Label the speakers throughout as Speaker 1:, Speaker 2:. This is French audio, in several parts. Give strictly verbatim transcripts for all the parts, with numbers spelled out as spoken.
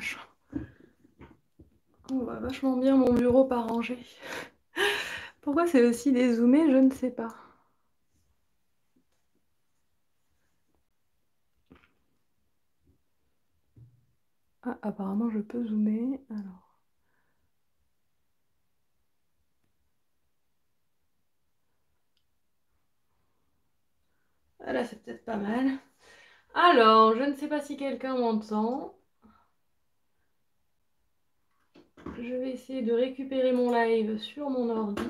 Speaker 1: vache. On voit vachement bien mon bureau pas rangé. Pourquoi c'est aussi dézoomé, je ne sais pas. Ah, apparemment je peux zoomer. Alors. Ah, là, c'est peut-être pas mal. Alors, je ne sais pas si quelqu'un m'entend. Je vais essayer de récupérer mon live sur mon ordi.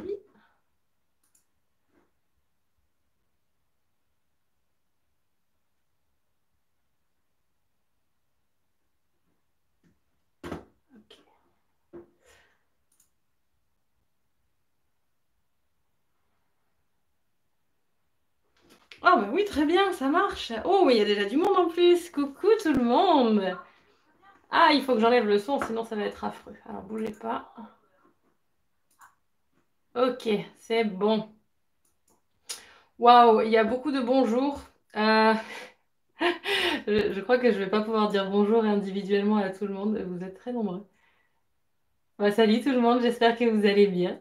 Speaker 1: Ok. Oh bah oui, très bien, ça marche. Oh, mais il y a déjà du monde en plus. Coucou tout le monde. Ah, il faut que j'enlève le son, sinon ça va être affreux. Alors, bougez pas. Ok, c'est bon. Waouh, il y a beaucoup de bonjours. Euh, je, je crois que je vais pas pouvoir dire bonjour individuellement à tout le monde. Vous êtes très nombreux. Bah, salut tout le monde, j'espère que vous allez bien.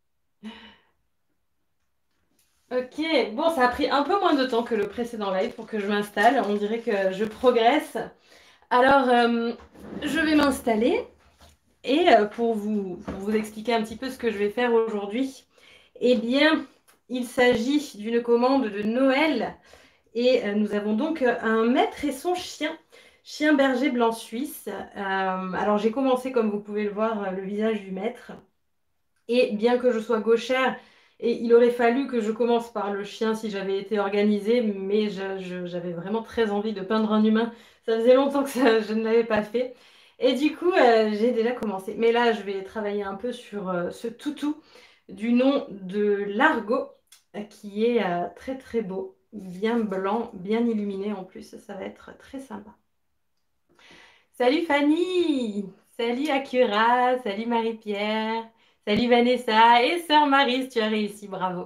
Speaker 1: Ok, bon, ça a pris un peu moins de temps que le précédent live pour que je m'installe. On dirait que je progresse. Alors, euh, je vais m'installer et euh, pour vous, pour vous expliquer un petit peu ce que je vais faire aujourd'hui, eh bien, il s'agit d'une commande de Noël. Et euh, nous avons donc euh, un maître et son chien, chien berger blanc suisse. Euh, alors j'ai commencé, comme vous pouvez le voir, euh, le visage du maître. Et bien que je sois gauchère, et il aurait fallu que je commence par le chien si j'avais été organisée, mais je- je- j'avais vraiment très envie de peindre un humain. Ça faisait longtemps que ça- je ne l'avais pas fait. Et du coup, euh, j'ai déjà commencé. Mais là, je vais travailler un peu sur euh, ce toutou du nom de Largo, euh, qui est euh, très très beau, bien blanc, bien illuminé en plus. Ça va être très sympa. Salut Fanny! Salut Akura! Salut Marie-Pierre! Salut Vanessa! Et sœur Maryse, tu as réussi, bravo!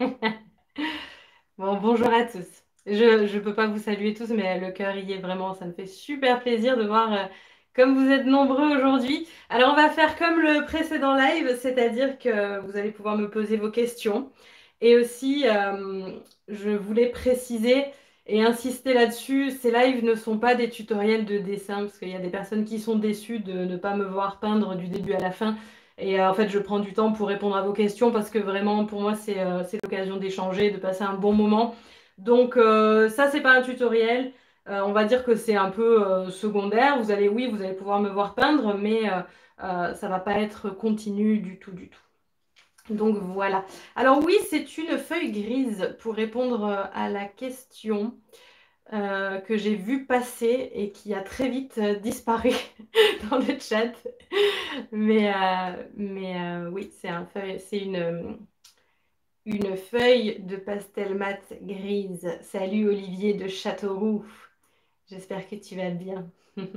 Speaker 1: Bon, bonjour à tous. Je ne peux pas vous saluer tous, mais le cœur y est vraiment. Ça me fait super plaisir de voir euh, comme vous êtes nombreux aujourd'hui. Alors, on va faire comme le précédent live, c'est-à-dire que vous allez pouvoir me poser vos questions. Et aussi, euh, je voulais préciser et insister là-dessus, ces lives ne sont pas des tutoriels de dessin, parce qu'il y a des personnes qui sont déçues de ne pas me voir peindre du début à la fin. Et euh, en fait, je prends du temps pour répondre à vos questions parce que vraiment, pour moi, c'est euh, c'est l'occasion d'échanger, de passer un bon moment. Donc, euh, ça, c'est pas un tutoriel. Euh, on va dire que c'est un peu euh, secondaire. Vous allez, oui, vous allez pouvoir me voir peindre, mais euh, euh, ça va pas être continu du tout, du tout. Donc voilà. Alors oui, c'est une feuille grise pour répondre euh, à la question euh, que j'ai vue passer et qui a très vite euh, disparu dans le chat. Mais, euh, mais euh, oui, c'est un feuille, c'est une, euh, une feuille de pastel mat grise. Salut Olivier de Châteauroux. J'espère que tu vas bien.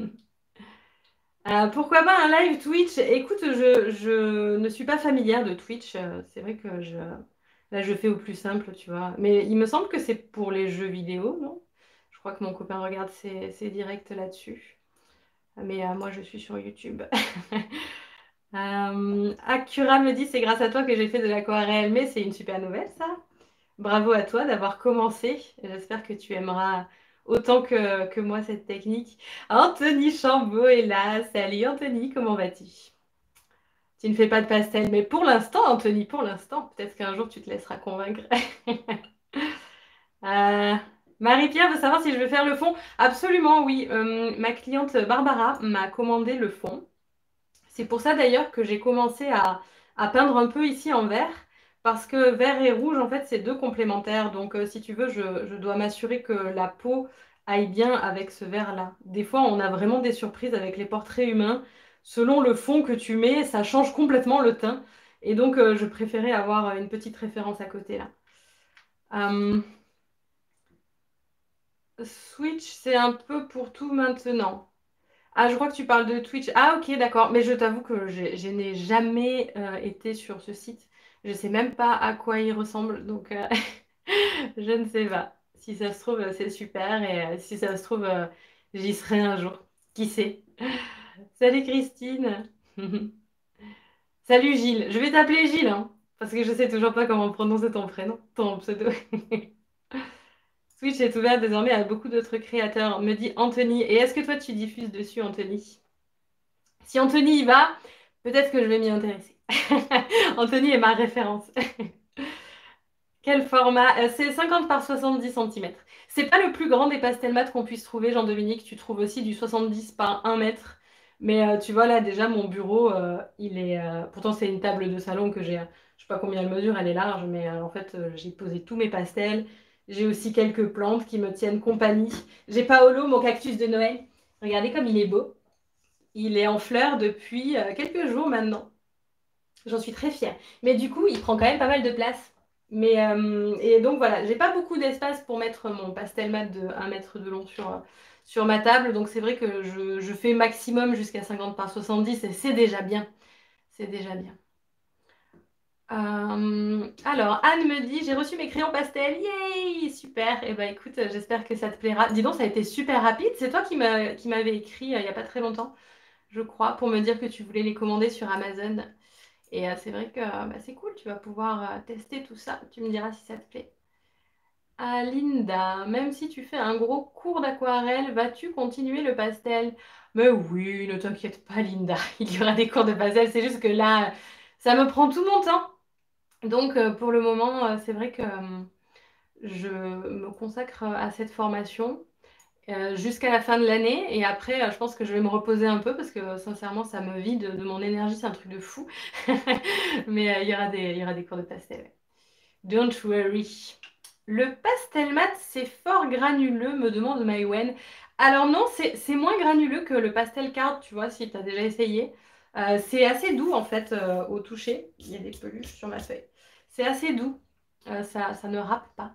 Speaker 1: Euh, pourquoi pas un live Twitch? Écoute, je, je ne suis pas familière de Twitch. Euh, C'est vrai que je, là, je fais au plus simple, tu vois. Mais il me semble que c'est pour les jeux vidéo, non? Je crois que mon copain regarde ses, ses directs là-dessus. Mais euh, moi, je suis sur YouTube. Euh, Akura me dit c'est grâce à toi que j'ai fait de l'aquarelle, mais c'est une super nouvelle ça. Bravo à toi d'avoir commencé. J'espère que tu aimeras autant que, que moi cette technique. Anthony Chambaud est là. Salut Anthony, comment vas-tu? Tu ne fais pas de pastel, mais pour l'instant, Anthony, pour l'instant, peut-être qu'un jour tu te laisseras convaincre. Euh, Marie-Pierre veut savoir si je veux faire le fond. Absolument, oui. Euh, ma cliente Barbara m'a commandé le fond. C'est pour ça d'ailleurs que j'ai commencé à, à peindre un peu ici en vert, parce que vert et rouge, en fait, c'est deux complémentaires. Donc, euh, si tu veux, je, je dois m'assurer que la peau aille bien avec ce vert-là. Des fois, on a vraiment des surprises avec les portraits humains. Selon le fond que tu mets, ça change complètement le teint. Et donc, euh, je préférais avoir une petite référence à côté là. Euh, Switch, c'est un peu pour tout maintenant. Ah, je crois que tu parles de Twitch. Ah, ok, d'accord. Mais je t'avoue que j'ai- je n'ai jamais euh, été sur ce site. Je sais même pas à quoi il ressemble. Donc, euh, je ne sais pas. Si ça se trouve, euh, c'est super. Et euh, si ça se trouve, euh, j'y serai un jour. Qui sait? Salut Christine. Salut Gilles. Je vais t'appeler Gilles, hein, parce que je sais toujours pas comment prononcer ton prénom, ton pseudo. Twitch est ouvert désormais à beaucoup d'autres créateurs, me dit Anthony. Et est-ce que toi tu diffuses dessus, Anthony? Si Anthony y va, peut-être que je vais m'y intéresser. Anthony est ma référence. Quel format? Euh, C'est cinquante par soixante-dix centimètres. C'est pas le plus grand des pastels mat qu'on puisse trouver, Jean-Dominique. Tu trouves aussi du soixante-dix par un mètre. Mais euh, tu vois, là, déjà, mon bureau, euh, il est. euh, Pourtant, c'est une table de salon que j'ai. euh, Je sais pas combien elle mesure, elle est large, mais euh, en fait, euh, j'ai posé tous mes pastels. J'ai aussi quelques plantes qui me tiennent compagnie. J'ai Paolo, mon cactus de Noël. Regardez comme il est beau. Il est en fleurs depuis euh, quelques jours maintenant. J'en suis très fière. Mais du coup, il prend quand même pas mal de place. Mais, euh, et donc voilà, j'ai pas beaucoup d'espace pour mettre mon pastel mat de un mètre de long sur, euh, sur ma table. Donc c'est vrai que je, je fais maximum jusqu'à cinquante par soixante-dix et c'est déjà bien. C'est déjà bien. Euh, alors, Anne me dit, j'ai reçu mes crayons pastel. Yay! Super. Et ben écoute, j'espère que ça te plaira. Dis donc, ça a été super rapide. C'est toi qui m'a, qui m'avais écrit euh, il y a pas très longtemps, je crois, pour me dire que tu voulais les commander sur Amazon. Et euh, c'est vrai que euh, bah, c'est cool, tu vas pouvoir euh, tester tout ça. Tu me diras si ça te plaît. Ah, Linda, même si tu fais un gros cours d'aquarelle, vas-tu continuer le pastel? Mais oui, ne t'inquiète pas, Linda. Il y aura des cours de pastel. C'est juste que là, ça me prend tout mon temps. Donc, euh, pour le moment, euh, c'est vrai que euh, je me consacre à cette formation euh, jusqu'à la fin de l'année. Et après, euh, je pense que je vais me reposer un peu parce que sincèrement, ça me vide de mon énergie. C'est un truc de fou. Mais euh, il y aura des, il y aura des cours de pastel. Ouais. Don't worry. Le pastel mat, c'est fort granuleux, me demande Maïwen. Alors non, c'est c'est moins granuleux que le pastel card, tu vois, si tu as déjà essayé. Euh, c'est assez doux en fait euh, au toucher. Il y a des peluches sur ma feuille. C'est assez doux. Euh, ça, ça ne râpe pas.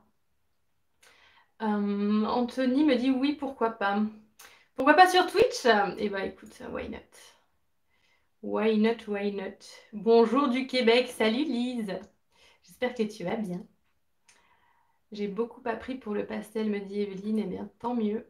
Speaker 1: Euh, Anthony me dit oui, pourquoi pas. Pourquoi pas sur Twitch? Eh ben écoute, why not? Why not, why not? Bonjour du Québec, salut Lise. J'espère que tu vas bien. J'ai beaucoup appris pour le pastel, me dit Evelyne. Eh bien, tant mieux.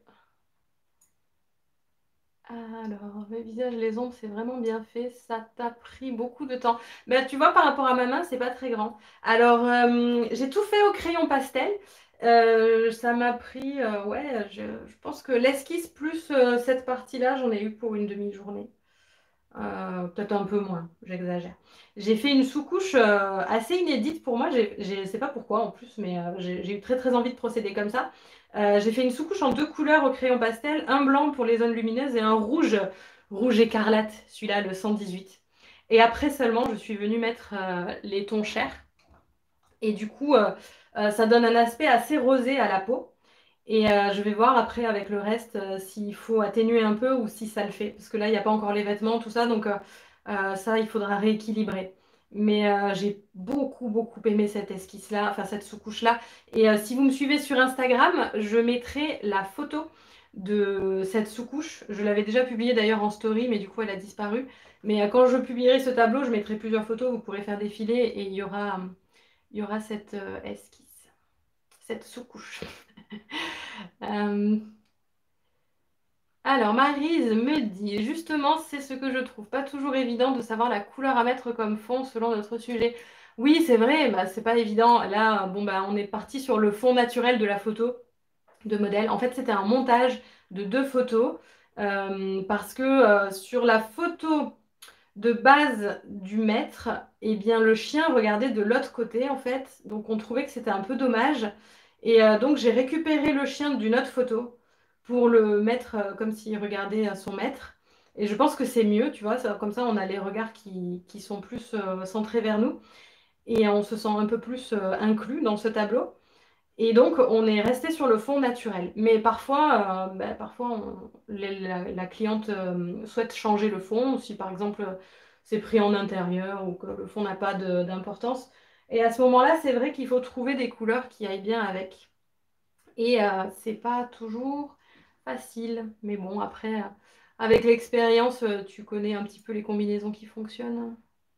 Speaker 1: Alors, le visage, les ombres, c'est vraiment bien fait. Ça t'a pris beaucoup de temps. Bah, tu vois, par rapport à ma main, c'est pas très grand. Alors, euh, j'ai tout fait au crayon pastel. Euh, ça m'a pris, euh, ouais, je, je pense que l'esquisse plus euh, cette partie-là, j'en ai eu pour une demi-journée. Euh, peut-être un peu moins, j'exagère. J'ai fait une sous-couche euh, assez inédite pour moi. J'ai, j'ai- je sais pas pourquoi en plus, mais euh, j'ai j'ai eu très très envie de procéder comme ça. Euh, j'ai fait une sous-couche en deux couleurs au crayon pastel, un blanc pour les zones lumineuses et un rouge, rouge écarlate, celui-là le cent dix-huit. Et après seulement, je suis venue mettre euh, les tons chers. Et du coup, euh, euh, ça donne un aspect assez rosé à la peau. Et euh, je vais voir après avec le reste euh, s'il faut atténuer un peu ou si ça le fait. Parce que là, il n'y a pas encore les vêtements, tout ça. Donc euh, euh, ça, il faudra rééquilibrer. Mais euh, j'ai beaucoup, beaucoup aimé cette esquisse-là, enfin cette sous-couche-là. Et euh, si vous me suivez sur Instagram, je mettrai la photo de cette sous-couche. Je l'avais déjà publiée d'ailleurs en story, mais du coup, elle a disparu. Mais euh, quand je publierai ce tableau, je mettrai plusieurs photos. Vous pourrez faire défiler et il y aura, il y aura cette euh, esquisse, cette sous-couche. Euh, Alors, Maryse me dit, justement, c'est ce que je trouve pas toujours évident de savoir la couleur à mettre comme fond selon notre sujet. Oui, c'est vrai, bah, c'est pas évident. Là, bon, bah, on est parti sur le fond naturel de la photo de modèle. En fait, c'était un montage de deux photos euh, parce que euh, sur la photo de base du maître, eh bien, le chien regardait de l'autre côté, en fait. Donc, on trouvait que c'était un peu dommage. Et euh, donc, j'ai récupéré le chien d'une autre photo pour le mettre euh, comme s'il regardait euh, son maître. Et je pense que c'est mieux, tu vois. Ça- comme ça, on a les regards qui, qui sont plus euh, centrés vers nous. Et on se sent un peu plus euh, inclus dans ce tableau. Et donc, on est resté sur le fond naturel. Mais parfois, euh, bah, parfois on- les- la, la cliente euh, souhaite changer le fond, si par exemple c'est pris en intérieur ou que le fond n'a pas de- d'importance. Et à ce moment-là, c'est vrai qu'il faut trouver des couleurs qui aillent bien avec. Et euh, c'est pas toujours facile. Mais bon, après, euh, avec l'expérience, euh, tu connais un petit peu les combinaisons qui fonctionnent.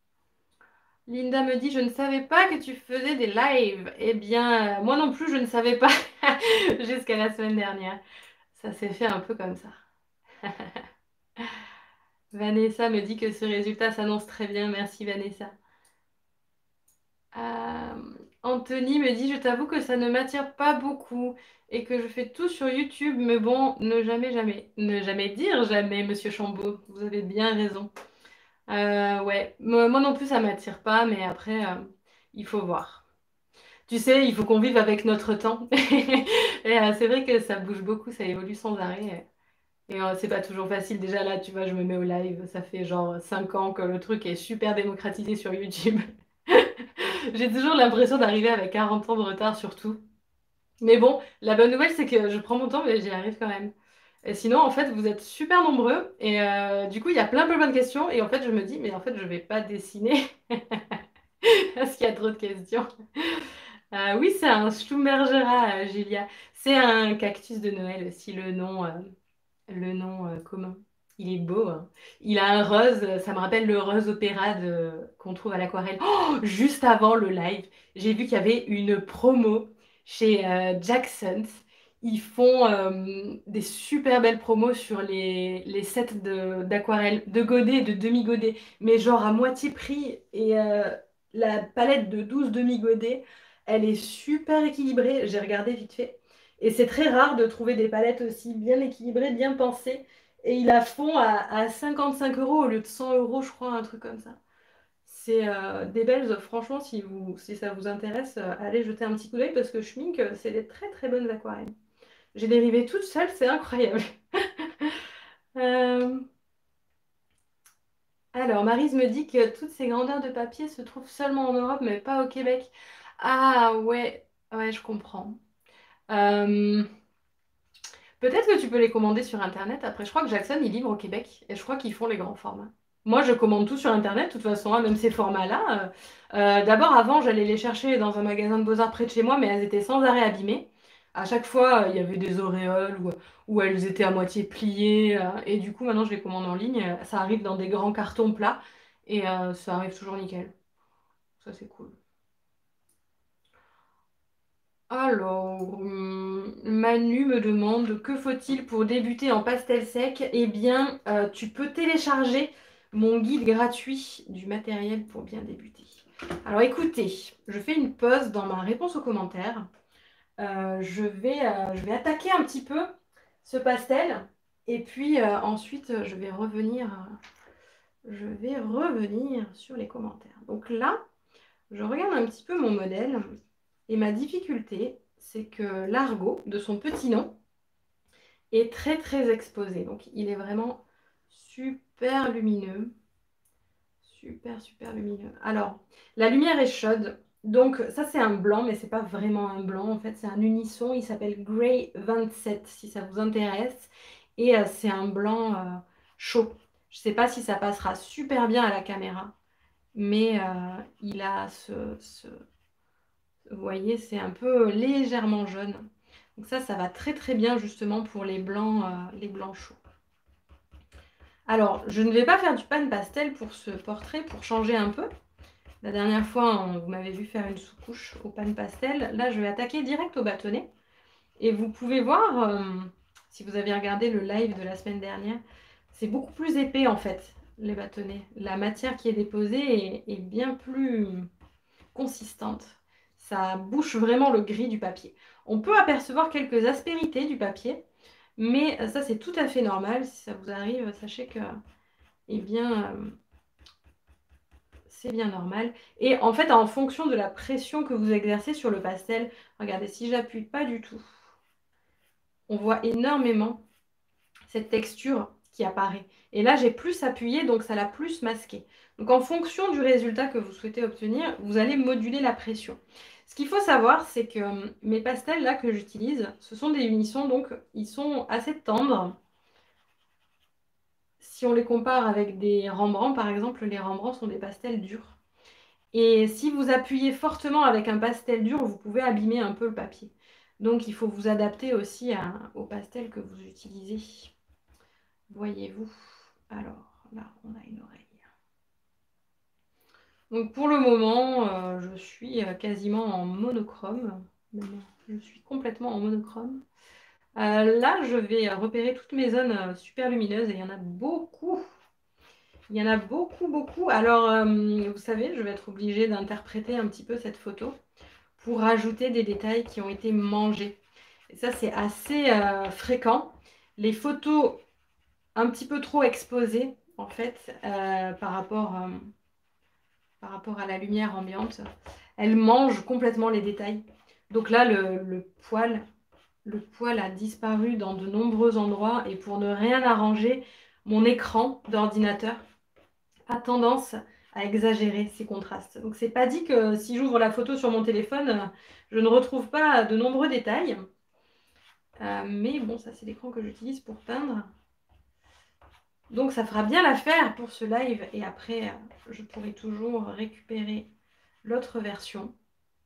Speaker 1: Linda me dit, je ne savais pas que tu faisais des lives. Eh bien, euh, moi non plus, je ne savais pas jusqu'à la semaine dernière. Ça s'est fait un peu comme ça. Vanessa me dit que ce résultat s'annonce très bien. Merci Vanessa. Euh, Anthony me dit, je t'avoue que ça ne m'attire pas beaucoup et que je fais tout sur YouTube, mais bon, ne jamais, jamais, ne jamais dire jamais, Monsieur Chambaud. Vous avez bien raison. Euh, ouais, moi, moi non plus, ça m'attire pas, mais après, euh, il faut voir. Tu sais, il faut qu'on vive avec notre temps. Et euh, c'est vrai que ça bouge beaucoup, ça évolue sans arrêt. Et euh, c'est pas toujours facile. Déjà là, tu vois, je me mets au live. Ça fait genre cinq ans que le truc est super démocratisé sur YouTube. J'ai toujours l'impression d'arriver avec quarante ans de retard sur tout. Mais bon, la bonne nouvelle, c'est que je prends mon temps, mais j'y arrive quand même. Et sinon, en fait, vous êtes super nombreux. Et euh, du coup, il y a plein, plein, plein de questions. Et en fait, je me dis, mais en fait, je vais pas dessiner parce qu'il y a trop de questions. Euh, oui, c'est un Schlumbergera, euh, Julia. C'est un cactus de Noël aussi, le nom. euh, le nom euh, commun. Il est beau, hein. Il a un rose, euh, ça me rappelle le rose opéra de... qu'on trouve à l'aquarelle. Oh, juste avant le live, j'ai vu qu'il y avait une promo chez euh, Jackson's. Ils font euh, des super belles promos sur les, les sets de- d'aquarelle, de godets et de demi-godets, mais genre à moitié prix. Et euh, la palette de douze demi-godets, elle est super équilibrée. J'ai regardé vite fait. Et c'est très rare de trouver des palettes aussi bien équilibrées, bien pensées. Et ils la font à, à cinquante-cinq euros au lieu de cent euros, je crois, un truc comme ça. C'est euh, des belles offres. Franchement, si, vous, si ça vous intéresse, euh, allez jeter un petit coup d'œil parce que Schmink, euh, c'est des très très bonnes aquarelles. J'ai dérivé toute seule, c'est incroyable. Euh, alors, Maryse me dit que toutes ces grandeurs de papier se trouvent seulement en Europe, mais pas au Québec. Ah ouais, ouais, je comprends. Euh, Peut-être que tu peux les commander sur Internet. Après, je crois que Jackson, il livre au Québec et je crois qu'ils font les grands formats. Moi, je commande tout sur Internet, de toute façon, hein, même ces formats-là. euh, euh, d'abord, avant, j'allais les chercher dans un magasin de beaux-arts près de chez moi, mais elles étaient sans arrêt abîmées. À chaque fois, euh, il y avait des auréoles ou, ou elles étaient à moitié pliées. euh, et du coup, maintenant, je les commande en ligne. Ça arrive dans des grands cartons plats et euh, ça arrive toujours nickel. Ça, c'est cool. Alors, hum, Manu me demande que faut-il pour débuter en pastel sec? Eh bien, euh, tu peux télécharger mon guide gratuit du matériel pour bien débuter. Alors écoutez, je fais une pause dans ma réponse aux commentaires. Euh, je vais, euh, je vais attaquer un petit peu ce pastel et puis euh, ensuite euh, je vais revenir, euh, je vais revenir sur les commentaires. Donc là, je regarde un petit peu mon modèle et ma difficulté, c'est que l'argot de son petit nom est très très exposé. Donc il est vraiment super lumineux. Super super lumineux. Alors, la lumière est chaude. Donc ça c'est un blanc, mais c'est pas vraiment un blanc. En fait, c'est un unisson. Il s'appelle Grey vingt-sept si ça vous intéresse. Et euh, c'est un blanc euh, chaud. Je sais pas si ça passera super bien à la caméra, mais euh, il a ce, ce, vous voyez, c'est un peu légèrement jaune. Donc ça, ça va très très bien justement pour les blancs, euh, les blancs chauds. Alors, je ne vais pas faire du pan pastel pour ce portrait pour changer un peu. La dernière fois, on- vous m'avez vu faire une sous-couche au pan pastel. Là, je vais attaquer direct au bâtonnet. Et vous pouvez voir, euh, si vous avez regardé le live de la semaine dernière, c'est beaucoup plus épais en fait, les bâtonnets. La matière qui est déposée est, est bien plus consistante. Ça bouche vraiment le gris du papier. On peut apercevoir quelques aspérités du papier, mais ça c'est tout à fait normal. Si ça vous arrive, sachez que eh bien, euh, c'est bien normal. Et en fait, en fonction de la pression que vous exercez sur le pastel, regardez, si j'appuie pas du tout, on voit énormément cette texture qui apparaît. Et là, j'ai plus appuyé, donc ça l'a plus masqué. Donc en fonction du résultat que vous souhaitez obtenir, vous allez moduler la pression. Ce qu'il faut savoir, c'est que euh, mes pastels là que j'utilise, ce sont des unissons, donc ils sont assez tendres. Si on les compare avec des Rembrandt, par exemple, les Rembrandt sont des pastels durs. Et si vous appuyez fortement avec un pastel dur, vous pouvez abîmer un peu le papier. Donc il faut vous adapter aussi à- au pastel que vous utilisez. Voyez-vous? Alors, là, on a une oreille. Donc pour le moment, euh, je suis euh, quasiment en monochrome. Même, je suis complètement en monochrome. Euh, là, je vais repérer toutes mes zones euh, super lumineuses et il y en a beaucoup. Il y en a beaucoup, beaucoup. Alors, euh, vous savez, je vais être obligée d'interpréter un petit peu cette photo pour rajouter des détails qui ont été mangés. Et ça, c'est assez euh, fréquent. Les photos un petit peu trop exposées, en fait, euh, par rapport, euh, par rapport à la lumière ambiante, elles mangent complètement les détails. Donc là, le, le poil, le poil a disparu dans de nombreux endroits et pour ne rien arranger, mon écran d'ordinateur a tendance à exagérer ces contrastes. Donc c'est pas dit que si j'ouvre la photo sur mon téléphone, je ne retrouve pas de nombreux détails. Euh, mais bon, ça c'est l'écran que j'utilise pour peindre. Donc ça fera bien l'affaire pour ce live et après je pourrai toujours récupérer l'autre version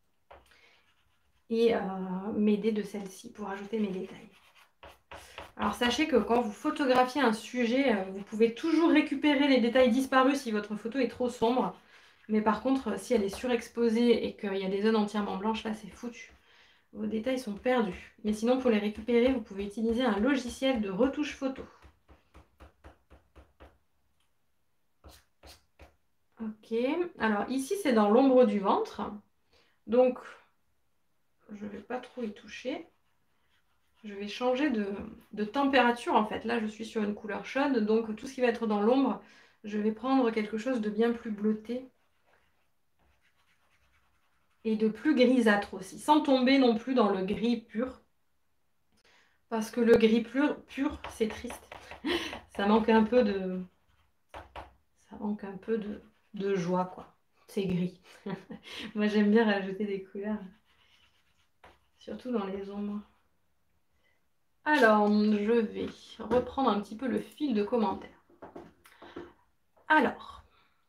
Speaker 1: et euh, m'aider de celle-ci pour ajouter mes détails. Alors sachez que quand vous photographiez un sujet, euh, vous pouvez toujours récupérer les détails disparus si votre photo est trop sombre. Mais par contre, si elle est surexposée et qu'il y a des zones entièrement blanches, là c'est foutu. Vos détails sont perdus. Mais sinon, pour les récupérer, vous pouvez utiliser un logiciel de retouche photo. Ok, alors ici c'est dans l'ombre du ventre. Donc, je ne vais pas trop y toucher. Je vais changer de, de température en fait. Là, je suis sur une couleur chaude, donc tout ce qui va être dans l'ombre, je vais prendre quelque chose de bien plus bleuté. Et de plus grisâtre aussi, sans tomber non plus dans le gris pur. Parce que le gris pur, pur c'est triste. Ça manque un peu de... Ça manque un peu de, de joie, quoi. C'est gris. Moi, j'aime bien rajouter des couleurs. Surtout dans les ombres. Alors, je vais reprendre un petit peu le fil de commentaires. Alors,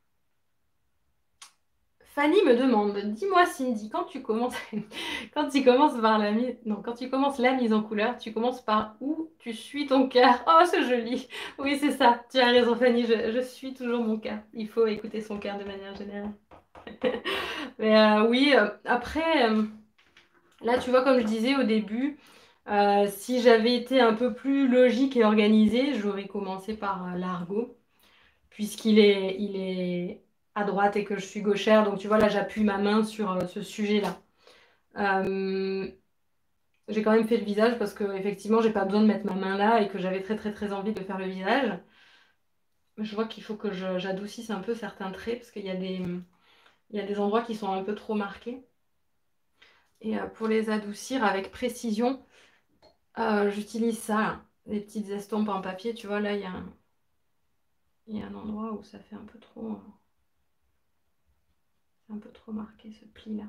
Speaker 1: Fanny me demande, dis-moi Cindy, quand tu commences, quand tu commences par la mise, non, quand tu commences la mise en couleur, tu commences par où tu suis ton cœur. Oh, c'est joli. Oui, c'est ça. Tu as raison, Fanny. Je, je suis toujours mon cœur. Il faut écouter son cœur de manière générale. Mais euh, oui, euh, après, euh, là, tu vois, comme je disais au début, euh, si j'avais été un peu plus logique et organisée, j'aurais commencé par euh, l'argot, puisqu'il est, il est à droite et que je suis gauchère. Donc, tu vois, là, j'appuie ma main sur euh, ce sujet-là. Euh, j'ai quand même fait le visage parce que effectivement, j'ai pas besoin de mettre ma main là et que j'avais très, très, très envie de faire le visage. Je vois qu'il faut que je- j'adoucisse un peu certains traits parce qu'il y a des, il y a des endroits qui sont un peu trop marqués. Et euh, pour les adoucir avec précision, euh, j'utilise ça, là, des petites estampes en papier. Tu vois, là, il y a un, il y a un endroit où ça fait un peu trop, euh, c'est un peu trop marqué ce pli-là.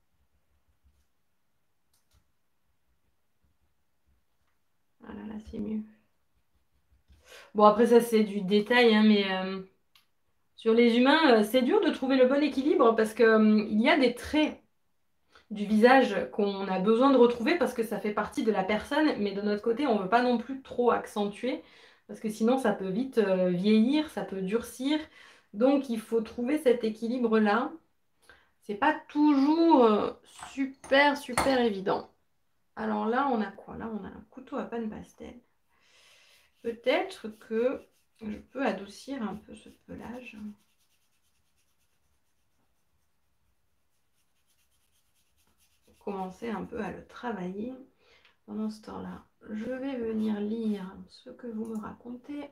Speaker 1: Voilà, là, c'est mieux. Bon, après, ça, c'est du détail, hein, mais euh, sur les humains, euh, c'est dur de trouver le bon équilibre parce que, euh, il y a des traits du visage qu'on a besoin de retrouver parce que ça fait partie de la personne, mais de notre côté, on ne veut pas non plus trop accentuer parce que sinon ça peut vite euh, vieillir, ça peut durcir. Donc il faut trouver cet équilibre-là. C'est pas toujours euh, super, super évident. Alors là, on a quoi? Là, on a un couteau à panne pastel. Peut-être que je peux adoucir un peu ce pelage. Commencer un peu à le travailler. Pendant ce temps-là, je vais venir lire ce que vous me racontez.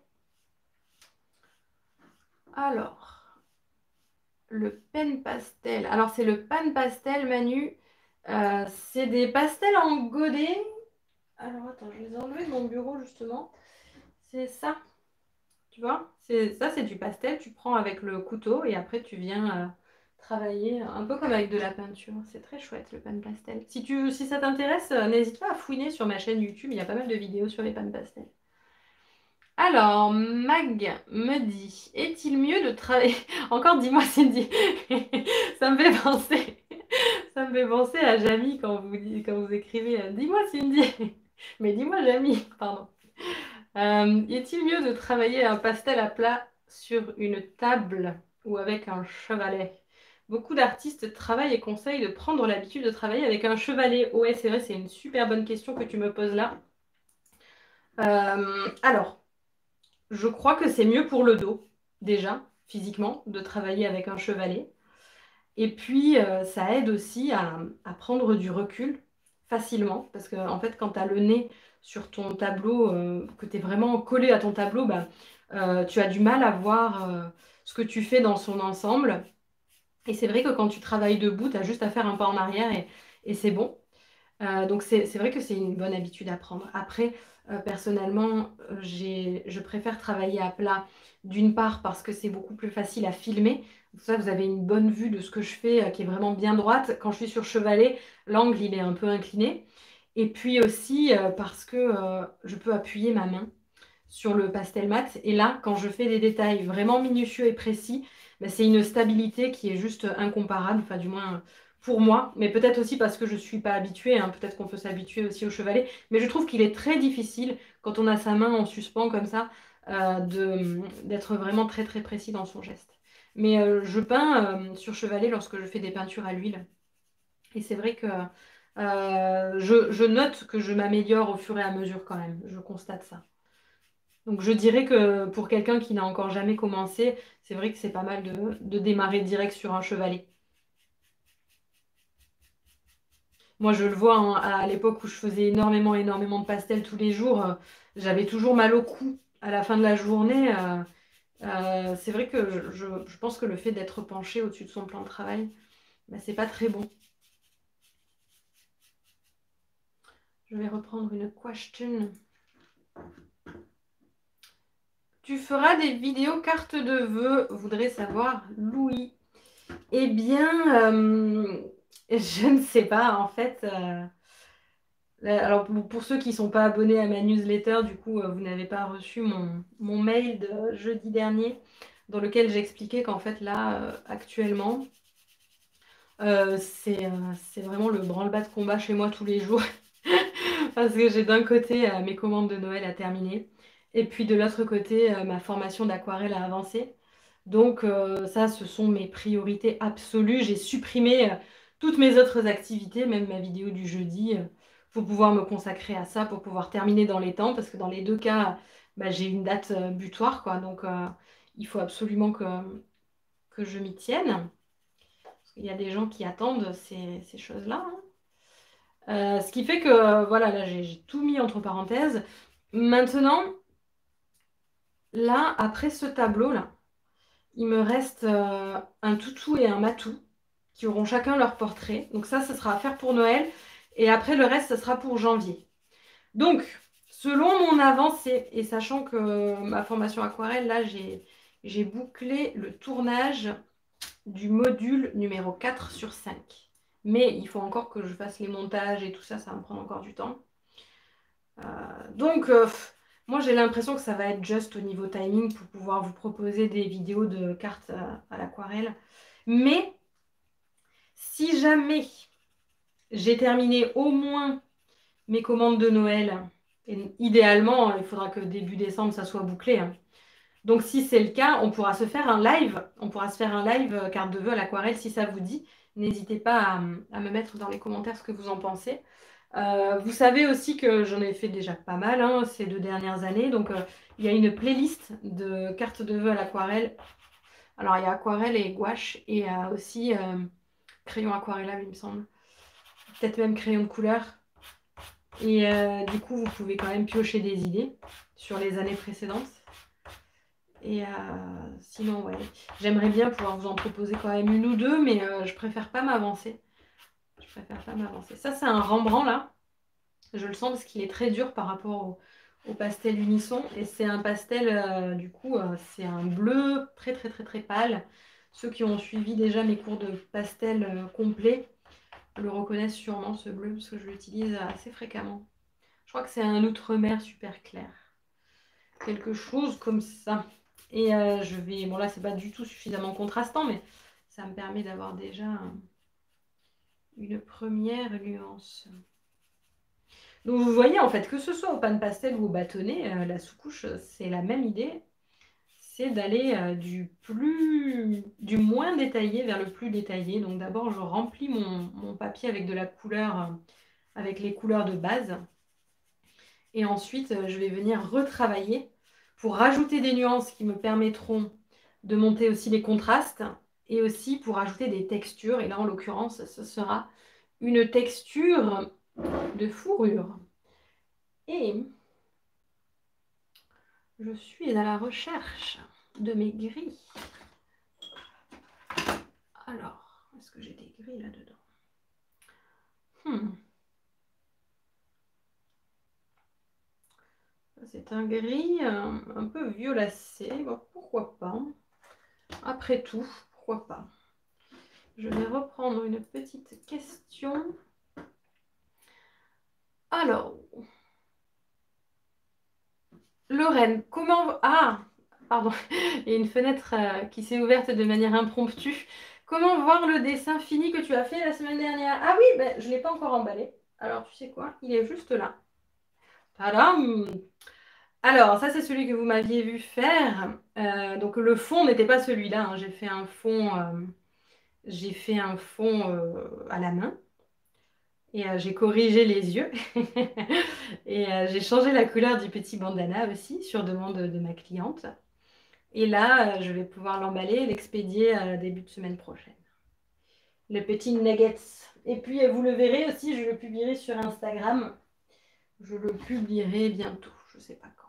Speaker 1: Alors, le pen pastel. Alors, c'est le pan pastel, Manu. Euh, c'est des pastels en godet. Alors, attends, je les ai enlevés de mon bureau, justement. C'est ça, tu vois? C'est ça, c'est du pastel. Tu prends avec le couteau et après, tu viens euh, travailler un peu comme avec de la peinture. C'est très chouette, le pan pastel. Si, tu, si ça t'intéresse, euh, n'hésite pas à fouiner sur ma chaîne YouTube. Il y a pas mal de vidéos sur les pan pastels. Alors, Mag me dit, est-il mieux de travailler... Encore dis-moi Cindy, ça me fait penser, ça me fait penser à Jamie quand vous, dites- quand vous écrivez, euh, dis-moi Cindy, mais dis-moi Jamie, pardon. Euh, est-il mieux de travailler un pastel à plat sur une table ou avec un chevalet? Beaucoup d'artistes travaillent et conseillent de prendre l'habitude de travailler avec un chevalet. Ouais, c'est vrai, c'est une super bonne question que tu me poses là. Euh, alors... Je crois que c'est mieux pour le dos. déjà, physiquement, de travailler avec un chevalet. Et puis, euh, ça aide aussi à, à prendre du recul facilement, parce que en fait, quand tu as le nez sur ton tableau, euh, que tu es vraiment collé à ton tableau, bah, euh, tu as du mal à voir euh, ce que tu fais dans son ensemble. Et c'est vrai que quand tu travailles debout, tu as juste à faire un pas en arrière et, et c'est bon. Euh, donc c'est c'est vrai que c'est une bonne habitude à prendre. Après, euh, personnellement, euh, j'ai, je préfère travailler à plat, d'une part parce que c'est beaucoup plus facile à filmer. Pour ça, vous avez une bonne vue de ce que je fais, euh, qui est vraiment bien droite. Quand je suis sur chevalet, l'angle, il est un peu incliné. Et puis aussi euh, parce que euh, je peux appuyer ma main sur le pastel mat. Et là, quand je fais des détails vraiment minutieux et précis, ben, c'est une stabilité qui est juste incomparable, enfin du moins pour moi, mais peut-être aussi parce que je ne suis pas habituée, hein, peut-être qu'on peut s'habituer aussi au chevalet, mais je trouve qu'il est très difficile quand on a sa main en suspens comme ça, euh, de, d'être vraiment très très précis dans son geste. Mais euh, je peins euh, sur chevalet lorsque je fais des peintures à l'huile. Et c'est vrai que euh, je, je note que je m'améliore au fur et à mesure quand même, je constate ça. Donc je dirais que pour quelqu'un qui n'a encore jamais commencé, c'est vrai que c'est pas mal de, de démarrer direct sur un chevalet. Moi je le vois hein, à l'époque où je faisais énormément, énormément de pastels tous les jours, euh, j'avais toujours mal au cou à la fin de la journée. euh, euh, c'est vrai que je, je- je pense que le fait d'être penché au-dessus de son plan de travail, bah, c'est pas très bon. Je vais reprendre une question. Tu feras des vidéos carte de vœux, voudrait savoir Louis. Eh bien, euh, je ne sais pas, en fait. euh, euh, alors, pour, pour ceux qui ne sont pas abonnés à ma newsletter, du coup, euh, vous n'avez pas reçu mon, mon mail de jeudi dernier, dans lequel j'expliquais qu'en fait, là, euh, actuellement, euh, c'est euh, c'est vraiment le branle-bas de combat chez moi tous les jours. Parce que j'ai d'un côté euh, mes commandes de Noël à terminer, et puis de l'autre côté, euh, ma formation d'aquarelle à avancer. Donc euh, ça, ce sont mes priorités absolues. J'ai supprimé euh, toutes mes autres activités, même ma vidéo du jeudi, euh, pour pouvoir me consacrer à ça, pour pouvoir terminer dans les temps, parce que dans les deux cas, bah, j'ai une date euh, butoir, quoi. Donc euh, il faut absolument que, que je m'y tienne. Il y a des gens qui attendent ces, ces choses-là, hein. Euh, ce qui fait que, euh, voilà, là, j'ai j'ai tout mis entre parenthèses. Maintenant, là, après ce tableau-là, il me reste euh, un toutou et un matou qui auront chacun leur portrait. Donc ça, ce sera à faire pour Noël. Et après, le reste, ce sera pour janvier. Donc, selon mon avancée, et sachant que ma formation aquarelle, là, j'ai j'ai bouclé le tournage du module numéro quatre sur cinq. Mais il faut encore que je fasse les montages et tout ça, ça va me prendre encore du temps. Euh, donc, euh, pff, moi j'ai l'impression que ça va être juste au niveau timing pour pouvoir vous proposer des vidéos de cartes à, à l'aquarelle. Mais si jamais j'ai terminé au moins mes commandes de Noël, et idéalement, il faudra que début décembre ça soit bouclé, hein. Donc si c'est le cas, on pourra se faire un live. On pourra se faire un live euh, carte de vœux à l'aquarelle si ça vous dit. N'hésitez pas à, à me mettre dans les commentaires ce que vous en pensez. Euh, vous savez aussi que j'en ai fait déjà pas mal hein, ces deux dernières années. Donc euh, il y a une playlist de cartes de vœux à l'aquarelle. Alors il y a aquarelle et gouache et il y a aussi euh, crayon aquarellable il me semble. Peut-être même crayon de couleur. Et euh, du coup vous pouvez quand même piocher des idées sur les années précédentes. Et euh, sinon, ouais, j'aimerais bien pouvoir vous en proposer quand même une ou deux, mais euh, je préfère pas m'avancer. Je préfère pas m'avancer. Ça, c'est un Rembrandt là. Je le sens parce qu'il est très dur par rapport au, au pastel unisson. Et c'est un pastel, euh, du coup, euh, c'est un bleu très très très très pâle. Ceux qui ont suivi déjà mes cours de pastel euh, complet le reconnaissent sûrement ce bleu parce que je l'utilise assez fréquemment. Je crois que c'est un outre-mer super clair. Quelque chose comme ça. Et euh, je vais, bon là c'est pas du tout suffisamment contrastant, mais ça me permet d'avoir déjà un- une première nuance. Donc vous voyez en fait, que ce soit au pan pastel ou au bâtonnet, euh, la sous-couche c'est la même idée. C'est d'aller euh, du plus, du moins détaillé vers le plus détaillé. Donc d'abord je remplis mon, mon papier avec de la couleur, euh, avec les couleurs de base. Et ensuite, euh, je vais venir retravailler pour rajouter des nuances qui me permettront de monter aussi les contrastes et aussi pour ajouter des textures. Et là, en l'occurrence, ce sera une texture de fourrure. Et je suis à la recherche de mes gris. Alors, est-ce que j'ai des gris là-dedans? hmm. C'est un gris un, un peu violacé. Bon, pourquoi pas? Après tout, pourquoi pas? Je vais reprendre une petite question. Alors, Lorraine, comment... Ah, pardon, il y a une fenêtre euh, qui s'est ouverte de manière impromptue. Comment voir le dessin fini que tu as fait la semaine dernière? Ah oui, ben, je ne l'ai pas encore emballé. Alors, tu sais quoi? Il est juste là. Tadam! Alors, ça, c'est celui que vous m'aviez vu faire. Euh, donc, le fond n'était pas celui-là, hein. J'ai fait un fond, euh, j'ai fait un fond euh, à la main. Et euh, j'ai corrigé les yeux. Et euh, j'ai changé la couleur du petit bandana aussi, sur demande de ma cliente. Et là, euh, je vais pouvoir l'emballer et l'expédier à début de semaine prochaine. Le petit nuggets. Et puis, euh, vous le verrez aussi, je le publierai sur Instagram. Je le publierai bientôt, je ne sais pas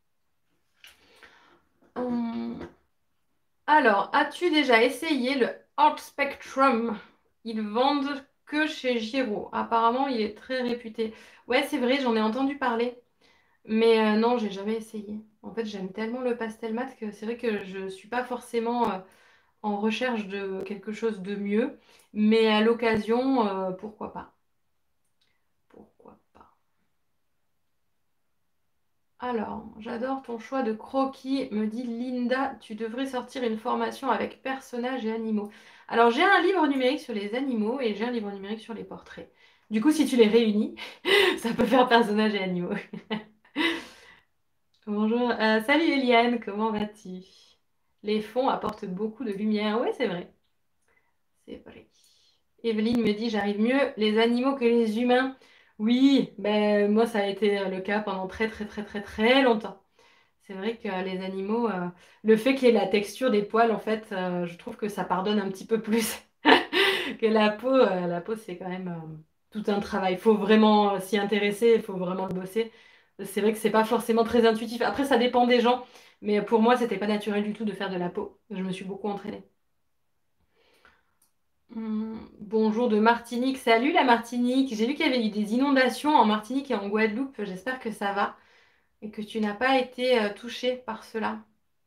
Speaker 1: quand. Hum. Alors, as-tu déjà essayé le Art Spectrum? Ils vendent que chez Giraud. Apparemment, il est très réputé. Ouais, c'est vrai, j'en ai entendu parler. Mais euh, non, j'ai jamais essayé. En fait, j'aime tellement le pastel mat que c'est vrai que je suis pas forcément euh, en recherche de quelque chose de mieux. Mais à l'occasion, euh, pourquoi pas? Pourquoi pas? Alors, j'adore ton choix de croquis, me dit Linda. Tu devrais sortir une formation avec personnages et animaux. Alors, j'ai un livre numérique sur les animaux et j'ai un livre numérique sur les portraits. Du coup, si tu les réunis, ça peut faire personnages et animaux. Bonjour, Euh, salut Eliane, comment vas-tu? Les fonds apportent beaucoup de lumière. Oui, c'est vrai. C'est vrai. Evelyne me dit, j'arrive mieux les animaux que les humains. Oui, ben moi ça a été le cas pendant très très très très très longtemps. C'est vrai que les animaux, euh, le fait qu'il y ait la texture des poils, en fait, euh, je trouve que ça pardonne un petit peu plus que la peau. Euh, la peau, c'est quand même euh, tout un travail. Il faut vraiment euh, s'y intéresser, il faut vraiment le bosser. C'est vrai que c'est pas forcément très intuitif. Après, ça dépend des gens, mais pour moi, c'était pas naturel du tout de faire de la peau. Je me suis beaucoup entraînée. Hum, bonjour de Martinique. Salut la Martinique. J'ai vu qu'il y avait eu des inondations en Martinique et en Guadeloupe. J'espère que ça va et que tu n'as pas été euh, touché par cela.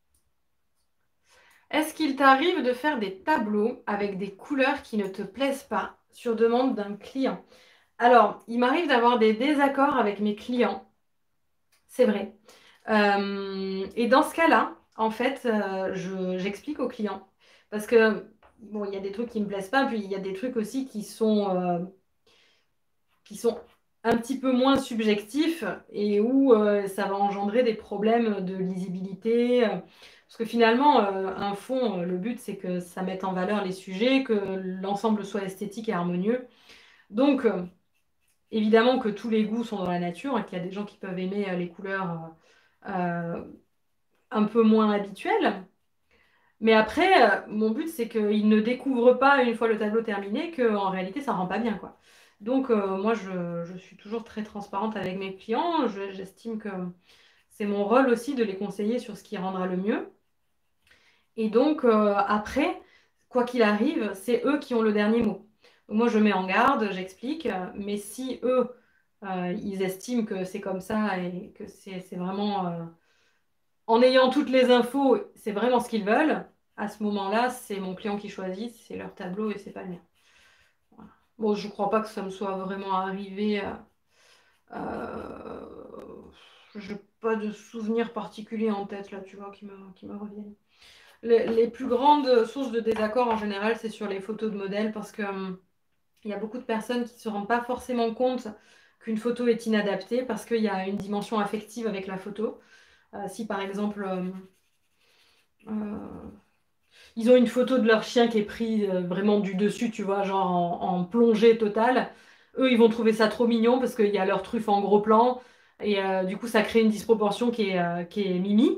Speaker 1: Est-ce qu'il t'arrive de faire des tableaux avec des couleurs qui ne te plaisent pas sur demande d'un client? Alors, il m'arrive d'avoir des désaccords avec mes clients, c'est vrai. Euh, et dans ce cas-là, en fait, euh, je- j'explique aux clients. Parce que, bon, il y a des trucs qui ne me plaisent pas, puis il y a des trucs aussi qui sont, euh, qui sont un petit peu moins subjectifs et où euh, ça va engendrer des problèmes de lisibilité. euh, Parce que finalement, euh, un fond, euh, le but, c'est que ça mette en valeur les sujets, que l'ensemble soit esthétique et harmonieux. Donc, euh, évidemment que tous les goûts sont dans la nature et qu'il y a des gens qui peuvent aimer euh, les couleurs euh, euh, un peu moins habituelles. Mais après, euh, mon but, c'est qu'ils ne découvrent pas, une fois le tableau terminé, qu'en réalité, ça rend pas bien, quoi. Donc, euh, moi, je, je suis toujours très transparente avec mes clients. Je- j'estime que c'est mon rôle aussi de les conseiller sur ce qui rendra le mieux. Et donc, euh, après, quoi qu'il arrive, c'est eux qui ont le dernier mot. Donc, moi, je mets en garde, j'explique, euh, mais si eux, euh, ils estiment que c'est comme ça et que c'est c'est vraiment... euh, en ayant toutes les infos, c'est vraiment ce qu'ils veulent. À ce moment-là, c'est mon client qui choisit, c'est leur tableau et c'est pas le mien. Voilà. Bon, je crois pas que ça me soit vraiment arrivé. Euh, euh, j'ai pas de souvenirs particuliers en tête là, tu vois, qui me, qui me reviennent. Les, les plus grandes sources de désaccord en général, c'est sur les photos de modèles parce que hum, il y a beaucoup de personnes qui ne se rendent pas forcément compte qu'une photo est inadaptée parce qu'il y a une dimension affective avec la photo. Euh, si par exemple, euh, euh, ils ont une photo de leur chien qui est prise euh, vraiment du dessus, tu vois, genre en, en plongée totale. Eux, ils vont trouver ça trop mignon parce qu'il y a leur truffe en gros plan. Et euh, du coup, ça crée une disproportion qui est, euh, qui est mimi.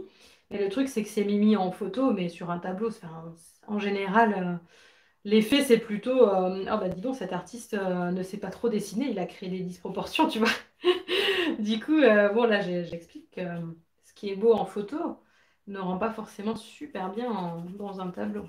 Speaker 1: Et le truc, c'est que c'est mimi en photo, mais sur un tableau, enfin, en général, euh, l'effet, c'est plutôt euh, ah bah dis donc, cet artiste euh, ne sait pas trop dessiner, il a créé des disproportions, tu vois. Du coup, euh, bon, là, j'ai- j'explique que euh, ce qui est beau en photo ne rend pas forcément super bien en- dans un tableau.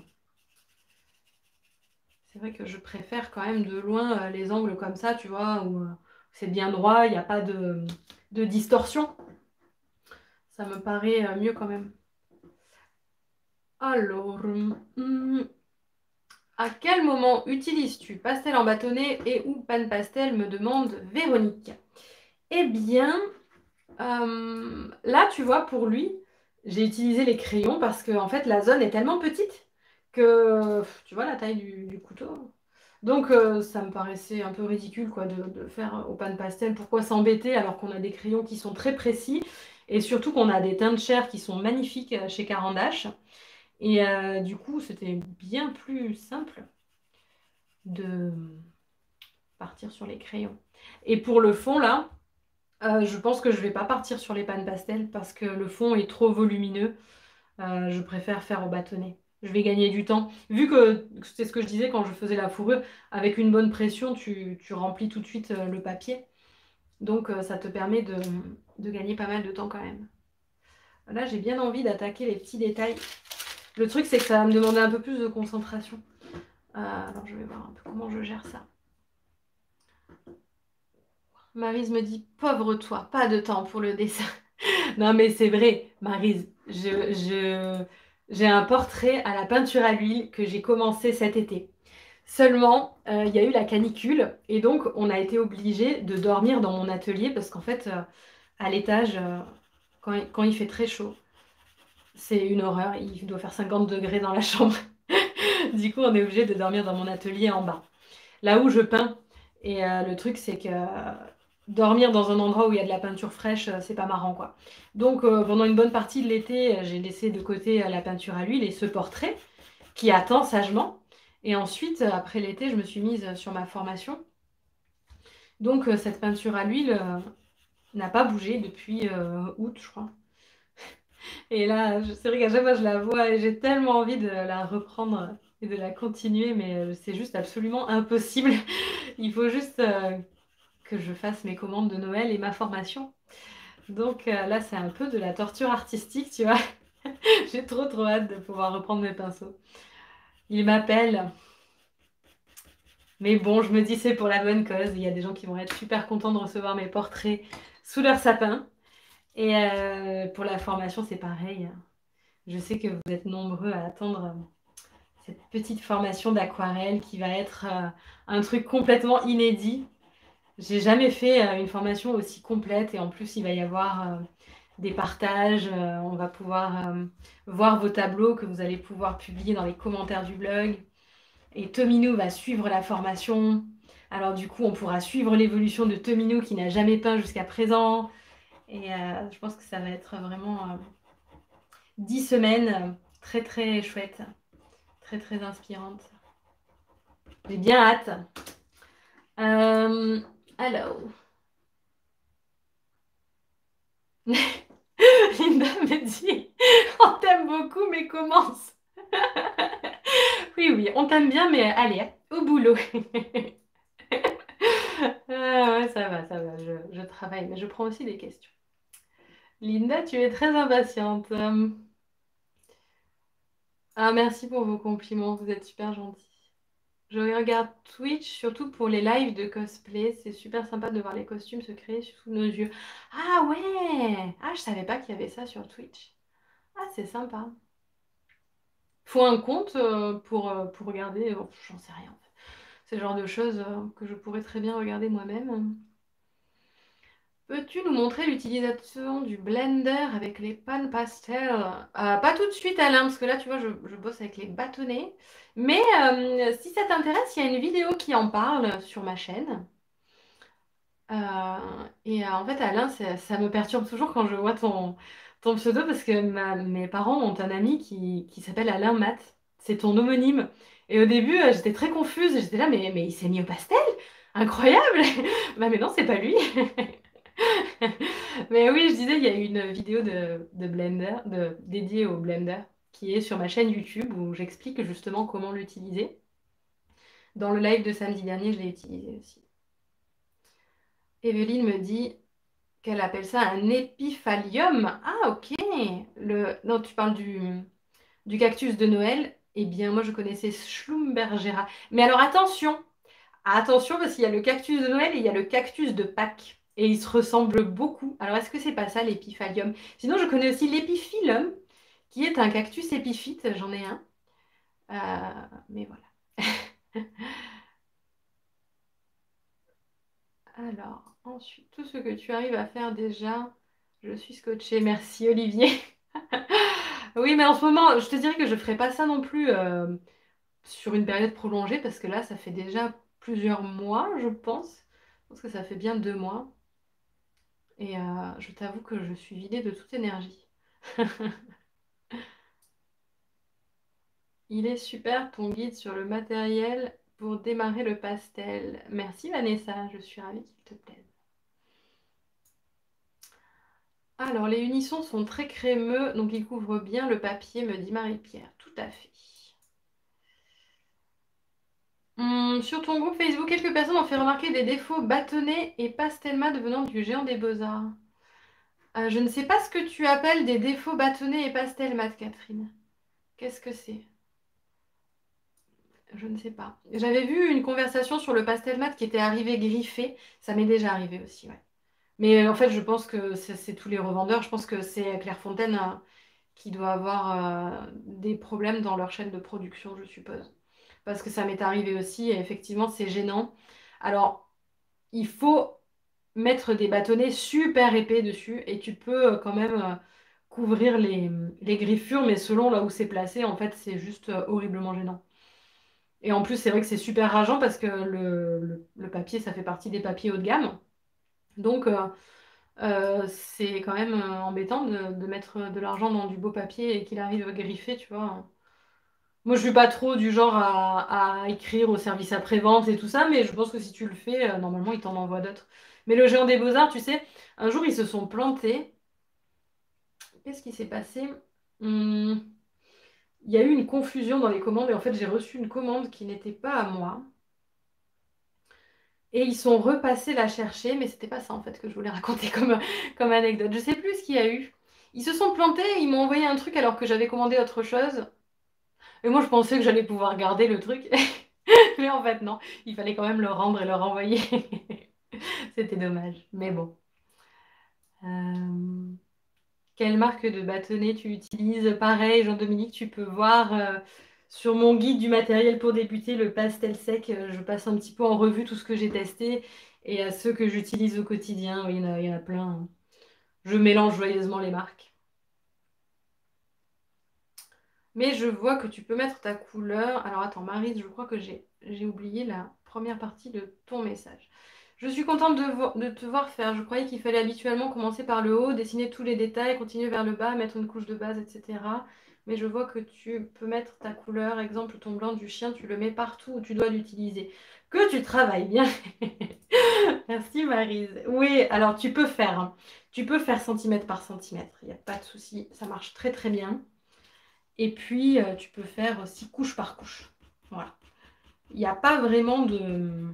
Speaker 1: C'est vrai que je préfère quand même de loin euh, les angles comme ça, tu vois, où euh, c'est bien droit, il n'y a pas de, de distorsion. Ça me paraît euh, mieux quand même. Alors, hum, à quel moment utilises-tu pastel en bâtonnet et ou pan pastel, me demande Véronique. Eh bien, euh, là, tu vois, pour lui, j'ai utilisé les crayons parce que en fait, la zone est tellement petite que, tu vois, la taille du, du couteau. Donc, euh, ça me paraissait un peu ridicule, quoi, de, de faire au pan pastel. Pourquoi s'embêter alors qu'on a des crayons qui sont très précis et surtout qu'on a des teintes de chair qui sont magnifiques euh, chez Caran d'Ache. Et euh, du coup, c'était bien plus simple de partir sur les crayons. Et pour le fond, là, euh, je pense que je vais pas partir sur les pannes pastel parce que le fond est trop volumineux. Euh, je préfère faire au bâtonnet. Je vais gagner du temps. Vu que c'est ce que je disais quand je faisais la fourrure, avec une bonne pression, tu, tu remplis tout de suite euh, le papier. Donc euh, ça te permet de, de gagner pas mal de temps quand même. Là, j'ai bien envie d'attaquer les petits détails. Le truc, c'est que ça va me demander un peu plus de concentration. Euh, alors, je vais voir un peu comment je gère ça. Maryse me dit, pauvre toi, pas de temps pour le dessin. Non, mais c'est vrai, Maryse, je, je, j'ai un portrait à la peinture à l'huile que j'ai commencé cet été. Seulement, euh, il y a eu la canicule et donc on a été obligé de dormir dans mon atelier parce qu'en fait, euh, à l'étage, euh, quand, il- quand il fait très chaud, c'est une horreur. Il doit faire cinquante degrés dans la chambre. Du coup, on est obligé de dormir dans mon atelier en bas, là où je peins. Et euh, le truc, c'est que euh, dormir dans un endroit où il y a de la peinture fraîche, euh, c'est pas marrant, quoi. Donc, euh, pendant une bonne partie de l'été, euh, j'ai laissé de côté euh, la peinture à l'huile et ce portrait qui attend sagement. Et ensuite, euh, après l'été, je me suis mise sur ma formation. Donc, euh, cette peinture à l'huile euh, n'a pas bougé depuis euh, août, je crois. Et là, je- c'est vrai qu'à chaque fois, je la vois et j'ai tellement envie de la reprendre et de la continuer, mais euh, c'est juste absolument impossible. Il faut juste euh, que je fasse mes commandes de Noël et ma formation. Donc euh, là, c'est un peu de la torture artistique, tu vois. J'ai trop trop hâte de pouvoir reprendre mes pinceaux. Il m'appelle, mais bon, je me dis c'est pour la bonne cause. Il y a des gens qui vont être super contents de recevoir mes portraits sous leur sapin. Et euh, pour la formation, c'est pareil. Je sais que vous êtes nombreux à attendre cette petite formation d'aquarelle qui va être euh, un truc complètement inédit. J'ai jamais fait euh, une formation aussi complète et en plus il va y avoir euh, des partages, euh, on va pouvoir euh, voir vos tableaux que vous allez pouvoir publier dans les commentaires du blog. Et Tominou va suivre la formation. Alors du coup on pourra suivre l'évolution de Tominou qui n'a jamais peint jusqu'à présent. Et euh, je pense que ça va être vraiment euh, dix semaines euh, très très chouettes, très très inspirantes. J'ai bien hâte. Euh, alors, Linda me dit, on t'aime beaucoup, mais commence. Oui, oui, on t'aime bien, mais allez, au boulot. Ah ouais, ça va, ça va, je, je travaille, mais je prends aussi des questions. Linda, tu es très impatiente. Euh, Ah, merci pour vos compliments, vous êtes super gentils. Je regarde Twitch surtout pour les lives de cosplay. C'est super sympa de voir les costumes se créer sous nos yeux. Ah ouais! Ah, je savais pas qu'il y avait ça sur Twitch. Ah, c'est sympa. Faut un compte euh, pour, euh, pour regarder. Bon, j'en sais rien en fait. C'est le genre de choses euh, que je pourrais très bien regarder moi-même. Peux-tu nous montrer l'utilisation du blender avec les pannes pastel? Euh, pas tout de suite, Alain, parce que là, tu vois, je, je bosse avec les bâtonnets. Mais euh, si ça t'intéresse, il y a une vidéo qui en parle sur ma chaîne. Euh, et euh, en fait, Alain, ça, ça me perturbe toujours quand je vois ton, ton pseudo parce que ma- mes parents ont un ami qui, qui s'appelle Alain Matt. C'est ton homonyme. Et au début, euh, j'étais très confuse. J'étais là, mais, mais il s'est mis au pastel? Incroyable! Bah, mais non, c'est pas lui. Mais oui, je disais, il y a une vidéo de, de Blender, de, dédiée au Blender, qui est sur ma chaîne YouTube où j'explique justement comment l'utiliser. Dans le live de samedi dernier, je l'ai utilisé aussi. Evelyne me dit qu'elle appelle ça un épiphallium. Ah, ok. Le... Non, tu parles du, du cactus de Noël. Eh bien, moi, je connaissais Schlumbergera. Mais alors, attention, attention, parce qu'il y a le cactus de Noël et il y a le cactus de Pâques. Et ils se ressemblent beaucoup. Alors, est-ce que c'est pas ça, l'épiphallium? Sinon, je connais aussi l'épiphyllum, qui est un cactus épiphyte. J'en ai un. Euh, mais voilà. Alors, ensuite, tout ce que tu arrives à faire déjà, je suis scotchée. Merci, Olivier. Oui, mais en ce moment, je te dirais que je ne ferai pas ça non plus euh, sur une période prolongée, parce que là, ça fait déjà plusieurs mois, je pense. Je pense que ça fait bien deux mois. Et euh, je t'avoue que je suis vidée de toute énergie. Il est super ton guide sur le matériel pour démarrer le pastel. Merci Vanessa, je suis ravie qu'il te plaise. Alors, les unissons sont très crémeux, donc ils couvrent bien le papier, me dit Marie-Pierre. Tout à fait. Hum, sur ton groupe Facebook, quelques personnes ont fait remarquer des défauts bâtonnets et pastelmat devenant du géant des beaux-arts. Euh, je ne sais pas ce que tu appelles des défauts bâtonnets et pastelmat, Catherine. Qu'est-ce que c'est? Je ne sais pas. J'avais vu une conversation sur le pastelmat qui était arrivé griffé. Ça m'est déjà arrivé aussi, ouais. Mais euh, en fait, je pense que c'est c'est tous les revendeurs. Je pense que c'est Clairefontaine euh, qui doit avoir euh, des problèmes dans leur chaîne de production, je suppose. Parce que ça m'est arrivé aussi, et effectivement, c'est gênant. Alors, il faut mettre des bâtonnets super épais dessus, et tu peux euh, quand même euh, couvrir les, les griffures, mais selon là où c'est placé, en fait, c'est juste euh, horriblement gênant. Et en plus, c'est vrai que c'est super rageant parce que le, le- le papier, ça fait partie des papiers haut de gamme. Donc, euh, euh, c'est quand même euh, embêtant de, de mettre de l'argent dans du beau papier et qu'il arrive griffé, tu vois. Moi, je suis pas trop du genre à, à écrire au service après-vente et tout ça, mais je pense que si tu le fais, euh, normalement, il t'en envoie d'autres. Mais le géant des beaux-arts, tu sais, un jour, ils se sont plantés. Qu'est-ce qui s'est passé? Hum, Il y a eu une confusion dans les commandes et en fait, j'ai reçu une commande qui n'était pas à moi. Et ils sont repassés la chercher, mais c'était pas ça en fait que je voulais raconter comme, comme anecdote. Je sais plus ce qu'il y a eu. Ils se sont plantés, ils m'ont envoyé un truc alors que j'avais commandé autre chose. Et moi, je pensais que j'allais pouvoir garder le truc. Mais en fait, non. Il fallait quand même le rendre et le renvoyer. C'était dommage. Mais bon. Euh, Quelle marque de bâtonnet tu utilises? Pareil, Jean-Dominique, tu peux voir euh, sur mon guide du matériel pour débuter, le pastel sec. euh, je passe un petit peu en revue tout ce que j'ai testé et à ceux que j'utilise au quotidien. Oui, il y en a, il y en a plein, hein. Je mélange joyeusement les marques. Mais je vois que tu peux mettre ta couleur. Alors attends, Marise, je crois que j'ai j'ai oublié la première partie de ton message. Je suis contente de, vo- de te voir faire. Je croyais qu'il fallait habituellement commencer par le haut, dessiner tous les détails, continuer vers le bas, mettre une couche de base, et cetera. Mais je vois que tu peux mettre ta couleur, exemple ton blanc du chien, tu le mets partout où tu dois l'utiliser. Que tu travailles bien. Merci Marise. Oui, alors tu peux faire, hein. Tu peux faire centimètre par centimètre. Il n'y a pas de souci. Ça marche très très bien. Et puis, euh, tu peux faire aussi couche par couche. Voilà. Il n'y a pas vraiment de,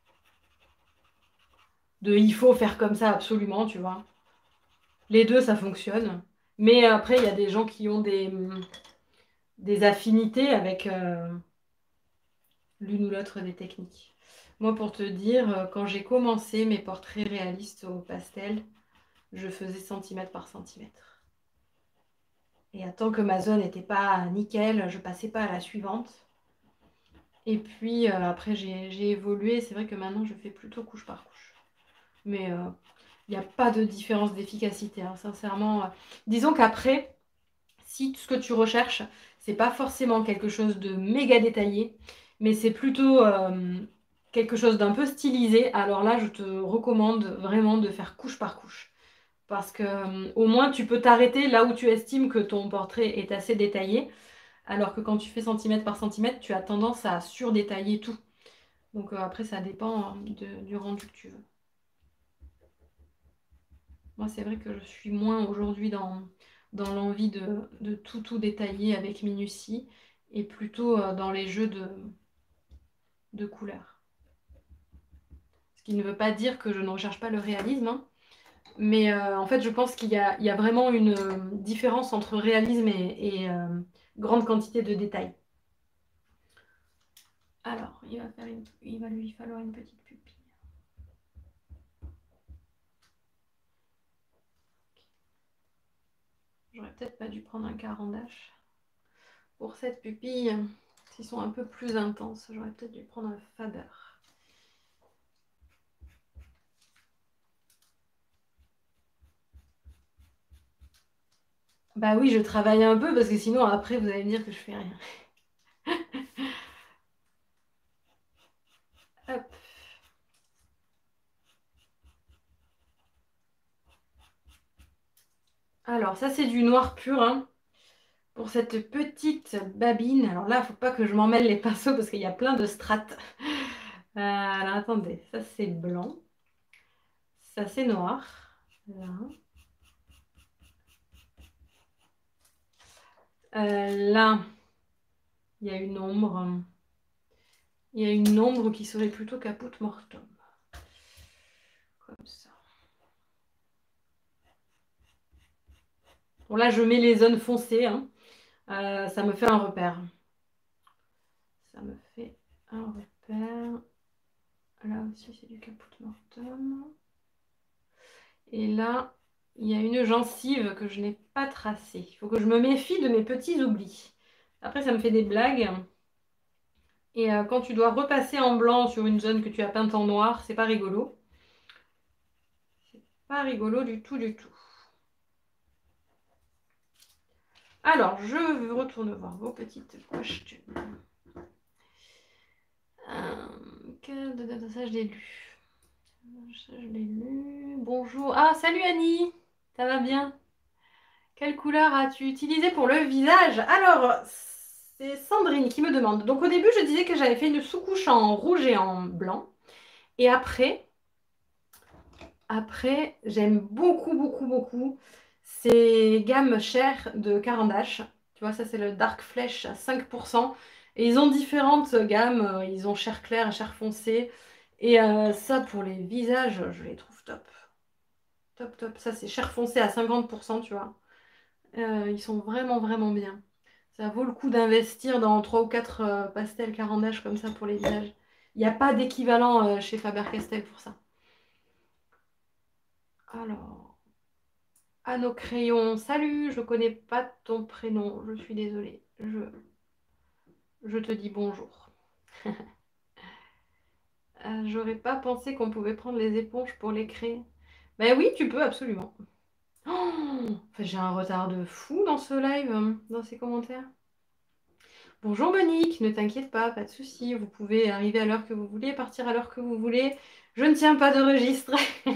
Speaker 1: de il faut faire comme ça absolument, tu vois. Les deux, ça fonctionne. Mais après, il y a des gens qui ont des, des affinités avec euh, l'une ou l'autre des techniques. Moi, pour te dire, euh, quand j'ai commencé mes portraits réalistes au pastel, je faisais centimètre par centimètre. Et à tant que ma zone n'était pas nickel, je passais pas à la suivante. Et puis euh, après, j'ai j'ai évolué. C'est vrai que maintenant, je fais plutôt couche par couche. Mais euh, il n'y a pas de différence d'efficacité, hein, sincèrement. euh. Disons qu'après, si ce que tu recherches, c'est pas forcément quelque chose de méga détaillé, mais c'est plutôt euh, quelque chose d'un peu stylisé, alors là, je te recommande vraiment de faire couche par couche. Parce que euh, au moins, tu peux t'arrêter là où tu estimes que ton portrait est assez détaillé, alors que quand tu fais centimètre par centimètre, tu as tendance à surdétailler tout. Donc euh, après, ça dépend hein, de- du rendu que tu veux. Moi, c'est vrai que je suis moins aujourd'hui dans, dans l'envie de, de tout, tout détailler avec minutie et plutôt euh, dans les jeux de, de couleurs. Ce qui ne veut pas dire que je ne recherche pas le réalisme, hein. Mais euh, en fait, je pense qu'il y a, il y a vraiment une euh, différence entre réalisme et, et, euh, grande quantité de détails. Alors, il va, faire une- il va lui falloir une petite pupille. J'aurais peut-être pas dû prendre un caran d'H. Pour cette pupille, s'ils sont un peu plus intenses, j'aurais peut-être dû prendre un fader. Bah oui, je travaille un peu parce que sinon après vous allez me dire que je fais rien. Hop. Alors ça c'est du noir pur, hein, pour cette petite babine. Alors là, il faut pas que je m'en mêle les pinceaux parce qu'il y a plein de strates. Euh, alors attendez, ça c'est blanc, ça c'est noir. Là. Euh, là, il y a une ombre. Il y a une ombre qui serait plutôt caput mortum. Comme ça. Bon là, je mets les zones foncées, hein. Euh, ça me fait un repère. Ça me fait un repère. Là aussi, c'est du caput mortum. Et là, il y a une gencive que je n'ai pas tracée. Il faut que je me méfie de mes petits oublis. Après, ça me fait des blagues. Et euh, quand tu dois repasser en blanc sur une zone que tu as peinte en noir, c'est pas rigolo. C'est pas rigolo du tout, du tout. Alors, je retourne voir vos petites questions. Euh, que- ça, je l'ai lu. Ça, je l'ai lu. Bonjour. Ah, salut Annie. Ça va bien? Quelle couleur as-tu utilisé pour le visage? Alors, c'est Sandrine qui me demande. Donc au début, je disais que j'avais fait une sous-couche en rouge et en blanc. Et après, après, j'aime beaucoup, beaucoup, beaucoup ces gammes chères de Caran d'Ache. Tu vois, ça c'est le Dark Flesh à cinq pour cent. Et ils ont différentes gammes. Ils ont chair claire et chair foncée. Et euh, ça, pour les visages, je les trouve top. Top, top. Ça, c'est chair foncée à cinquante pour cent, tu vois. Euh, ils sont vraiment, vraiment bien. Ça vaut le coup d'investir dans trois ou quatre euh, pastels Caran d'Ache comme ça pour les visages. Il n'y a pas d'équivalent euh, chez Faber-Castell pour ça. Alors, à nos crayons. Salut, je connais pas ton prénom. Je suis désolée. Je, je te dis bonjour. Euh, j'aurais pas pensé qu'on pouvait prendre les éponges pour les créer. Ben oui, tu peux, absolument. Oh, enfin, j'ai un retard de fou dans ce live, hein, dans ces commentaires. Bonjour Monique, ne t'inquiète pas, pas de souci. Vous pouvez arriver à l'heure que vous voulez, partir à l'heure que vous voulez. Je ne tiens pas de registre.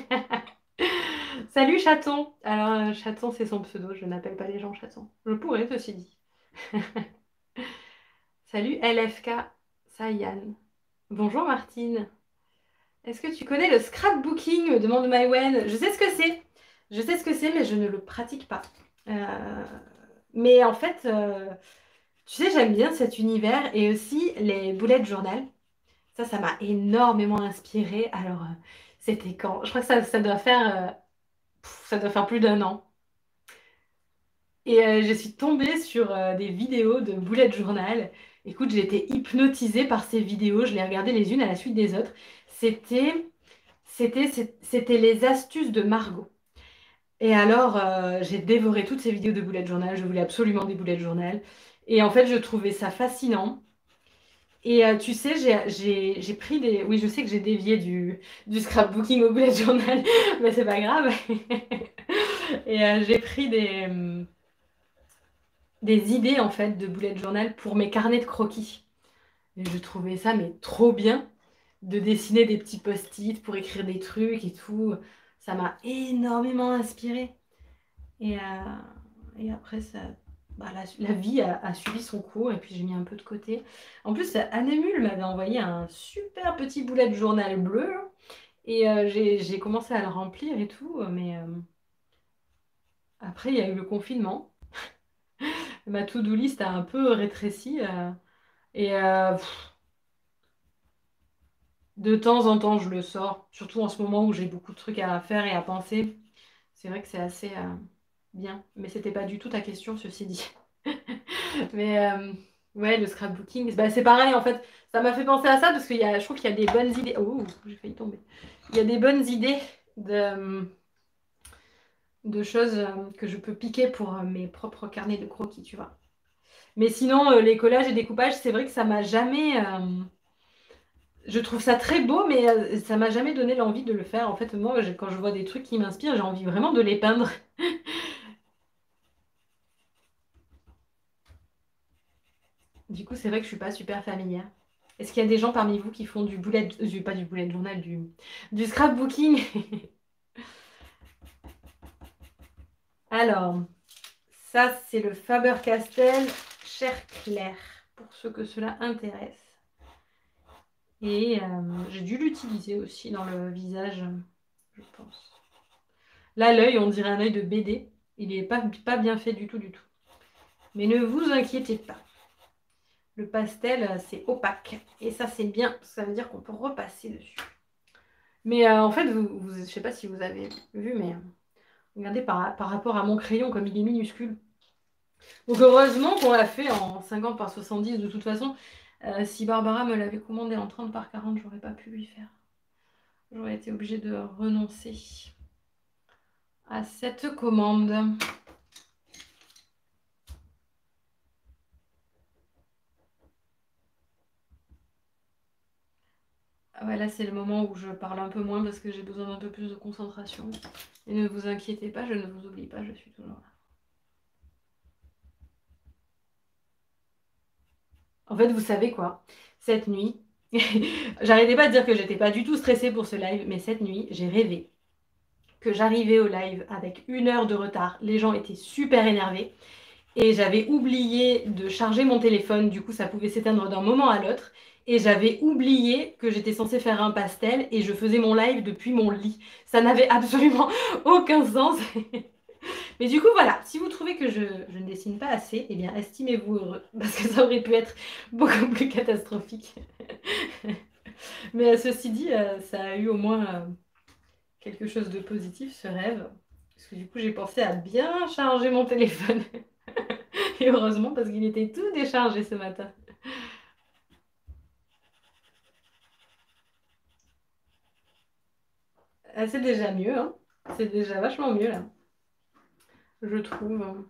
Speaker 1: Salut chaton. Alors, euh, chaton, c'est son pseudo. Je n'appelle pas les gens chaton. Je pourrais, ceci dit. Salut L F K Sayan. Bonjour Martine. Est-ce que tu connais le scrapbooking? Me demande Mywen. Je sais ce que c'est. Je sais ce que c'est, mais je ne le pratique pas. Euh, Mais en fait, euh, tu sais, j'aime bien cet univers et aussi les bullet journal. Ça, ça m'a énormément inspirée. Alors, euh, c'était quand? Je crois que ça, ça doit faire, euh, pff, ça doit faire plus d'un an. Et euh, je suis tombée sur euh, des vidéos de bullet journal. Écoute, j'ai été hypnotisée par ces vidéos. Je les regardais les unes à la suite des autres. C'était, c'était, c'est- c'était les astuces de Margot. Et alors, euh, j'ai dévoré toutes ces vidéos de bullet journal. Je voulais absolument des bullet journal. Et en fait, je trouvais ça fascinant. Et euh, tu sais, j'ai j'ai- j'ai pris des... Oui, je sais que j'ai dévié du, du scrapbooking au bullet journal, mais c'est pas grave. Et euh, j'ai pris des, hum, des idées, en fait, de bullet journal pour mes carnets de croquis. Et je trouvais ça, mais trop bien, de dessiner des petits post-it pour écrire des trucs et tout. Ça m'a énormément inspirée. Et, euh, et après, ça, bah, la, la vie a, a suivi son cours et puis j'ai mis un peu de côté. En plus, Annemule m'avait envoyé un super petit boulet de journal bleu et euh, j'ai j'ai commencé à le remplir et tout. Mais euh, Après, il y a eu le confinement. Ma to-do list a un peu rétréci. euh, et euh, pff, de temps en temps, je le sors. Surtout en ce moment où j'ai beaucoup de trucs à faire et à penser. C'est vrai que c'est assez euh, bien. Mais c'était pas du tout ta question, ceci dit. Mais euh, ouais, le scrapbooking, bah, c'est pareil en fait. Ça m'a fait penser à ça parce que y a, je trouve qu'il y a des bonnes idées. Oh, j'ai failli tomber. Il y a des bonnes idées de, de choses euh, que je peux piquer pour euh, mes propres carnets de croquis, tu vois. Mais sinon, euh, les collages et découpages, c'est vrai que ça m'a jamais. euh, Je trouve ça très beau, mais euh, ça m'a jamais donné l'envie de le faire. En fait, moi, j'ai- quand je vois des trucs qui m'inspirent, j'ai envie vraiment de les peindre. Du coup, c'est vrai que je suis pas super familière. Est-ce qu'il y a des gens parmi vous qui font du bullet, euh, du- pas du bullet journal, du, du scrapbooking? Alors, ça, c'est le Faber-Castell Chair Claire, pour ceux que cela intéresse. Et euh, j'ai dû l'utiliser aussi dans le visage, je pense. Là, l'œil, on dirait un œil de B D. Il est pas, pas bien fait du tout, du tout. Mais ne vous inquiétez pas. Le pastel, c'est opaque. Et ça, c'est bien. Ça veut dire qu'on peut repasser dessus. Mais euh, en fait, vous, vous- je ne sais pas si vous avez vu, mais euh, regardez par, par rapport à mon crayon, comme il est minuscule. Donc heureusement qu'on l'a fait en cinquante par soixante-dix. De toute façon, euh, si Barbara me l'avait commandé en trente par quarante, j'aurais pas pu lui faire. J'aurais été obligée de renoncer à cette commande. Ah ouais, là, c'est le moment où je parle un peu moins parce que j'ai besoin d'un peu plus de concentration. Et ne vous inquiétez pas, je ne vous oublie pas, je suis toujours là. En fait, vous savez quoi? Cette nuit, j'arrêtais pas de dire que j'étais pas du tout stressée pour ce live, mais cette nuit, j'ai rêvé que j'arrivais au live avec une heure de retard. Les gens étaient super énervés et j'avais oublié de charger mon téléphone. Du coup, ça pouvait s'éteindre d'un moment à l'autre. Et j'avais oublié que j'étais censée faire un pastel et je faisais mon live depuis mon lit. Ça n'avait absolument aucun sens. Mais du coup, voilà, si vous trouvez que je, je ne dessine pas assez, eh bien, estimez-vous heureux, parce que ça aurait pu être beaucoup plus catastrophique. Mais euh, ceci dit, euh, ça a eu au moins euh, quelque chose de positif, ce rêve. Parce que du coup, j'ai pensé à bien charger mon téléphone. Et heureusement, parce qu'il était tout déchargé ce matin. Ah, c'est déjà mieux, hein. C'est déjà vachement mieux, là, je trouve.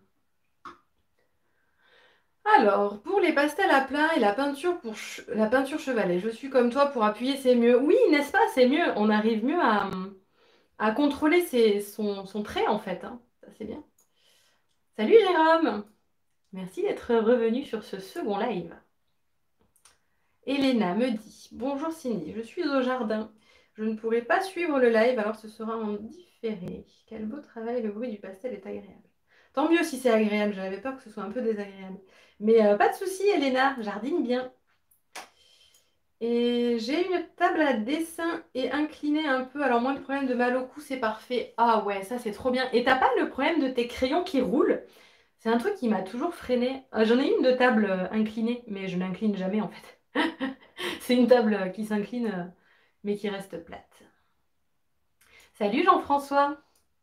Speaker 1: Alors, pour les pastels à plat et la peinture pour ch- la peinture chevalet, je suis comme toi pour appuyer, c'est mieux. Oui, n'est-ce pas? C'est mieux. On arrive mieux à, à contrôler ses- son, son trait, en fait, hein. Ça, c'est bien. Salut Jérôme! Merci d'être revenu sur ce second live. Elena me dit: Bonjour Cindy, je suis au jardin. Je ne pourrai pas suivre le live, alors ce sera en différé. Quel beau travail, le bruit du pastel est agréable. Tant mieux si c'est agréable, j'avais peur que ce soit un peu désagréable. Mais euh, pas de souci, Elena, jardine bien. Et j'ai une table à dessin et inclinée un peu. Alors, moins de problème de mal au cou, c'est parfait. Ah ouais, ça c'est trop bien. Et t'as pas le problème de tes crayons qui roulent? C'est un truc qui m'a toujours freiné. J'en ai une de table euh, inclinée, mais je n'incline jamais en fait. C'est une table euh, qui s'incline, euh, mais qui reste plate. Salut Jean-François.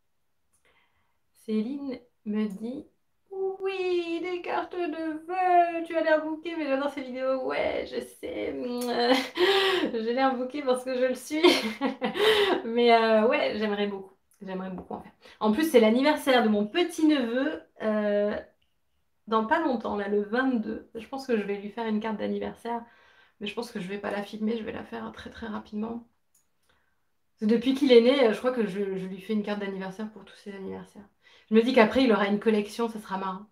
Speaker 1: Céline me dit: Oui, des cartes de vœux. Tu as l'air bouquée, mais j'adore ces vidéos. Ouais, je sais. J'ai l'air bouquée parce que je le suis. Mais euh, ouais, j'aimerais beaucoup. J'aimerais beaucoup en faire. En plus, c'est l'anniversaire de mon petit-neveu euh, dans pas longtemps, là, le vingt-deux. Je pense que je vais lui faire une carte d'anniversaire. Mais je pense que je vais pas la filmer, je vais la faire très très rapidement. Parce que depuis qu'il est né, je crois que je, je lui fais une carte d'anniversaire pour tous ses anniversaires. Je me dis qu'après, il aura une collection, ça sera marrant.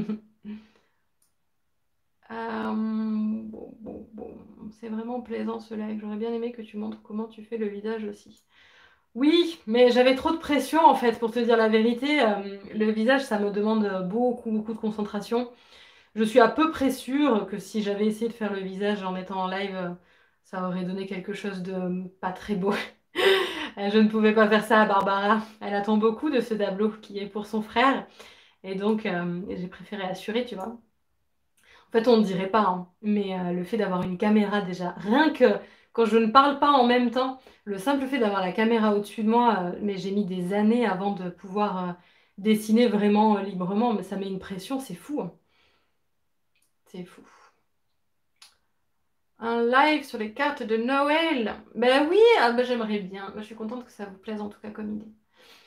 Speaker 1: Euh, bon, bon, bon. C'est vraiment plaisant ce live. J'aurais bien aimé que tu montres comment tu fais le vidage aussi. Oui, mais j'avais trop de pression en fait, pour te dire la vérité. Euh, le visage, ça me demande beaucoup, beaucoup de concentration. Je suis à peu près sûre que si j'avais essayé de faire le visage en étant en live, euh, ça aurait donné quelque chose de pas très beau. Euh, Je ne pouvais pas faire ça à Barbara. Elle attend beaucoup de ce tableau qui est pour son frère. Et donc, euh, j'ai préféré assurer, tu vois. En fait, on ne dirait pas, hein, mais euh, le fait d'avoir une caméra déjà, rien que quand je ne parle pas en même temps, le simple fait d'avoir la caméra au-dessus de moi, euh, mais j'ai mis des années avant de pouvoir euh, dessiner vraiment euh, librement, mais ça met une pression, c'est fou, hein. C'est fou. Un live sur les cartes de Noël. Ben oui, ah ben j'aimerais bien. Ben, je suis contente que ça vous plaise en tout cas comme idée.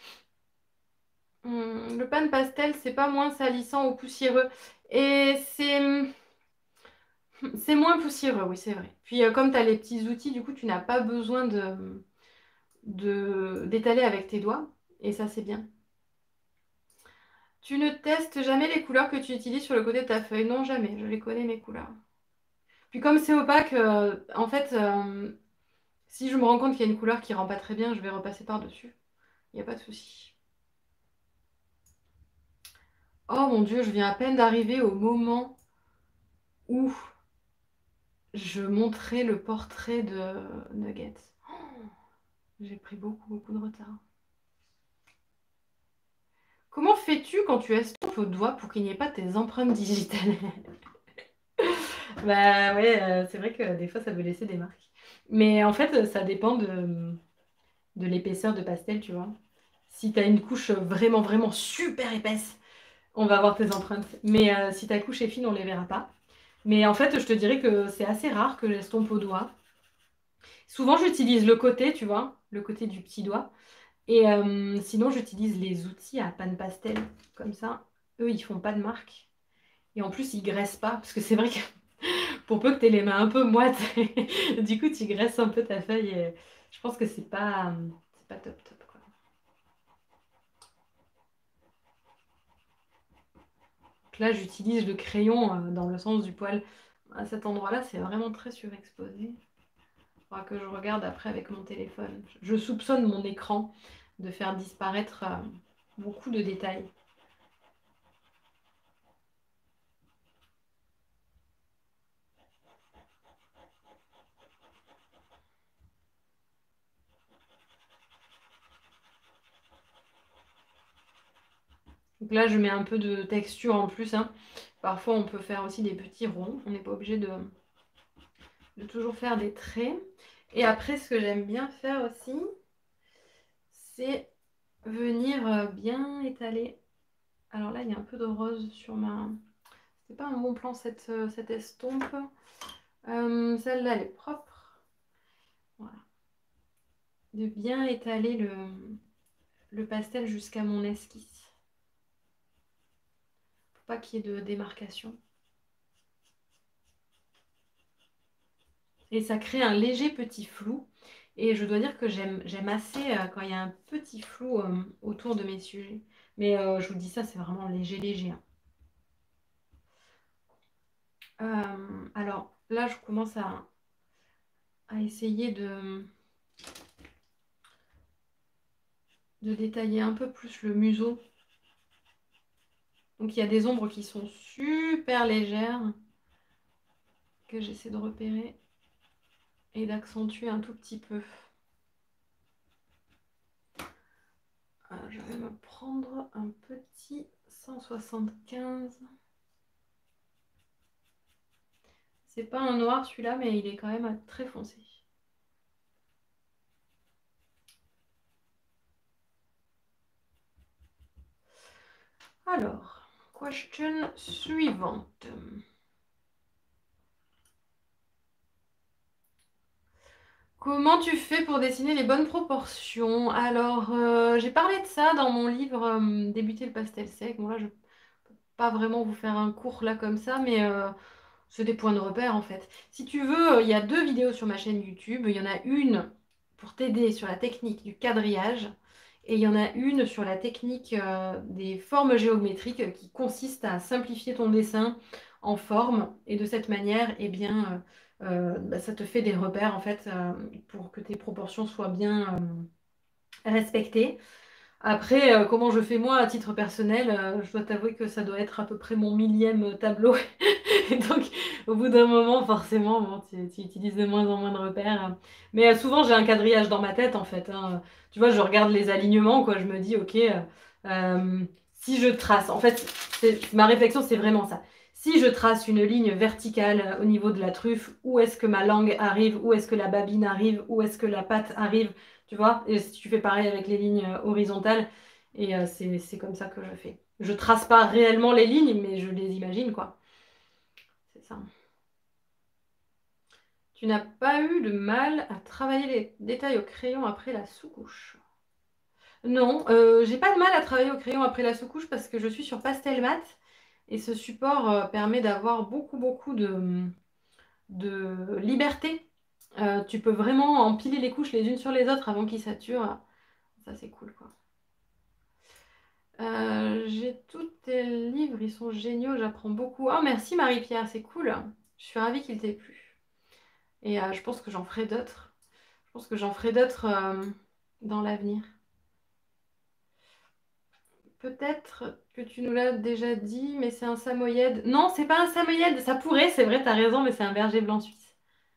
Speaker 1: Hum, le pan pastel, c'est pas moins salissant ou poussiéreux. Et c'est c'est moins poussiéreux, oui, c'est vrai. Puis euh, comme tu as les petits outils, du coup, tu n'as pas besoin de, de d'étaler avec tes doigts. Et ça, c'est bien. Tu ne testes jamais les couleurs que tu utilises sur le côté de ta feuille. Non, jamais. Je les connais, mes couleurs. Puis comme c'est opaque, euh, en fait, euh, si je me rends compte qu'il y a une couleur qui rend pas très bien, je vais repasser par-dessus. Il n'y a pas de souci. Oh mon Dieu, je viens à peine d'arriver au moment où je montrais le portrait de Nuggets. J'ai pris beaucoup, beaucoup de retard. Comment fais-tu quand tu estompes au doigt pour qu'il n'y ait pas tes empreintes digitales? Bah ouais, euh, c'est vrai que des fois ça peut laisser des marques. Mais en fait, ça dépend de, de l'épaisseur de pastel, tu vois. Si tu as une couche vraiment, vraiment super épaisse, on va voir tes empreintes. Mais euh, si ta couche est fine, on les verra pas. Mais en fait, je te dirais que c'est assez rare que j'estompe au doigt. Souvent, j'utilise le côté, tu vois, le côté du petit doigt. Et euh, sinon, j'utilise les outils à panne pastel. Comme ça, eux, ils font pas de marque. Et en plus, ils graissent pas. Parce que c'est vrai que pour peu que tu aies les mains un peu moites, du coup, tu graisses un peu ta feuille. Et je pense que c'est pas, c'est pas top top, quoi. Donc là, j'utilise le crayon euh, dans le sens du poil. À cet endroit-là, c'est vraiment très surexposé. Il faudra que je regarde après avec mon téléphone. Je soupçonne mon écran de faire disparaître euh, beaucoup de détails. Donc là, je mets un peu de texture en plus, hein. Parfois, on peut faire aussi des petits ronds. On n'est pas obligé de, de toujours faire des traits. Et après, ce que j'aime bien faire aussi, c'est venir euh, bien étaler. Alors là, il y a un peu de rose sur ma... C'est pas un bon plan, cette, euh, cette estompe. Euh, celle-là, elle est propre. Voilà. De bien étaler le, le pastel jusqu'à mon esquisse. Pour pas qu'il y ait de démarcation. Et ça crée un léger petit flou. Et je dois dire que j'aime j'aime assez euh, quand il y a un petit flou euh, autour de mes sujets. Mais euh, je vous dis ça, c'est vraiment léger, léger, hein. Euh, alors là, je commence à, à essayer de, de détailler un peu plus le museau. Donc il y a des ombres qui sont super légères que j'essaie de repérer et d'accentuer un tout petit peu. Alors, je vais me prendre un petit cent soixante-quinze. C'est pas un noir celui-là, mais il est quand même très foncé. Alors, question suivante. Comment tu fais pour dessiner les bonnes proportions? Alors, euh, j'ai parlé de ça dans mon livre euh, Débuter le pastel sec. Bon, là, je ne peux pas vraiment vous faire un cours là comme ça, mais euh, c'est des points de repère en fait. Si tu veux, euh, il y a deux vidéos sur ma chaîne YouTube. Il y en a une pour t'aider sur la technique du quadrillage et il y en a une sur la technique euh, des formes géométriques euh, qui consiste à simplifier ton dessin en forme et de cette manière, eh bien, euh, euh, bah, ça te fait des repères en fait euh, pour que tes proportions soient bien euh, respectées. Après, euh, comment je fais moi à titre personnel, euh, je dois t'avouer que ça doit être à peu près mon millième tableau. Et donc, au bout d'un moment, forcément, bon, tu, tu utilises de moins en moins de repères. Mais euh, souvent, j'ai un quadrillage dans ma tête, en fait, hein. Tu vois, je regarde les alignements, quoi. Je me dis, OK, euh, euh, si je trace, en fait, c'est- ma réflexion, c'est vraiment ça. Si je trace une ligne verticale euh, au niveau de la truffe, où est-ce que ma langue arrive, où est-ce que la babine arrive, où est-ce que la pâte arrive, tu vois? Et si tu fais pareil avec les lignes euh, horizontales, et euh, c'est, c'est comme ça que je fais. Je trace pas réellement les lignes, mais je les imagine, quoi. C'est ça. Tu n'as pas eu de mal à travailler les détails au crayon après la sous-couche? Non, euh, j'ai pas de mal à travailler au crayon après la sous-couche parce que je suis sur Pastelmat et ce support euh, permet d'avoir beaucoup, beaucoup de, de liberté. Euh, tu peux vraiment empiler les couches les unes sur les autres avant qu'ils saturent. Ça, c'est cool, quoi. Euh, j'ai tous tes livres, ils sont géniaux, j'apprends beaucoup. Oh, merci Marie-Pierre, c'est cool. Je suis ravie qu'il t'ait plu. Et euh, je pense que j'en ferai d'autres. Je pense que j'en ferai d'autres euh, dans l'avenir. Peut-être que tu nous l'as déjà dit, mais c'est un samoyède. Non, c'est pas un samoyède. Ça pourrait, c'est vrai, t'as raison, mais c'est un berger blanc suisse.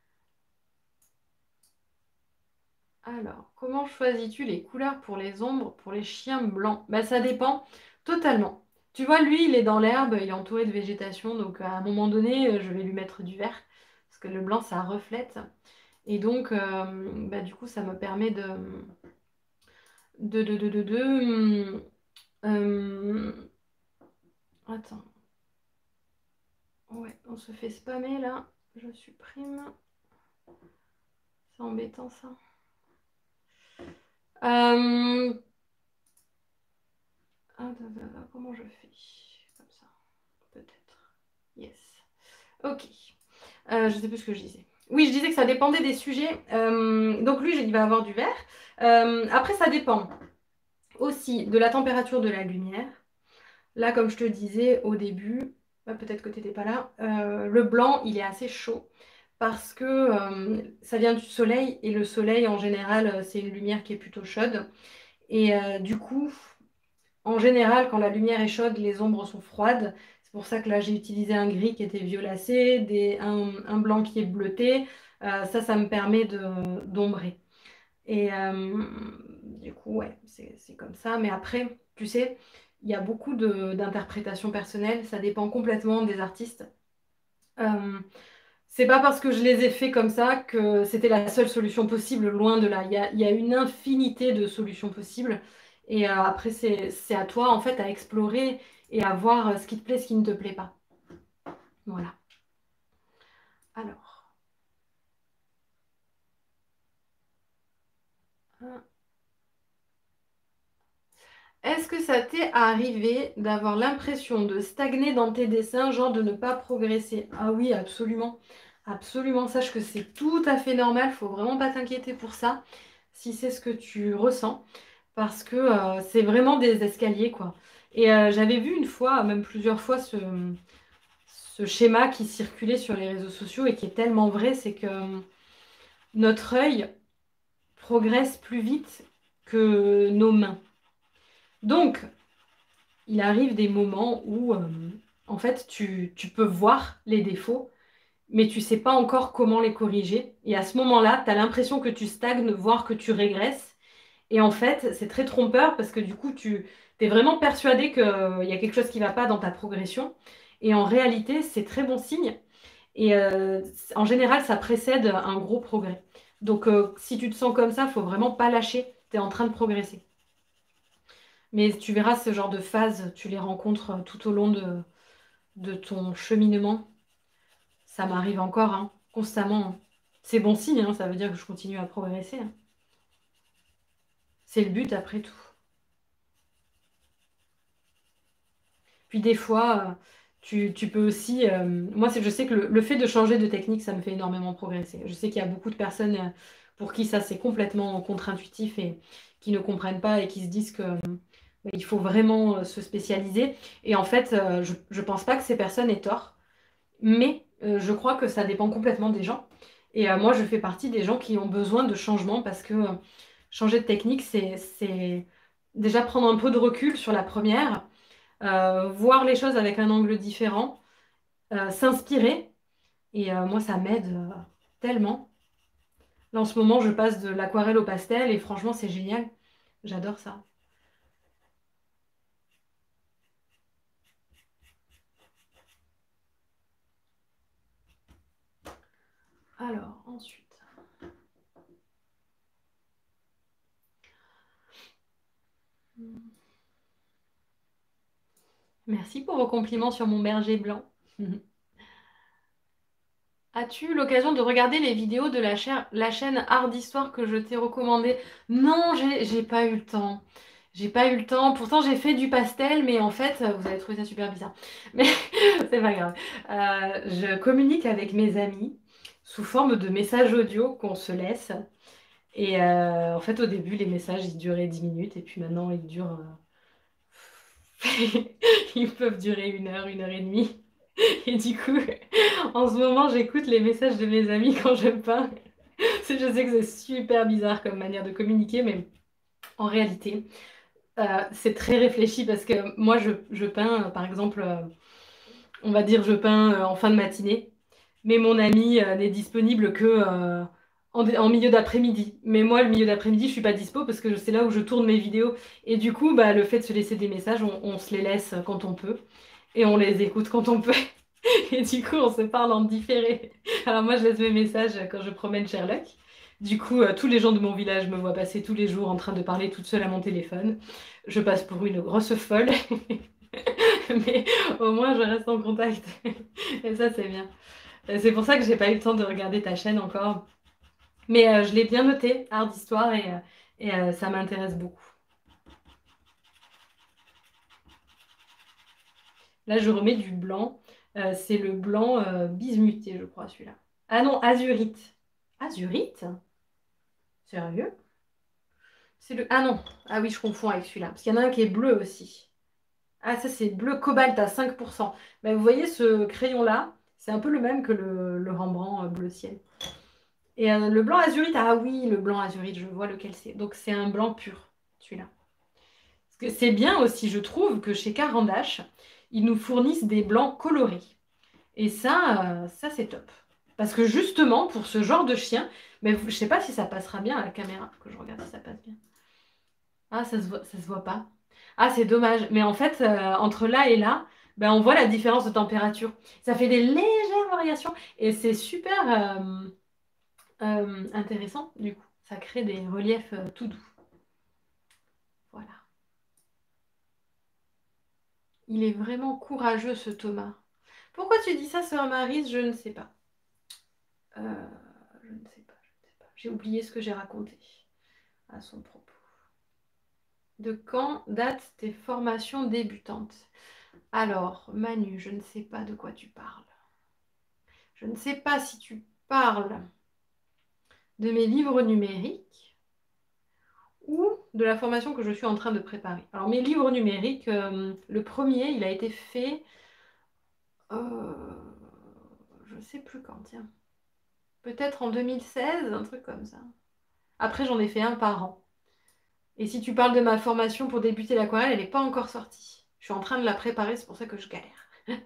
Speaker 1: Alors, comment choisis-tu les couleurs pour les ombres, pour les chiens blancs? Bah, ça dépend totalement. Tu vois, lui, il est dans l'herbe, il est entouré de végétation, donc à un moment donné, euh, je vais lui mettre du vert, parce que le blanc, ça reflète. Et donc, euh, bah, du coup, ça me permet de... de, de, de, de, de, euh, attends. Ouais, on se fait spammer là. Je supprime. C'est embêtant ça. Euh, ah, da, da, da, comment je fais? Comme ça, peut-être. Yes. Ok. Euh, je sais plus ce que je disais. Oui, je disais que ça dépendait des sujets. Euh, donc lui, il va avoir du vert. Euh, après, ça dépend aussi de la température de la lumière. Là, comme je te disais au début, bah, peut-être que tu n'étais pas là, euh, le blanc, il est assez chaud parce que euh, ça vient du soleil et le soleil, en général, euh, c'est une lumière qui est plutôt chaude. Et euh, du coup, en général, quand la lumière est chaude, les ombres sont froides. C'est pour ça que là, j'ai utilisé un gris qui était violacé, des, un, un blanc qui est bleuté. Euh, ça, ça me permet de, d'ombrer. Et euh, du coup, ouais, c'est c'est comme ça. Mais après, tu sais, il y a beaucoup de- d'interprétations personnelles. Ça dépend complètement des artistes. Euh, c'est pas parce que je les ai fait comme ça que c'était la seule solution possible, loin de là. Il y a, il y a une infinité de solutions possibles. Et euh, après, c'est, c'est à toi, en fait, à explorer et à voir euh, ce qui te plaît, ce qui ne te plaît pas. Voilà. Alors. Est-ce que ça t'est arrivé d'avoir l'impression de stagner dans tes dessins, genre de ne pas progresser? Ah oui, absolument. Absolument, sache que c'est tout à fait normal, faut vraiment pas t'inquiéter pour ça, si c'est ce que tu ressens, parce que euh, c'est vraiment des escaliers, quoi. Et euh, j'avais vu une fois, même plusieurs fois, ce, ce schéma qui circulait sur les réseaux sociaux et qui est tellement vrai, c'est que euh, notre œil progresse plus vite que nos mains. Donc, il arrive des moments où, euh, en fait, tu, tu peux voir les défauts, mais tu sais pas encore comment les corriger. Et à ce moment-là, tu as l'impression que tu stagnes, voire que tu régresses. Et en fait, c'est très trompeur parce que du coup, tu es vraiment persuadé qu'il y a quelque chose qui va pas dans ta progression. Et en réalité, c'est très bon signe. Et euh, en général, ça précède un gros progrès. Donc, euh, si tu te sens comme ça, faut vraiment pas lâcher. Tu es en train de progresser. Mais tu verras ce genre de phases, tu les rencontres euh, tout au long de, de ton cheminement. Ça m'arrive encore, hein, constamment, hein. C'est bon signe, hein, ça veut dire que je continue à progresser, hein. C'est le but après tout. Puis des fois, euh, tu, tu peux aussi... euh, moi, c'est- je sais que le, le fait de changer de technique, ça me fait énormément progresser. Je sais qu'il y a beaucoup de personnes euh, pour qui ça, c'est complètement contre-intuitif et qui ne comprennent pas et qui se disent que... euh, il faut vraiment euh, se spécialiser. Et en fait, euh, je ne pense pas que ces personnes aient tort. Mais euh, je crois que ça dépend complètement des gens. Et euh, moi, je fais partie des gens qui ont besoin de changement parce que euh, changer de technique, c'est, c'est... déjà prendre un peu de recul sur la première, euh, voir les choses avec un angle différent, euh, s'inspirer. Et euh, moi, ça m'aide euh, tellement. Là, en ce moment, je passe de l'aquarelle au pastel et franchement, c'est génial. J'adore ça. Alors, ensuite. Merci pour vos compliments sur mon berger blanc. As-tu eu l'occasion de regarder les vidéos de la, chaîne la chaîne Art d'Histoire que je t'ai recommandée? Non, j'ai j'ai pas eu le temps. J'ai pas eu le temps. Pourtant, j'ai fait du pastel, mais en fait, vous allez trouver ça super bizarre. Mais c'est pas grave. Euh, je communique avec mes amis sous forme de messages audio qu'on se laisse. Et euh, en fait, au début, les messages, ils duraient dix minutes, et puis maintenant, ils durent... euh, ils peuvent durer une heure, une heure et demie. Et du coup, en ce moment, j'écoute les messages de mes amis quand je peins. Je sais que c'est super bizarre comme manière de communiquer, mais en réalité, euh, c'est très réfléchi parce que moi, je, je peins, euh, par exemple, euh, on va dire, je peins euh, en fin de matinée, mais mon ami euh, n'est disponible que euh, en, en milieu d'après-midi. Mais moi, le milieu d'après-midi, je suis pas dispo parce que c'est là où je tourne mes vidéos. Et du coup, bah, le fait de se laisser des messages, on, on se les laisse quand on peut et on les écoute quand on peut. Et du coup, on se parle en différé. Alors moi, je laisse mes messages quand je promène Sherlock. Du coup, euh, tous les gens de mon village me voient passer tous les jours en train de parler toute seule à mon téléphone. Je passe pour une grosse folle, mais au moins je reste en contact. Et ça, c'est bien. Euh, C'est pour ça que j'ai pas eu le temps de regarder ta chaîne encore. Mais euh, je l'ai bien noté, Art d'Histoire, et, euh, et euh, ça m'intéresse beaucoup. Là, je remets du blanc. Euh, c'est le blanc euh, bismuté, je crois, celui-là. Ah non, azurite. Azurite? Sérieux? C'est le... Ah non, ah oui, je confonds avec celui-là. Parce qu'il y en a un qui est bleu aussi. Ah, ça, c'est bleu cobalt à cinq pour cent. Mais vous voyez, ce crayon-là, c'est un peu le même que le, le Rembrandt euh, bleu ciel. Et euh, le blanc azurite, ah oui, le blanc azurite, je vois lequel c'est. Donc, c'est un blanc pur, celui-là. Parce que c'est bien aussi, je trouve, que chez Carandache, ils nous fournissent des blancs colorés. Et ça, euh, ça c'est top. Parce que justement, pour ce genre de chien, mais vous- je sais pas si ça passera bien à la caméra, que je regarde si ça passe bien. Ah, ça se voit, ça se voit pas. Ah, c'est dommage. Mais en fait, euh, entre là et là, ben, on voit la différence de température. Ça fait des légères variations et c'est super euh, euh, intéressant du coup. Ça crée des reliefs euh, tout doux. Voilà. Il est vraiment courageux ce Thomas. Pourquoi tu dis ça, sœur Maryse? Je ne sais pas. Euh, je ne sais pas, je ne sais pas. J'ai oublié ce que j'ai raconté à son propos. De quand datent tes formations débutantes? Alors, Manu, je ne sais pas de quoi tu parles. Je ne sais pas si tu parles de mes livres numériques ou de la formation que je suis en train de préparer. Alors, mes livres numériques, euh, le premier, il a été fait, euh, je ne sais plus quand, tiens. Peut-être en deux mille seize, un truc comme ça. Après, j'en ai fait un par an. Et si tu parles de ma formation pour débuter l'aquarelle, elle n'est pas encore sortie. Je suis en train de la préparer, c'est pour ça que je galère.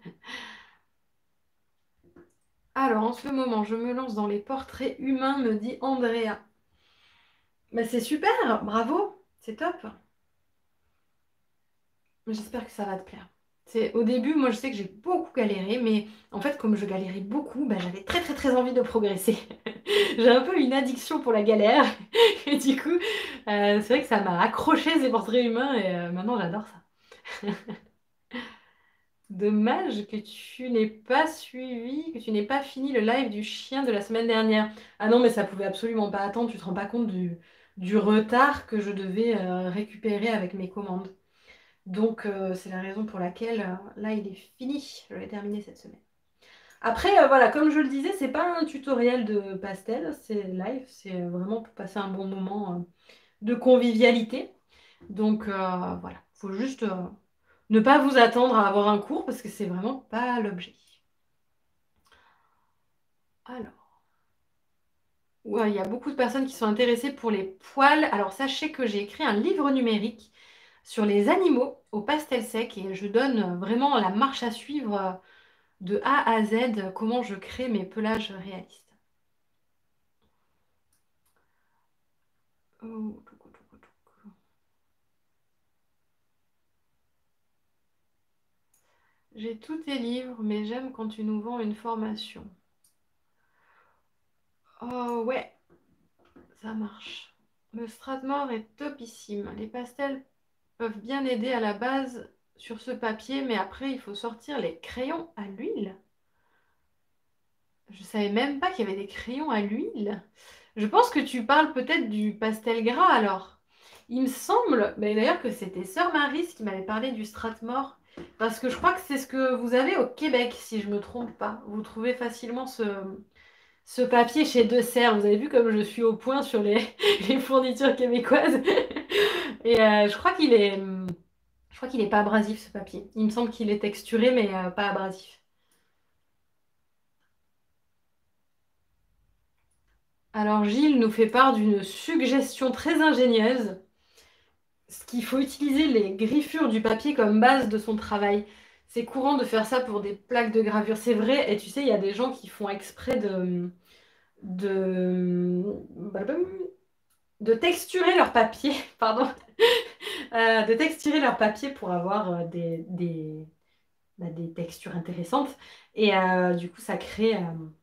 Speaker 1: Alors, en ce moment, je me lance dans les portraits humains, me dit Andrea. Mais c'est super, bravo, c'est top. J'espère que ça va te plaire. C'est, au début, moi je sais que j'ai beaucoup galéré, mais en fait, comme je galérais beaucoup, bah, j'avais très très très envie de progresser. J'ai un peu une addiction pour la galère, et du coup, euh, c'est vrai que ça m'a accroché ces portraits humains, et euh, maintenant j'adore ça. Dommage que tu n'aies pas suivi, que tu n'aies pas fini le live du chien de la semaine dernière. Ah non, mais ça pouvait absolument pas attendre, tu te rends pas compte du, du retard que je devais euh, récupérer avec mes commandes. Donc, euh, c'est la raison pour laquelle, euh, là, il est fini. Je l'ai terminé cette semaine. Après, euh, voilà, comme je le disais, c'est pas un tutoriel de pastel, c'est live, c'est vraiment pour passer un bon moment euh, de convivialité. Donc, euh, voilà, faut juste euh, ne pas vous attendre à avoir un cours parce que c'est vraiment pas l'objet. Alors, ouais, il y a beaucoup de personnes qui sont intéressées pour les poils. Alors, sachez que j'ai écrit un livre numérique sur les animaux au pastel sec et je donne vraiment la marche à suivre euh, de A à Z, euh, comment je crée mes pelages réalistes. Oh, toucou, toucou, toucou. J'ai tous tes livres, mais j'aime quand tu nous vends une formation. Oh ouais, ça marche. Le Strathmore est topissime. Les pastels peuvent bien aider à la base sur ce papier, mais après il faut sortir les crayons à l'huile. Je savais même pas qu'il y avait des crayons à l'huile. Je pense que tu parles peut-être du pastel gras alors. Il me semble, mais d'ailleurs que c'était Sœur Maryse qui m'avait parlé du Strathmore, parce que je crois que c'est ce que vous avez au Québec, si je me trompe pas. Vous trouvez facilement ce, ce papier chez Deux Serres. Vous avez vu comme je suis au point sur les, les fournitures québécoises. Et euh, je crois qu'il est, je crois qu'il est pas abrasif ce papier. Il me semble qu'il est texturé, mais euh, pas abrasif. Alors Gilles nous fait part d'une suggestion très ingénieuse, ce qu'il faut utiliser les griffures du papier comme base de son travail. C'est courant de faire ça pour des plaques de gravure, c'est vrai, et tu sais, il y a des gens qui font exprès de, de, de texturer leur papier, pardon, Euh, de texturer leur papier pour avoir euh, des, des, bah, des textures intéressantes, et euh, du coup, ça crée euh,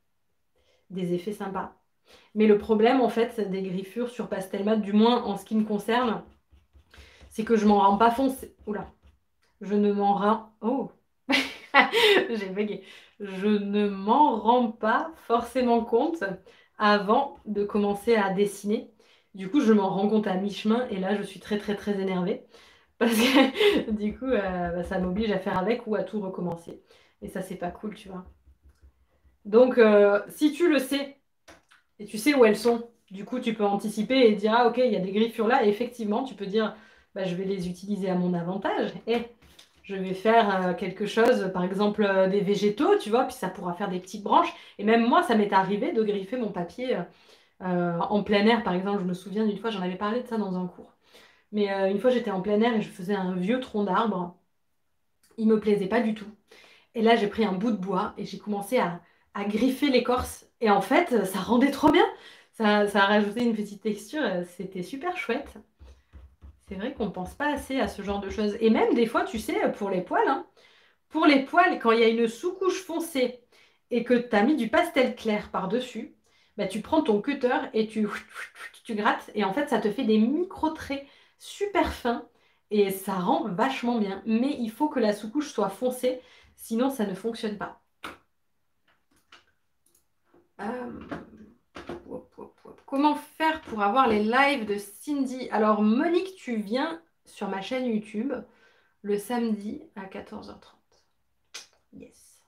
Speaker 1: des effets sympas. Mais le problème, en fait, des griffures sur pastel mat, du moins en ce qui me concerne, c'est que je m'en rends pas foncé. Oula, je ne m'en rends. Oh, j'ai bugué. Je ne m'en rends pas forcément compte avant de commencer à dessiner. Du coup, je m'en rends compte à mi-chemin et là, je suis très très très énervée parce que du coup, euh, bah, ça m'oblige à faire avec ou à tout recommencer. Et ça, c'est pas cool, tu vois. Donc, euh, si tu le sais et tu sais où elles sont. Du coup, tu peux anticiper et dire, ah ok, il y a des griffures là. Et effectivement, tu peux dire, bah, je vais les utiliser à mon avantage. Et je vais faire euh, quelque chose, par exemple euh, des végétaux, tu vois, puis ça pourra faire des petites branches. Et même moi, ça m'est arrivé de griffer mon papier euh, euh, en plein air, par exemple. Je me souviens d'une fois, j'en avais parlé de ça dans un cours. Mais euh, une fois, j'étais en plein air et je faisais un vieux tronc d'arbre. Il me plaisait pas du tout. Et là, j'ai pris un bout de bois et j'ai commencé à, à griffer l'écorce. Et en fait, ça rendait trop bien. Ça, ça a rajouté une petite texture. euh, C'était super chouette. C'est vrai qu'on pense pas assez à ce genre de choses. Et même des fois, tu sais, pour les poils, hein, pour les poils, quand il y a une sous-couche foncée et que tu as mis du pastel clair par-dessus, bah, tu prends ton cutter et tu, tu grattes. Et en fait, ça te fait des micro-traits super fins. Et ça rend vachement bien. Mais il faut que la sous-couche soit foncée, sinon ça ne fonctionne pas. Euh, Comment faire pour avoir les lives de Cindy? Alors, Monique, tu viens sur ma chaîne YouTube le samedi à quatorze heures trente. Yes.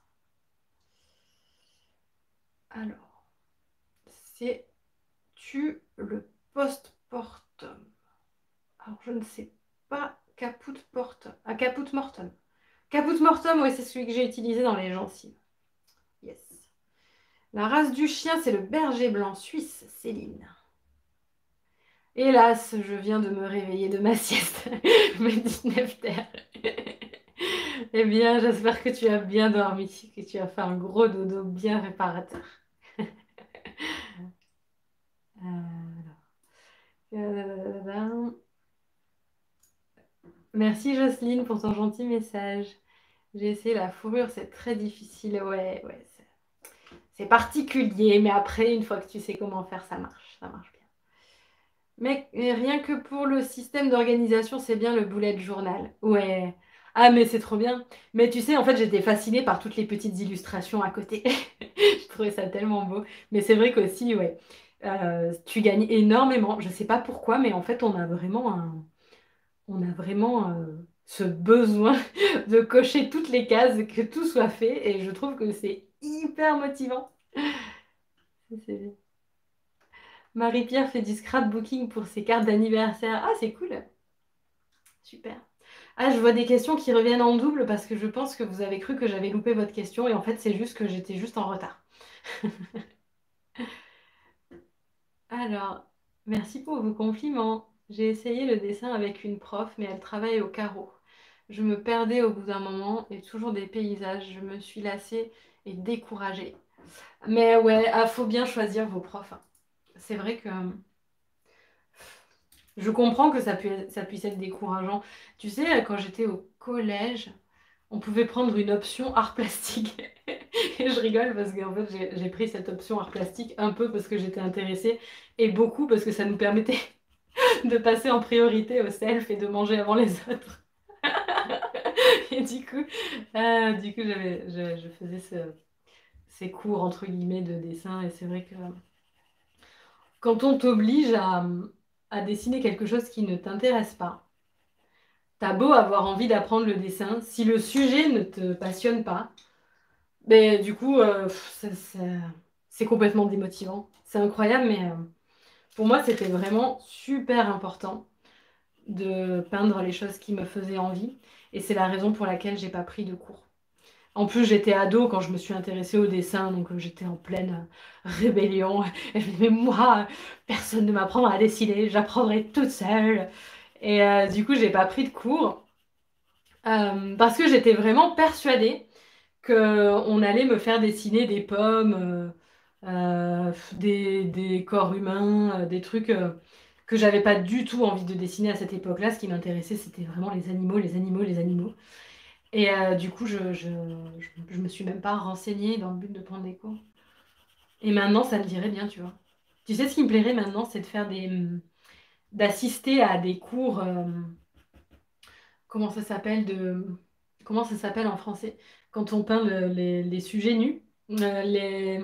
Speaker 1: Alors, c'est tu le postpartum. Alors, je ne sais pas. Caput portum. Ah, caput mortum. Caput mortum, oui, c'est celui que j'ai utilisé dans les gencives. Yes. La race du chien, c'est le berger blanc suisse, Céline. Hélas, je viens de me réveiller de ma sieste, mes dix-neuf terres. Eh bien, j'espère que tu as bien dormi, que tu as fait un gros dodo bien réparateur. Euh, Merci Jocelyne pour ton gentil message. J'ai essayé la fourrure, c'est très difficile. Ouais, ouais, c'est c'est particulier, mais après, une fois que tu sais comment faire, ça marche, ça marche bien. Mais mais rien que pour le système d'organisation, c'est bien le bullet journal. Ouais. Ah, mais c'est trop bien. Mais tu sais, en fait, j'étais fascinée par toutes les petites illustrations à côté. Je trouvais ça tellement beau. Mais c'est vrai qu'aussi, ouais, euh, tu gagnes énormément. Je sais pas pourquoi, mais en fait, on a vraiment un, on a vraiment euh, ce besoin de cocher toutes les cases, que tout soit fait. Et je trouve que c'est hyper motivant. C'est- Marie-Pierre fait du scrapbooking pour ses cartes d'anniversaire. Ah, c'est cool. Super. Ah, je vois des questions qui reviennent en double parce que je pense que vous avez cru que j'avais loupé votre question et en fait, c'est juste que j'étais juste en retard. Alors, merci pour vos compliments. J'ai essayé le dessin avec une prof, mais elle travaille au carreau. Je me perdais au bout d'un moment et toujours des paysages. Je me suis lassée et découragée. Mais ouais, ah, faut bien choisir vos profs, hein. C'est vrai que je comprends que ça puisse, ça puisse être décourageant. Tu sais, quand j'étais au collège, on pouvait prendre une option art plastique. Et je rigole parce qu'en fait, j'ai j'ai pris cette option art plastique un peu parce que j'étais intéressée et beaucoup parce que ça nous permettait de passer en priorité au self et de manger avant les autres. Et du coup, euh, du coup j'avais, je, je faisais ce- ces cours entre guillemets de dessin et c'est vrai que quand on t'oblige à, à dessiner quelque chose qui ne t'intéresse pas, t'as beau avoir envie d'apprendre le dessin, si le sujet ne te passionne pas, ben du coup, euh, pff, ça- ça- c'est complètement démotivant. C'est incroyable, mais euh, pour moi, c'était vraiment super important de peindre les choses qui me faisaient envie. Et c'est la raison pour laquelle j'ai pas pris de cours. En plus, j'étais ado quand je me suis intéressée au dessin, donc euh, j'étais en pleine euh, rébellion. Et je me disais, mais moi, personne ne m'apprendra à dessiner, j'apprendrai toute seule. Et euh, du coup, j'ai pas pris de cours euh, parce que j'étais vraiment persuadée qu'on allait me faire dessiner des pommes, euh, euh, des, des corps humains, euh, des trucs euh, que j'avais pas du tout envie de dessiner à cette époque-là. Ce qui m'intéressait, c'était vraiment les animaux, les animaux, les animaux. Et euh, du coup, je, je, je, je me suis même pas renseignée dans le but de prendre des cours. Et maintenant, ça me dirait bien, tu vois. Tu sais, ce qui me plairait maintenant, c'est de faire des, hum, d'assister à des cours, euh, comment ça s'appelle, de, comment ça s'appelle en français? Quand on peint le- les, les sujets nus, euh, les,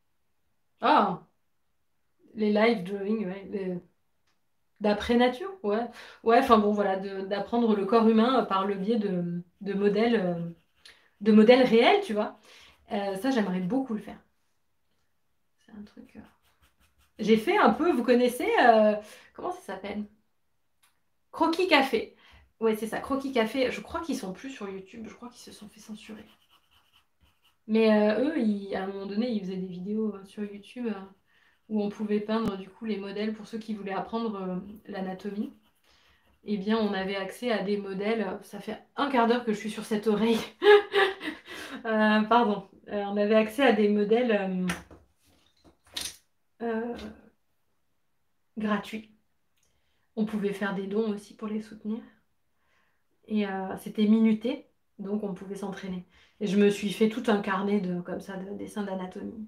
Speaker 1: ah, les live drawing, ouais, les- d'après nature, ouais. Ouais, enfin bon, voilà, de- d'apprendre le corps humain par le biais de, de modèles, euh, de modèles réels, tu vois. Euh, ça, j'aimerais beaucoup le faire. C'est un truc. euh, J'ai fait un peu, vous connaissez, euh, comment ça s'appelle? Croquis Café. Ouais, c'est ça, Croquis Café. Je crois qu'ils sont plus sur YouTube, je crois qu'ils se sont fait censurer. Mais euh, eux, ils- à un moment donné, ils faisaient des vidéos euh, sur YouTube euh, où on pouvait peindre du coup les modèles pour ceux qui voulaient apprendre euh, l'anatomie. Eh bien, on avait accès à des modèles. Ça fait un quart d'heure que je suis sur cette oreille. Euh, pardon. Euh, on avait accès à des modèles euh, euh, gratuits. On pouvait faire des dons aussi pour les soutenir. Et euh, c'était minuté, donc on pouvait s'entraîner. Et je me suis fait tout un carnet de, comme ça, de dessins d'anatomie.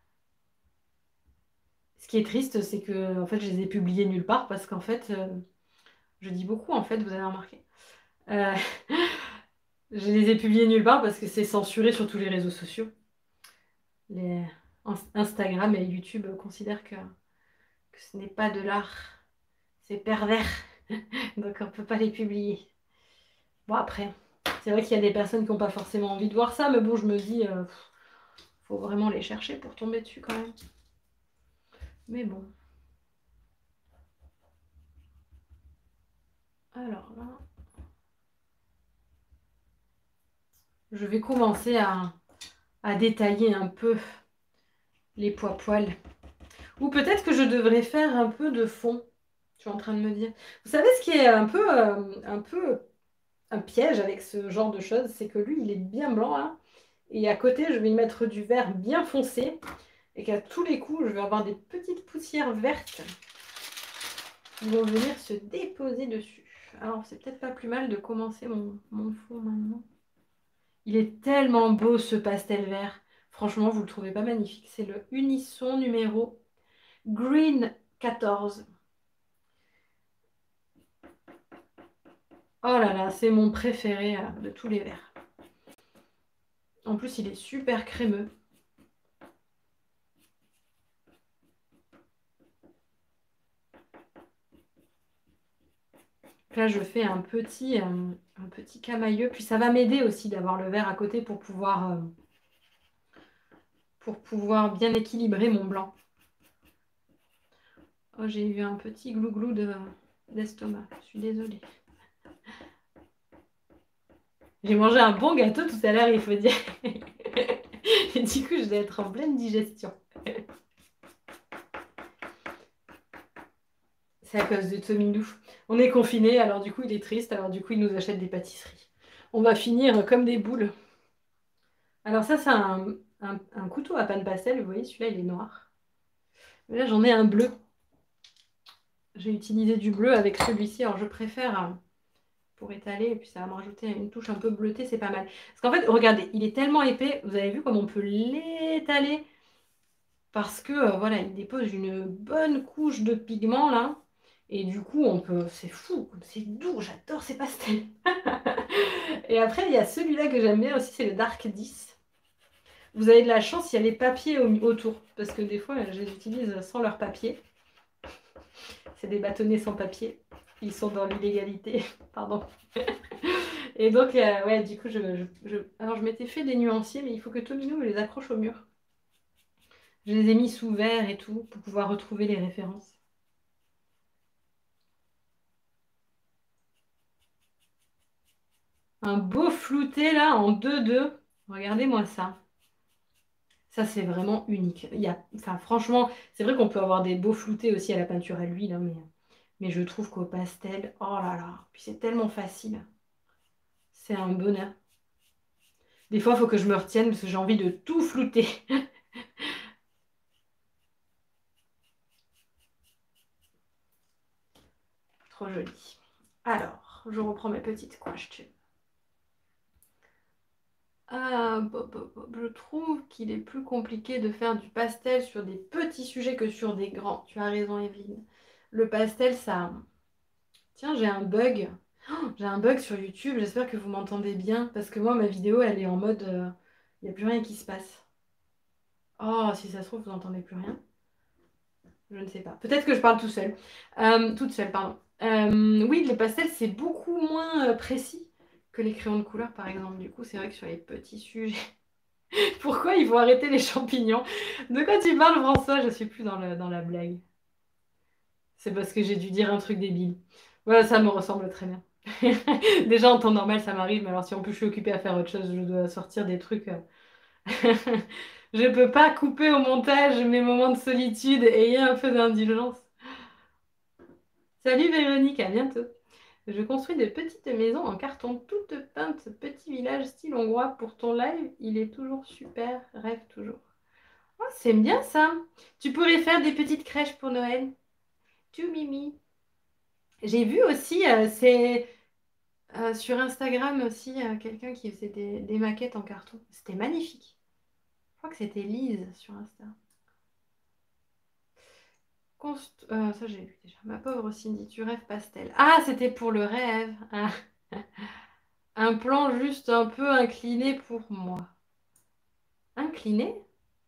Speaker 1: Ce qui est triste, c'est que en fait, je les ai publiés nulle part parce qu'en fait, euh, je dis beaucoup, en fait, vous avez remarqué. Euh, je les ai publiés nulle part parce que c'est censuré sur tous les réseaux sociaux. Les Ins- Instagram et YouTube considèrent que, que ce n'est pas de l'art, c'est pervers. Donc on ne peut pas les publier. Bon, après, c'est vrai qu'il y a des personnes qui n'ont pas forcément envie de voir ça, mais bon, je me dis, euh, faut vraiment les chercher pour tomber dessus quand même. Mais bon. Alors là, je vais commencer à, à détailler un peu les pois poils. Ou peut-être que je devrais faire un peu de fond. Je suis en train de me dire. Vous savez ce qui est un peu, euh, un peu un piège avec ce genre de choses, c'est que lui, il est bien blanc là. Et à côté, je vais y mettre du vert bien foncé. Et qu'à tous les coups, je vais avoir des petites poussières vertes qui vont venir se déposer dessus. Alors, c'est peut-être pas plus mal de commencer mon, mon fond maintenant. Il est tellement beau ce pastel vert. Franchement, vous le trouvez pas magnifique. C'est le Unisson numéro Green quatorze. Oh là là, c'est mon préféré euh, de tous les verts. En plus, il est super crémeux. Là, je fais un petit, euh, un petit camailleux. Puis ça va m'aider aussi d'avoir le vert à côté pour pouvoir, euh, pour pouvoir bien équilibrer mon blanc. Oh, j'ai eu un petit glouglou de, d'estomac. Je suis désolée. J'ai mangé un bon gâteau tout à l'heure, il faut dire. Et du coup, je dois être en pleine digestion. C'est à cause de Tomilou. On est confinés, alors du coup il est triste, alors du coup il nous achète des pâtisseries. On va finir comme des boules. Alors ça c'est un, un- un couteau à pain de pastel, vous voyez celui-là il est noir. Mais là j'en ai un bleu. J'ai utilisé du bleu avec celui-ci, alors je préfère euh, pour étaler, et puis ça va me rajouter une touche un peu bleutée, c'est pas mal. Parce qu'en fait, regardez, il est tellement épais, vous avez vu comme on peut l'étaler parce que euh, voilà, il dépose une bonne couche de pigment là. Et du coup, on peut. C'est fou, comme c'est doux, j'adore ces pastels. Et après, il y a celui-là que j'aime bien aussi, c'est le Dark dix. Vous avez de la chance, il y a les papiers au- autour. Parce que des fois, je les utilise sans leur papier. C'est des bâtonnets sans papier. Ils sont dans l'illégalité. Pardon. Et donc, euh, ouais, du coup, je, je- je- alors je m'étais fait des nuanciers, mais il faut que Tomino me les accroche au mur. Je les ai mis sous verre et tout pour pouvoir retrouver les références. Un beau flouté là en deux deux. Regardez-moi ça. Ça, c'est vraiment unique. Il y a, enfin, franchement, c'est vrai qu'on peut avoir des beaux floutés aussi à la peinture à l'huile, hein, mais, mais je trouve qu'au pastel, oh là là, puis c'est tellement facile. C'est un bonheur. Des fois, il faut que je me retienne parce que j'ai envie de tout flouter. Trop joli. Alors, je reprends mes petites couches. Ah, Bob, Bob, Bob, je trouve qu'il est plus compliqué de faire du pastel sur des petits sujets que sur des grands. Tu as raison, Evelyne. Le pastel, ça... Tiens, j'ai un bug. Oh, j'ai un bug sur YouTube. J'espère que vous m'entendez bien. Parce que moi, ma vidéo, elle est en mode... euh, Il n'y a plus rien qui se passe. Oh, si ça se trouve, vous n'entendez plus rien. Je ne sais pas. Peut-être que je parle tout seul. Euh, toute seule, pardon. Euh, oui, le pastel, c'est beaucoup moins euh, précis que les crayons de couleur, par exemple. Du coup, c'est vrai que sur les petits sujets... Pourquoi il faut arrêter les champignons? De quoi tu parles, François? Je suis plus dans le, dans la blague. C'est parce que j'ai dû dire un truc débile. Ouais, ça me ressemble très bien. Déjà, en temps normal, ça m'arrive, mais alors si en plus je suis occupée à faire autre chose, je dois sortir des trucs. euh, Je peux pas couper au montage mes moments de solitude et ayez un peu d'indulgence. Salut Véronique, à bientôt. Je construis de petites maisons en carton toutes peintes, petit village style hongrois pour ton live. Il est toujours super, rêve toujours. Oh, c'est bien ça. Tu pourrais faire des petites crèches pour Noël. Tu mimi. J'ai vu aussi, euh, c'est euh, sur Instagram aussi, euh, quelqu'un qui faisait des, des maquettes en carton. C'était magnifique. Je crois que c'était Lise sur Insta. Const- euh, ça, j'ai vu déjà. Ma pauvre Cindy, tu rêves pastel. Ah, c'était pour le rêve. Ah. Un plan juste un peu incliné pour moi. Incliné?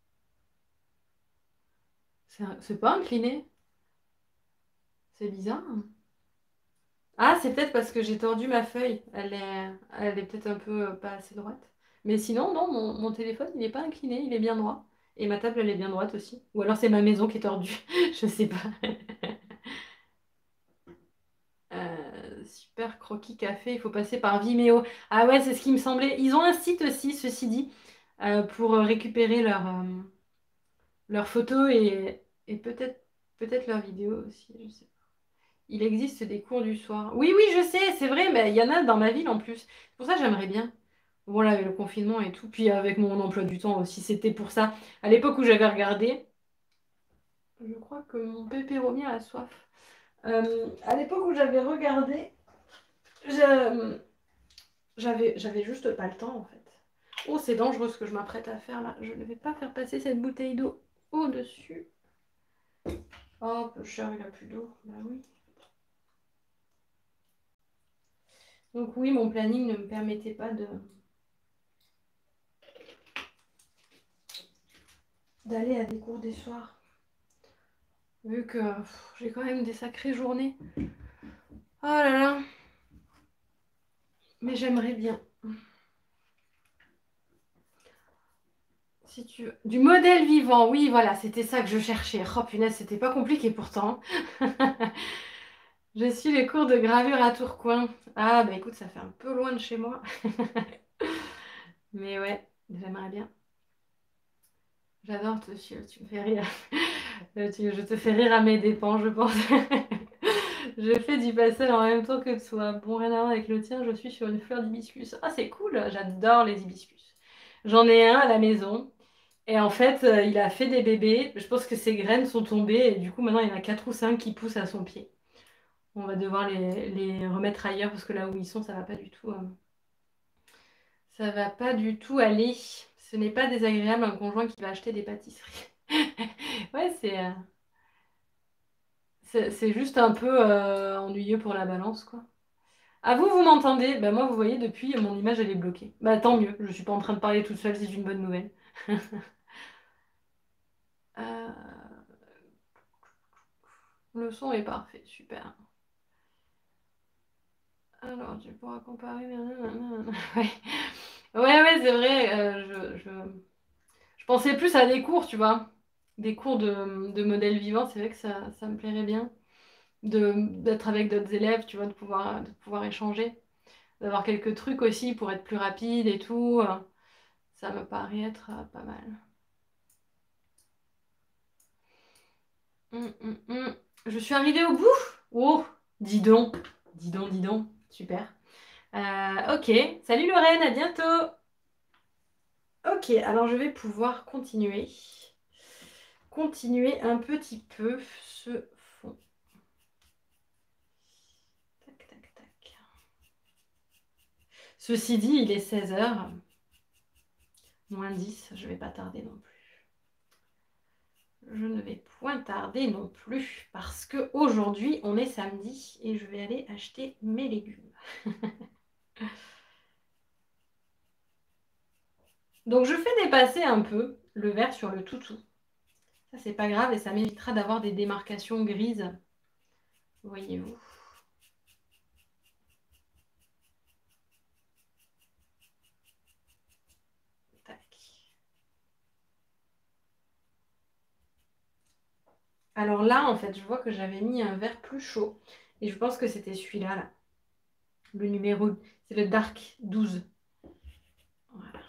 Speaker 1: C'est un- c'est pas incliné. C'est bizarre. Ah, c'est peut-être parce que j'ai tordu ma feuille. Elle est, elle est peut-être un peu euh, pas assez droite. Mais sinon, non, mon, mon téléphone, il n'est pas incliné, il est bien droit. Et ma table, elle est bien droite aussi. Ou alors c'est ma maison qui est tordue. Je sais pas. Euh, super croquis café, il faut passer par Vimeo. Ah ouais, c'est ce qui me semblait. Ils ont un site aussi, ceci dit, euh, pour euh, récupérer leurs euh, leurs photos et, et peut-être peut-être leurs vidéos aussi. Je sais. Il existe des cours du soir. Oui, oui, je sais, c'est vrai, mais il y en a dans ma ville en plus. C'est pour ça que j'aimerais bien. Voilà, avec le confinement et tout. Puis avec mon emploi du temps aussi, c'était pour ça. À l'époque où j'avais regardé, je crois que mon pépéroni a soif. Euh, à l'époque où j'avais regardé, je- j'avais, j'avais juste pas le temps en fait. Oh, c'est dangereux ce que je m'apprête à faire là. Je ne vais pas faire passer cette bouteille d'eau au-dessus. Oh, peu cher, il a plus d'eau. Bah oui. Donc oui, mon planning ne me permettait pas de d'aller à des cours des soirs. Vu que pff, j'ai quand même des sacrées journées. Oh là là. Mais j'aimerais bien. Si tu veux. Du modèle vivant, oui, voilà, c'était ça que je cherchais. Oh punaise, c'était pas compliqué pourtant. Je suis les cours de gravure à Tourcoing. Ah bah écoute, ça fait un peu loin de chez moi. Mais ouais, j'aimerais bien. J'adore te suivre, tu me fais rire. Euh, tu- Je te fais rire à mes dépens, je pense. Je fais du pastel en même temps que toi. Bon, rien à voir avec le tien, je suis sur une fleur d'hibiscus. Ah, c'est cool, j'adore les hibiscus. J'en ai un à la maison. Et en fait, euh, il a fait des bébés. Je pense que ses graines sont tombées et du coup, maintenant, il y en a quatre ou cinq qui poussent à son pied. On va devoir les, les remettre ailleurs parce que là où ils sont, ça va pas du tout. euh, Ça va pas du tout aller. Ce n'est pas désagréable un conjoint qui va acheter des pâtisseries. Ouais, c'est euh, c'est c'est juste un peu euh, ennuyeux pour la balance, quoi. Ah, vous, vous m'entendez? Bah moi, vous voyez, depuis, mon image, elle est bloquée. Bah tant mieux, je suis pas en train de parler toute seule, c'est une bonne nouvelle. Euh, Le son est parfait, super. Alors, tu pourras comparer. nanana. Ouais, ouais, ouais, c'est vrai. euh, je, je, je pensais plus à des cours, tu vois. Des cours de, de modèles vivants, c'est vrai que ça, ça me plairait bien. De, d'être avec d'autres élèves, tu vois, de pouvoir, de pouvoir échanger. D'avoir quelques trucs aussi pour être plus rapide et tout. euh, Ça me paraît être euh, pas mal. Hum, hum, hum. Je suis arrivée au bout. Oh, dis donc. Dis donc, dis donc. Super. Euh, ok. Salut Lorraine, à bientôt. Ok, alors je vais pouvoir continuer. Continuer un petit peu ce fond. Tac, tac, tac. Ceci dit, il est seize heures, moins dix, je vais pas tarder non plus. Je ne vais point tarder non plus parce que aujourd'hui on est samedi et je vais aller acheter mes légumes. Donc je fais dépasser un peu le verre sur le toutou. Ça c'est pas grave et ça m'évitera d'avoir des démarcations grises. Voyez-vous. Tac. Alors là en fait je vois que j'avais mis un verre plus chaud et je pense que c'était celui-là là. Le numéro, c'est le Dark douze. Voilà.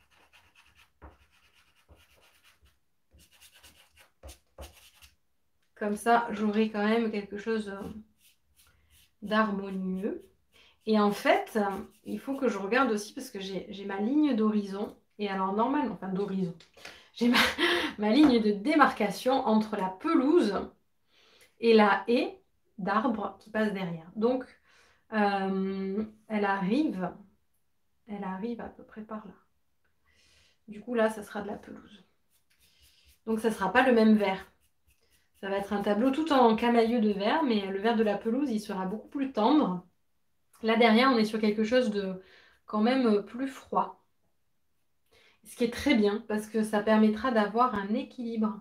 Speaker 1: Comme ça, j'aurai quand même quelque chose euh, d'harmonieux. Et en fait, euh, il faut que je regarde aussi parce que j'ai j'ai ma ligne d'horizon. Et alors, normalement, enfin d'horizon, j'ai ma, ma ligne de démarcation entre la pelouse et la haie d'arbres qui passe derrière. Donc, euh, elle arrive, elle arrive à peu près par là. Du coup, là, ça sera de la pelouse. Donc, ça ne sera pas le même vert. Ça va être un tableau tout en camailleux de vert, mais le vert de la pelouse, il sera beaucoup plus tendre. Là derrière, on est sur quelque chose de quand même plus froid. Ce qui est très bien parce que ça permettra d'avoir un équilibre.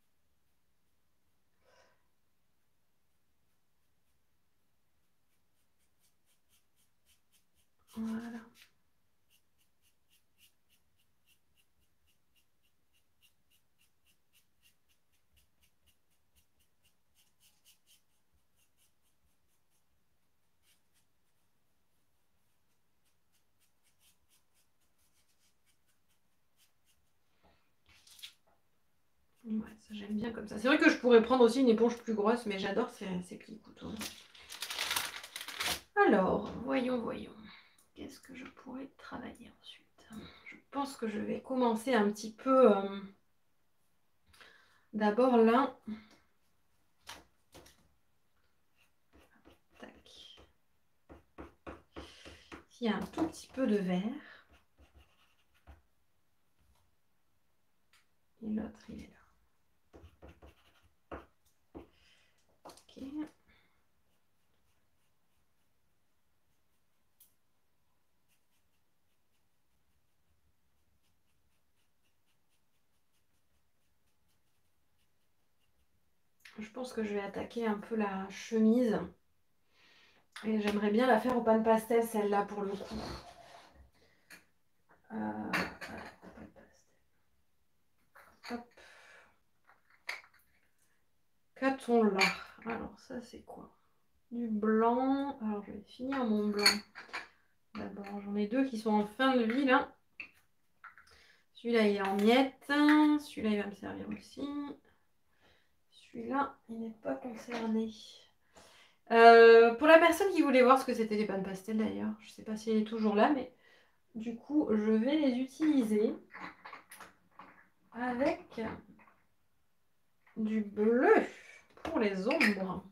Speaker 1: Voilà. Ouais, ça j'aime bien comme ça. C'est vrai que je pourrais prendre aussi une éponge plus grosse, mais j'adore ces, ces petits couteaux. Alors, voyons, voyons. Qu'est-ce que je pourrais travailler ensuite? Je pense que je vais commencer un petit peu... euh, D'abord là. Tac. Il y a un tout petit peu de vert. Et l'autre, il est là. Ok. Je pense que je vais attaquer un peu la chemise. Et j'aimerais bien la faire au pan pastel, celle-là, pour le coup. Euh, voilà, au pan pastel. Hop. Qu'a-t-on là? Alors, ça, c'est quoi? Du blanc. Alors, je vais finir mon blanc. D'abord, j'en ai deux qui sont en fin de vie, là. Celui-là, il est en miettes. Celui-là, il va me servir aussi. Celui-là, il n'est pas concerné. Euh, pour la personne qui voulait voir ce que c'était les pâtes pastel d'ailleurs, je sais pas si elle est toujours là, mais du coup, je vais les utiliser avec du bleu pour les ombres.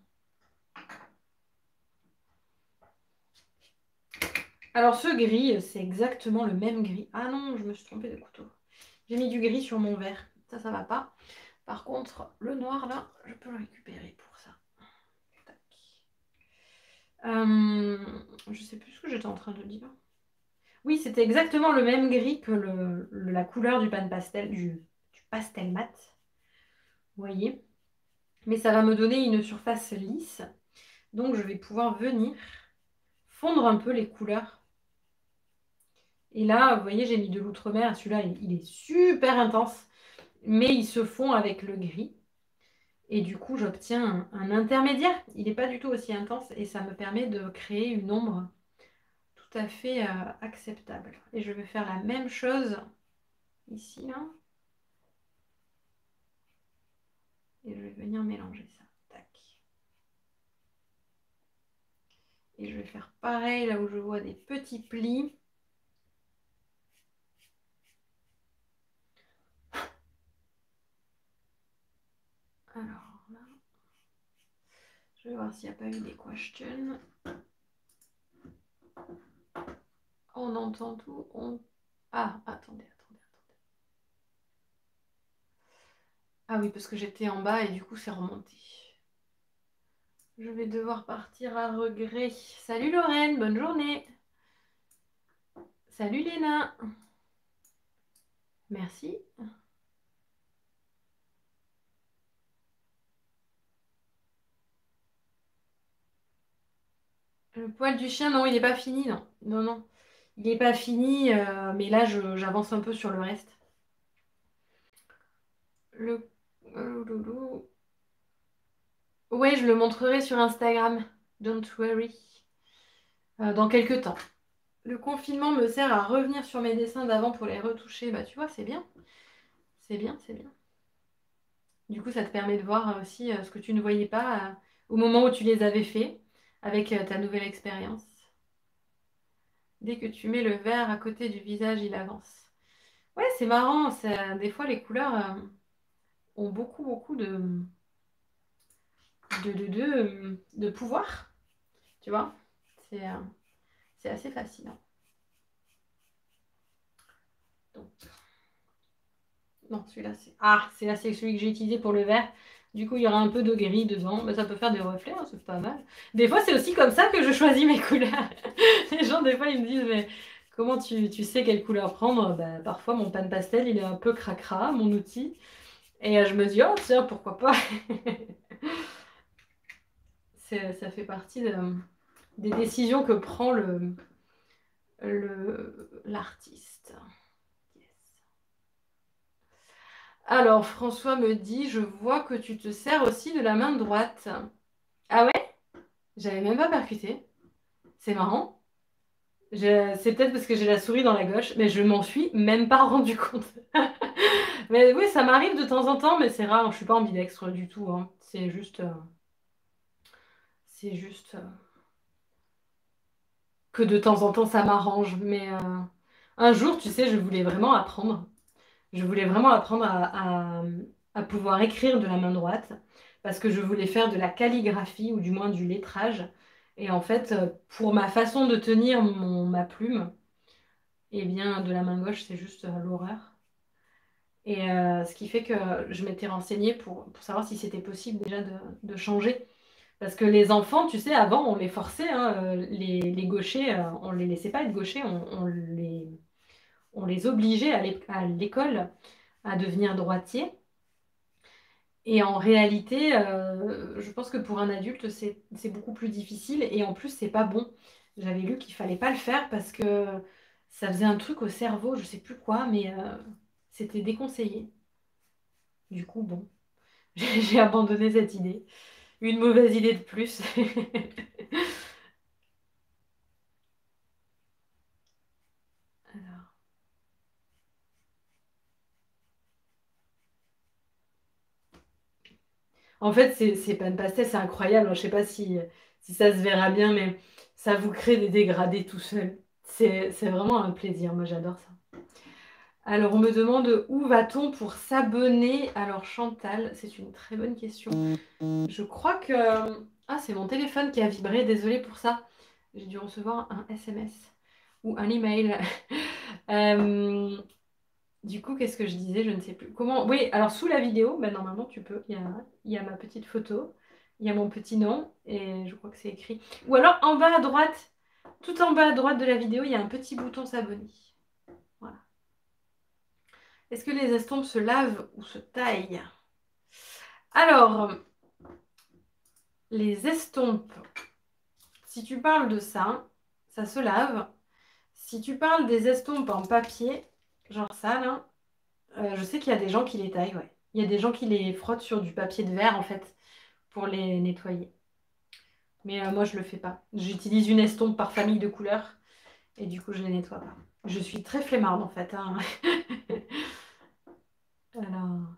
Speaker 1: Alors ce gris, c'est exactement le même gris. Ah non, je me suis trompée de couteau. J'ai mis du gris sur mon verre. Ça, ça va pas. Par contre, le noir, là, je peux le récupérer pour ça. Tac. Euh, je sais plus ce que j'étais en train de dire. Oui, c'était exactement le même gris que le, le- la couleur du pan pastel, du, du pastel mat. Vous voyez? Mais ça va me donner une surface lisse. Donc, je vais pouvoir venir fondre un peu les couleurs. Et là, vous voyez, j'ai mis de l'outre-mer. Celui-là, il, il est super intense. Mais il se fond avec le gris. Et du coup, j'obtiens un, un intermédiaire. Il n'est pas du tout aussi intense et ça me permet de créer une ombre tout à fait euh, acceptable. Et je vais faire la même chose ici, là. Et je vais venir mélanger ça. Tac. Et je vais faire pareil là où je vois des petits plis. Alors là, je vais voir s'il n'y a pas eu des questions. On entend tout. On... Ah, attendez, attendez, attendez. Ah oui, parce que j'étais en bas et du coup, c'est remonté. Je vais devoir partir à regret. Salut Lorraine, bonne journée. Salut Léna. Merci. Le poil du chien, non, il n'est pas fini, non. Non, non. Il n'est pas fini, euh, mais là, je- j'avance un peu sur le reste. Le... euh, loulou. Ouais, je le montrerai sur Instagram. Don't worry. Euh, dans quelques temps. Le confinement me sert à revenir sur mes dessins d'avant pour les retoucher. Bah, tu vois, c'est bien. C'est bien, c'est bien. Du coup, ça te permet de voir aussi euh, ce que tu ne voyais pas euh, au moment où tu les avais faits avec euh, ta nouvelle expérience. Dès que tu mets le verre à côté du visage, il avance. Ouais, c'est marrant. ça- Des fois, les couleurs euh, ont beaucoup, beaucoup de, de, de, de, de pouvoir. Tu vois? C'est euh, c'est assez fascinant. Donc, non, celui-là, c'est... Ah, c'est là, c'est celui que j'ai utilisé pour le vert. Du coup, il y aura un peu de gris dedans. Mais ça peut faire des reflets, hein, c'est pas mal. Des fois, c'est aussi comme ça que je choisis mes couleurs. Les gens, des fois, ils me disent, mais comment tu, tu sais quelle couleur prendre? Bah, parfois, mon pan pastel, il est un peu cracra, mon outil. Et euh, je me dis, oh, tiens, pourquoi pas? C'est- Ça fait partie de- des décisions que prend le, le, l'artiste. Yes. Alors, François me dit, je vois que tu te sers aussi de la main droite. Ah ouais? J'avais même pas percuté. C'est marrant. Je- C'est peut-être parce que j'ai la souris dans la gauche, mais je m'en suis même pas rendu compte. Mais oui, ça m'arrive de temps en temps, mais c'est rare. Je suis pas ambidextre du tout, hein. C'est juste, euh, c'est juste euh, que de temps en temps ça m'arrange. Mais euh, un jour, tu sais, je voulais vraiment apprendre. Je voulais vraiment apprendre à, à- à pouvoir écrire de la main droite parce que je voulais faire de la calligraphie ou du moins du lettrage. Et en fait, euh, pour ma façon de tenir mon, ma plume, eh bien, de la main gauche, c'est juste euh, l'horreur. Et euh, ce qui fait que je m'étais renseignée pour, pour savoir si c'était possible déjà de, de changer. Parce que les enfants, tu sais, avant, on les forçait, hein, euh, les, les gauchers, euh, on les laissait pas être gauchers, on, on les, on les obligeait à l'é- à l'école à devenir droitiers. Et en réalité, euh, je pense que pour un adulte, c'est, c'est beaucoup plus difficile et en plus, c'est pas bon. J'avais lu qu'il fallait pas le faire parce que ça faisait un truc au cerveau, je sais plus quoi, mais euh, c'était déconseillé. Du coup, bon, j'ai j'ai abandonné cette idée. Une mauvaise idée de plus. Alors, en fait, c'est c'est pas une pastèque, c'est incroyable. Je sais pas si, si ça se verra bien, mais ça vous crée des dégradés tout seul. C'est c'est vraiment un plaisir, moi j'adore ça. Alors, on me demande où va-t-on pour s'abonner? Alors, Chantal, c'est une très bonne question. Je crois que... Ah, c'est mon téléphone qui a vibré, désolée pour ça. J'ai dû recevoir un S M S ou un email. Euh, Du coup, qu'est-ce que je disais? Je ne sais plus. Comment? Oui, alors sous la vidéo, bah, normalement tu peux. Il y a, il y a ma petite photo, il y a mon petit nom, et je crois que c'est écrit. Ou alors en bas à droite, tout en bas à droite de la vidéo, il y a un petit bouton s'abonner. Voilà. Est-ce que les estompes se lavent ou se taillent? Alors, les estompes, si tu parles de ça, ça se lave. Si tu parles des estompes en papier, genre ça là, euh, je sais qu'il y a des gens qui les taillent, ouais. Il y a des gens qui les frottent sur du papier de verre en fait pour les nettoyer. Mais euh, moi je le fais pas. J'utilise une estompe par famille de couleurs et du coup je les nettoie pas. Je suis très flemmarde en fait, hein. Alors,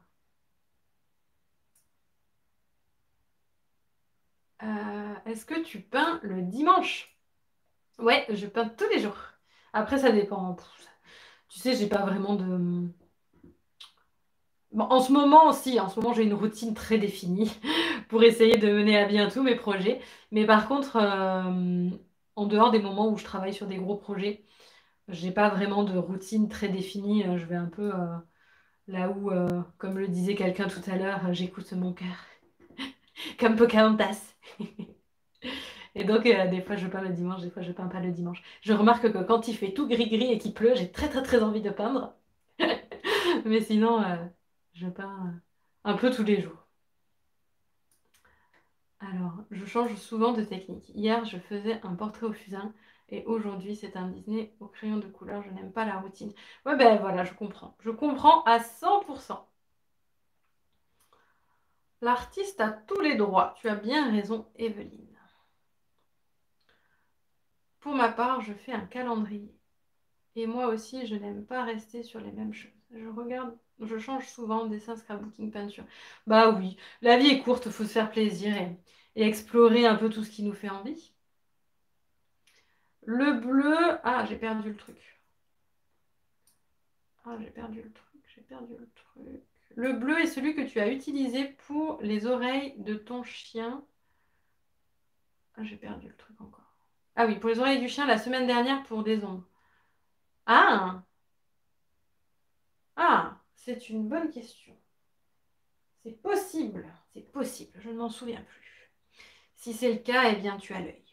Speaker 1: euh, est-ce que tu peins le dimanche? Ouais, je peins tous les jours. Après ça dépend. Pff, tu sais, j'ai pas vraiment de... Bon, en ce moment aussi, en ce moment j'ai une routine très définie pour essayer de mener à bien tous mes projets. Mais par contre, euh, en dehors des moments où je travaille sur des gros projets, j'ai pas vraiment de routine très définie. Euh, Je vais un peu euh, là où, euh, comme le disait quelqu'un tout à l'heure, euh, j'écoute mon cœur, comme Pocahontas. Et donc, euh, des fois je peins le dimanche, des fois je peins pas le dimanche. Je remarque que quand il fait tout gris-gris et qu'il pleut, j'ai très très très envie de peindre. Mais sinon, euh, je peins euh, un peu tous les jours. Alors, je change souvent de technique. Hier, je faisais un portrait au fusain et aujourd'hui, c'est un Disney au crayon de couleur. Je n'aime pas la routine. Ouais, ben voilà, je comprends. Je comprends à cent pour cent. L'artiste a tous les droits. Tu as bien raison, Evelyne. Pour ma part, je fais un calendrier. Et moi aussi, je n'aime pas rester sur les mêmes choses. Je regarde, je change souvent dessin, scrapbooking, peinture. Bah oui, la vie est courte, faut se faire plaisir et, et explorer un peu tout ce qui nous fait envie. Le bleu... Ah, j'ai perdu le truc. Ah, j'ai perdu le truc, j'ai perdu le truc. Le bleu est celui que tu as utilisé pour les oreilles de ton chien. Ah, j'ai perdu le truc encore. Ah oui, pour les oreilles du chien la semaine dernière pour des ombres. Ah, ah, c'est une bonne question. C'est possible, c'est possible, je ne m'en souviens plus. Si c'est le cas, eh bien tu as l'œil.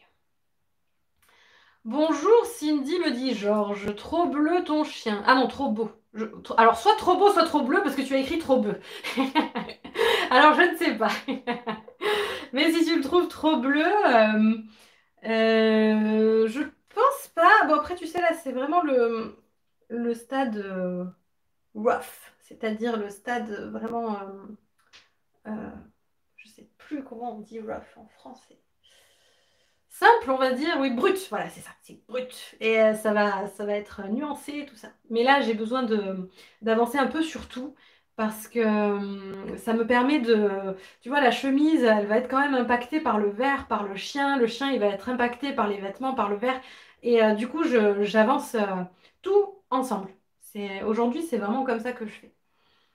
Speaker 1: Bonjour, Cindy me dit Georges, trop bleu ton chien. Ah non, trop beau. Je- tro- Alors soit trop beau, soit trop bleu, parce que tu as écrit trop bleu. Alors je ne sais pas. Mais si tu le trouves trop bleu, euh, euh, je pense pas. Bon après tu sais là c'est vraiment le, le stade euh, rough, c'est-à-dire le stade vraiment, euh, euh, je sais plus comment on dit rough en français. Simple, on va dire, oui, brut, voilà, c'est ça, c'est brut. Et euh, ça va, ça va être nuancé et tout ça. Mais là, j'ai besoin de d'avancer un peu sur tout parce que euh, ça me permet de... Tu vois, la chemise, elle va être quand même impactée par le verre, par le chien. Le chien, il va être impacté par les vêtements, par le verre. Et euh, du coup, je- j'avance euh, tout ensemble. C'est, aujourd'hui, c'est vraiment comme ça que je fais.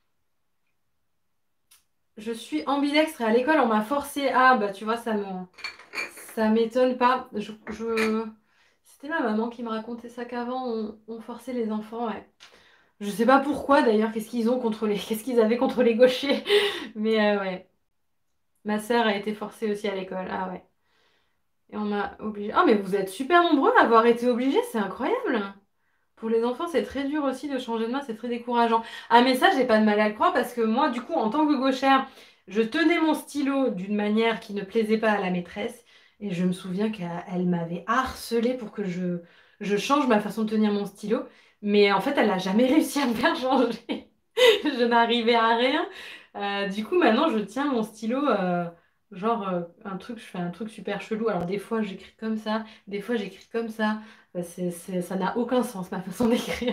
Speaker 1: Je suis ambidextre et à l'école, on m'a forcé à... Bah, tu vois, ça me... Ça m'étonne pas. Je, je- C'était ma maman qui me racontait ça qu'avant, on, on forçait les enfants, ouais. Je sais pas pourquoi d'ailleurs, qu'est-ce qu'ils ont contre les... qu'est-ce qu'ils avaient contre les gauchers. Mais euh, ouais. Ma sœur a été forcée aussi à l'école. Ah ouais. Et on m'a obligé. Ah mais vous êtes super nombreux à avoir été obligés, c'est incroyable. Pour les enfants, c'est très dur aussi de changer de main, c'est très décourageant. Ah mais ça, j'ai pas de mal à le croire parce que moi, du coup, en tant que gauchère, je tenais mon stylo d'une manière qui ne plaisait pas à la maîtresse et je me souviens qu'elle m'avait harcelée pour que je, je change ma façon de tenir mon stylo. Mais en fait, elle n'a jamais réussi à me faire changer. Je n'arrivais à rien. Euh, du coup, maintenant, je tiens mon stylo, euh, genre euh, un truc, je fais un truc super chelou. Alors des fois, j'écris comme ça, des fois, j'écris comme ça. Bah, c'est, c'est- ça n'a aucun sens, ma façon d'écrire.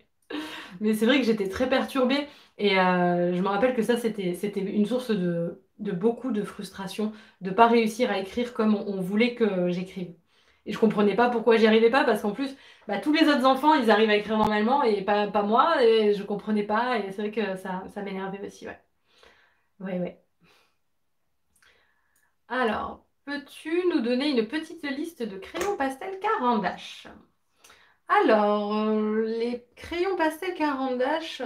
Speaker 1: Mais c'est vrai que j'étais très perturbée et euh, je me rappelle que ça, c'était, c'était une source de, de beaucoup de frustration de ne pas réussir à écrire comme on, on voulait que j'écrive. Et je comprenais pas pourquoi j'y arrivais pas, parce qu'en plus, bah, tous les autres enfants, ils arrivent à écrire normalement et pas, pas moi, et je comprenais pas, et c'est vrai que ça, ça m'énervait aussi, ouais. Ouais, ouais. Alors, peux-tu nous donner une petite liste de crayons pastel Caran d'Ache? Alors, euh, les crayons pastel Caran d'Ache,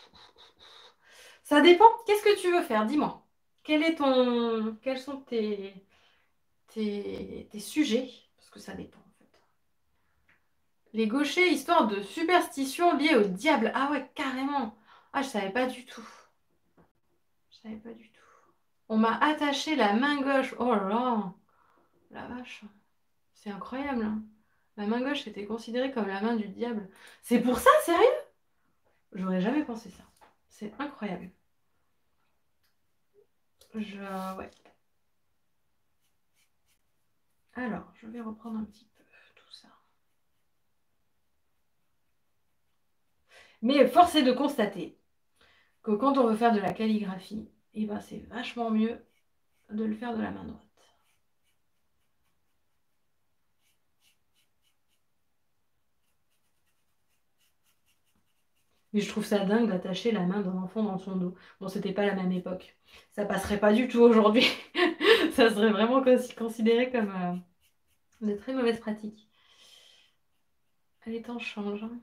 Speaker 1: ça dépend. Qu'est-ce que tu veux faire? Dis-moi. Quel est ton... Quels sont tes... tes... tes sujets? Parce que ça dépend, en fait. Les gauchers, histoire de superstition liée au diable. Ah ouais, carrément. Ah, je savais pas du tout. Je savais pas du tout. On m'a attaché la main gauche. Oh là là. La vache. C'est incroyable, hein. La main gauche était considérée comme la main du diable. C'est pour ça, sérieux? J'aurais jamais pensé ça. C'est incroyable. Je... Ouais. Alors, je vais reprendre un petit peu tout ça. Mais force est de constater que quand on veut faire de la calligraphie, eh ben, c'est vachement mieux de le faire de la main droite. Mais je trouve ça dingue d'attacher la main d'un enfant dans son dos. Bon, c'était pas la même époque. Ça passerait pas du tout aujourd'hui. Ça serait vraiment considéré comme euh, de très mauvaise pratique. Les temps changent, hein.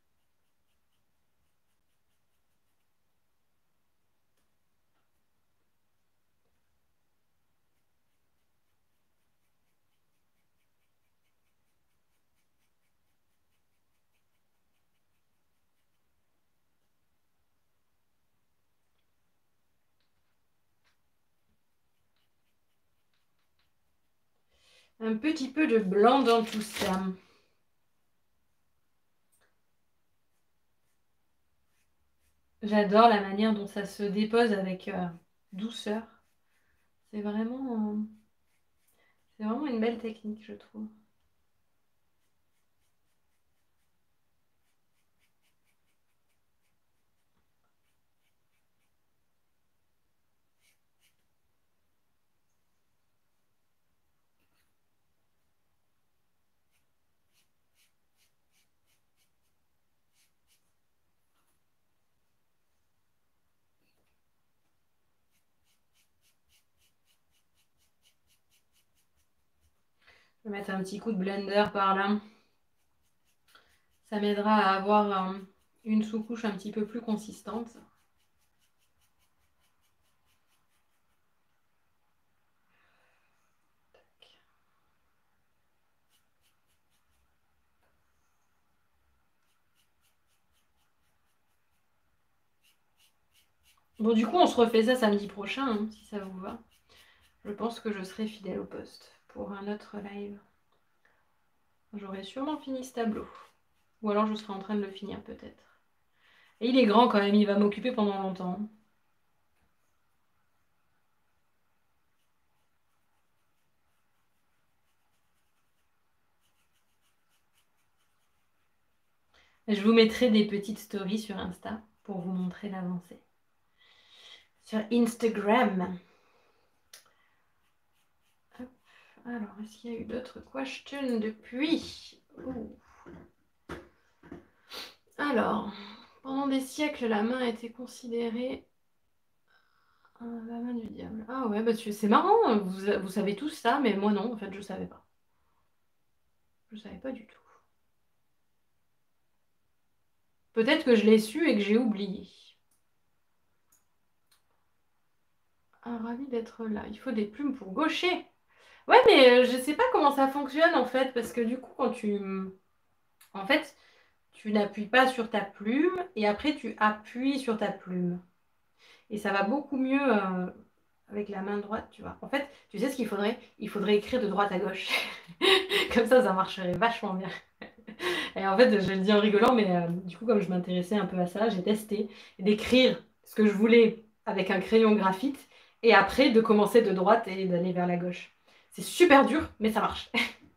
Speaker 1: Un petit peu de blanc dans tout ça. J'adore la manière dont ça se dépose avec euh, douceur. C'est vraiment, euh, c'est vraiment une belle technique, je trouve. Je vais mettre un petit coup de blender par là. Ça m'aidera à avoir euh, une sous-couche un petit peu plus consistante. Bon, du coup, on se refait ça samedi prochain, hein, si ça vous va. Je pense que je serai fidèle au poste pour un autre live. J'aurai sûrement fini ce tableau. Ou alors je serai en train de le finir peut-être. Et il est grand quand même, il va m'occuper pendant longtemps. Je vous mettrai des petites stories sur Insta pour vous montrer l'avancée. Sur Instagram. Hop. Alors, est-ce qu'il y a eu d'autres questions depuis? Ouh. Alors, pendant des siècles, la main a été considérée euh, la main du diable. Ah ouais, bah tu- c'est marrant, vous, vous savez tous ça, mais moi non, en fait, je savais pas. Je savais pas du tout. Peut-être que je l'ai su et que j'ai oublié. Ah, ravi d'être là. Il faut des plumes pour gaucher. Ouais, mais euh, je sais pas comment ça fonctionne en fait, parce que du coup, quand tu... En fait, tu n'appuies pas sur ta plume et après tu appuies sur ta plume. Et ça va beaucoup mieux euh, avec la main droite, tu vois. En fait, tu sais ce qu'il faudrait? Il faudrait écrire de droite à gauche. Comme ça, ça marcherait vachement bien. Et en fait, je le dis en rigolant, mais euh, du coup, comme je m'intéressais un peu à ça, j'ai testé d'écrire ce que je voulais avec un crayon graphite et après de commencer de droite et d'aller vers la gauche. C'est super dur, mais ça marche.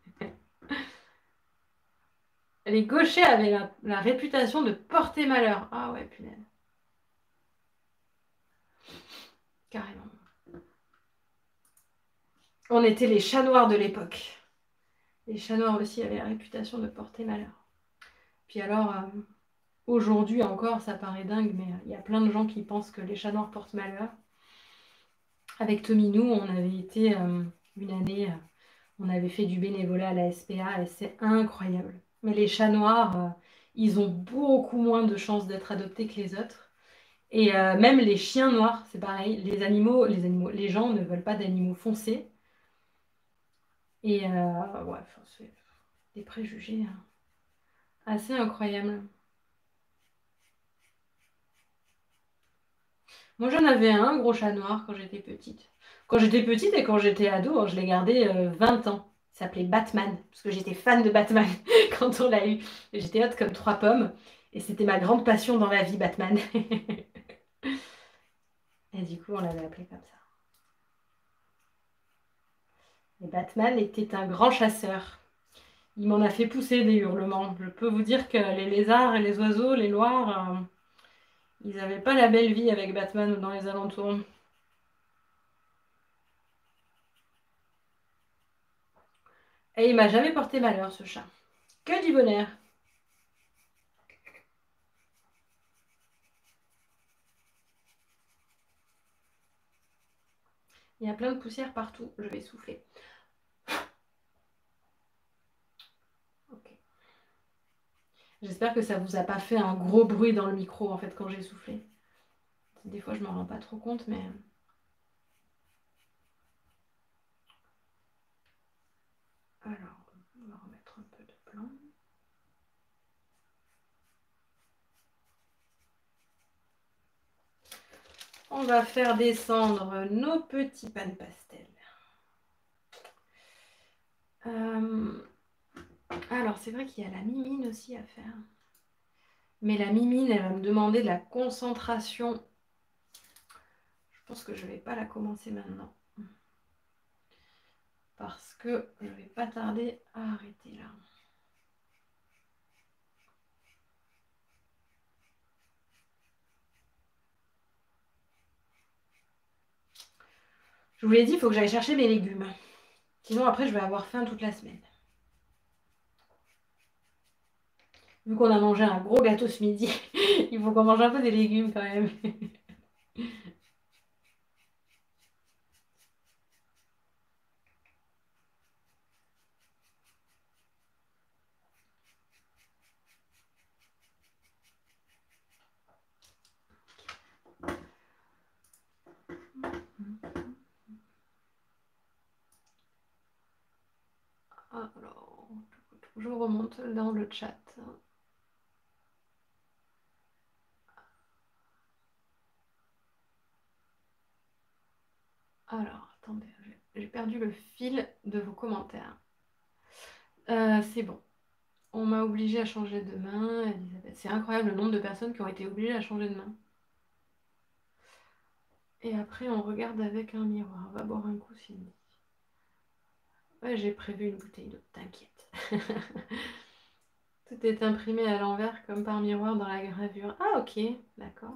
Speaker 1: Les gauchers avaient la, la réputation de porter malheur. Ah ouais, punaise. Carrément. On était les chats noirs de l'époque. Les chats noirs aussi avaient la réputation de porter malheur. Puis alors, euh, aujourd'hui encore, ça paraît dingue, mais il y a plein de gens qui pensent que les chats noirs portent malheur. Avec Tominou, on avait été euh, une année, euh, on avait fait du bénévolat à la S P A et c'est incroyable. Mais les chats noirs, euh, ils ont beaucoup moins de chances d'être adoptés que les autres. Et euh, même les chiens noirs, c'est pareil. Les animaux, les animaux, les gens ne veulent pas d'animaux foncés. Et euh, ouais, enfin, c'est des préjugés hein, assez incroyables. Moi, j'en avais un, gros chat noir, quand j'étais petite. Quand j'étais petite et quand j'étais ado, hein, je l'ai gardé euh, vingt ans. Il s'appelait Batman, parce que j'étais fan de Batman quand on l'a eu. J'étais haute comme trois pommes. Et c'était ma grande passion dans la vie, Batman. Et du coup, on l'avait appelé comme ça. Et Batman était un grand chasseur. Il m'en a fait pousser des hurlements. Je peux vous dire que les lézards et les oiseaux, les loirs, euh, ils n'avaient pas la belle vie avec Batman dans les alentours. Et il m'a jamais porté malheur, ce chat. Que du bonheur. Il y a plein de poussière partout. Je vais souffler. Ok. J'espère que ça vous a pas fait un gros bruit dans le micro, en fait, quand j'ai soufflé. Des fois, je m'en rends pas trop compte, mais... Alors, on va remettre un peu de blanc. On va faire descendre nos petits pains de pastel. Euh, Alors, c'est vrai qu'il y a la mimine aussi à faire. Mais la mimine, elle va me demander de la concentration. Je pense que je ne vais pas la commencer maintenant. Parce que je ne vais pas tarder à arrêter là. Je vous l'ai dit, il faut que j'aille chercher mes légumes. Sinon, après, je vais avoir faim toute la semaine. Vu qu'on a mangé un gros gâteau ce midi, il faut qu'on mange un peu des légumes quand même. Alors, je remonte dans le chat. Alors, attendez, j'ai perdu le fil de vos commentaires. Euh, c'est bon. On m'a obligée à changer de main, Elisabeth. C'est incroyable le nombre de personnes qui ont été obligées à changer de main. Et après, on regarde avec un miroir. On va boire un coup, Cindy. Ouais, j'ai prévu une bouteille d'eau, t'inquiète. Tout est imprimé à l'envers comme par miroir dans la gravure. Ah, ok, d'accord.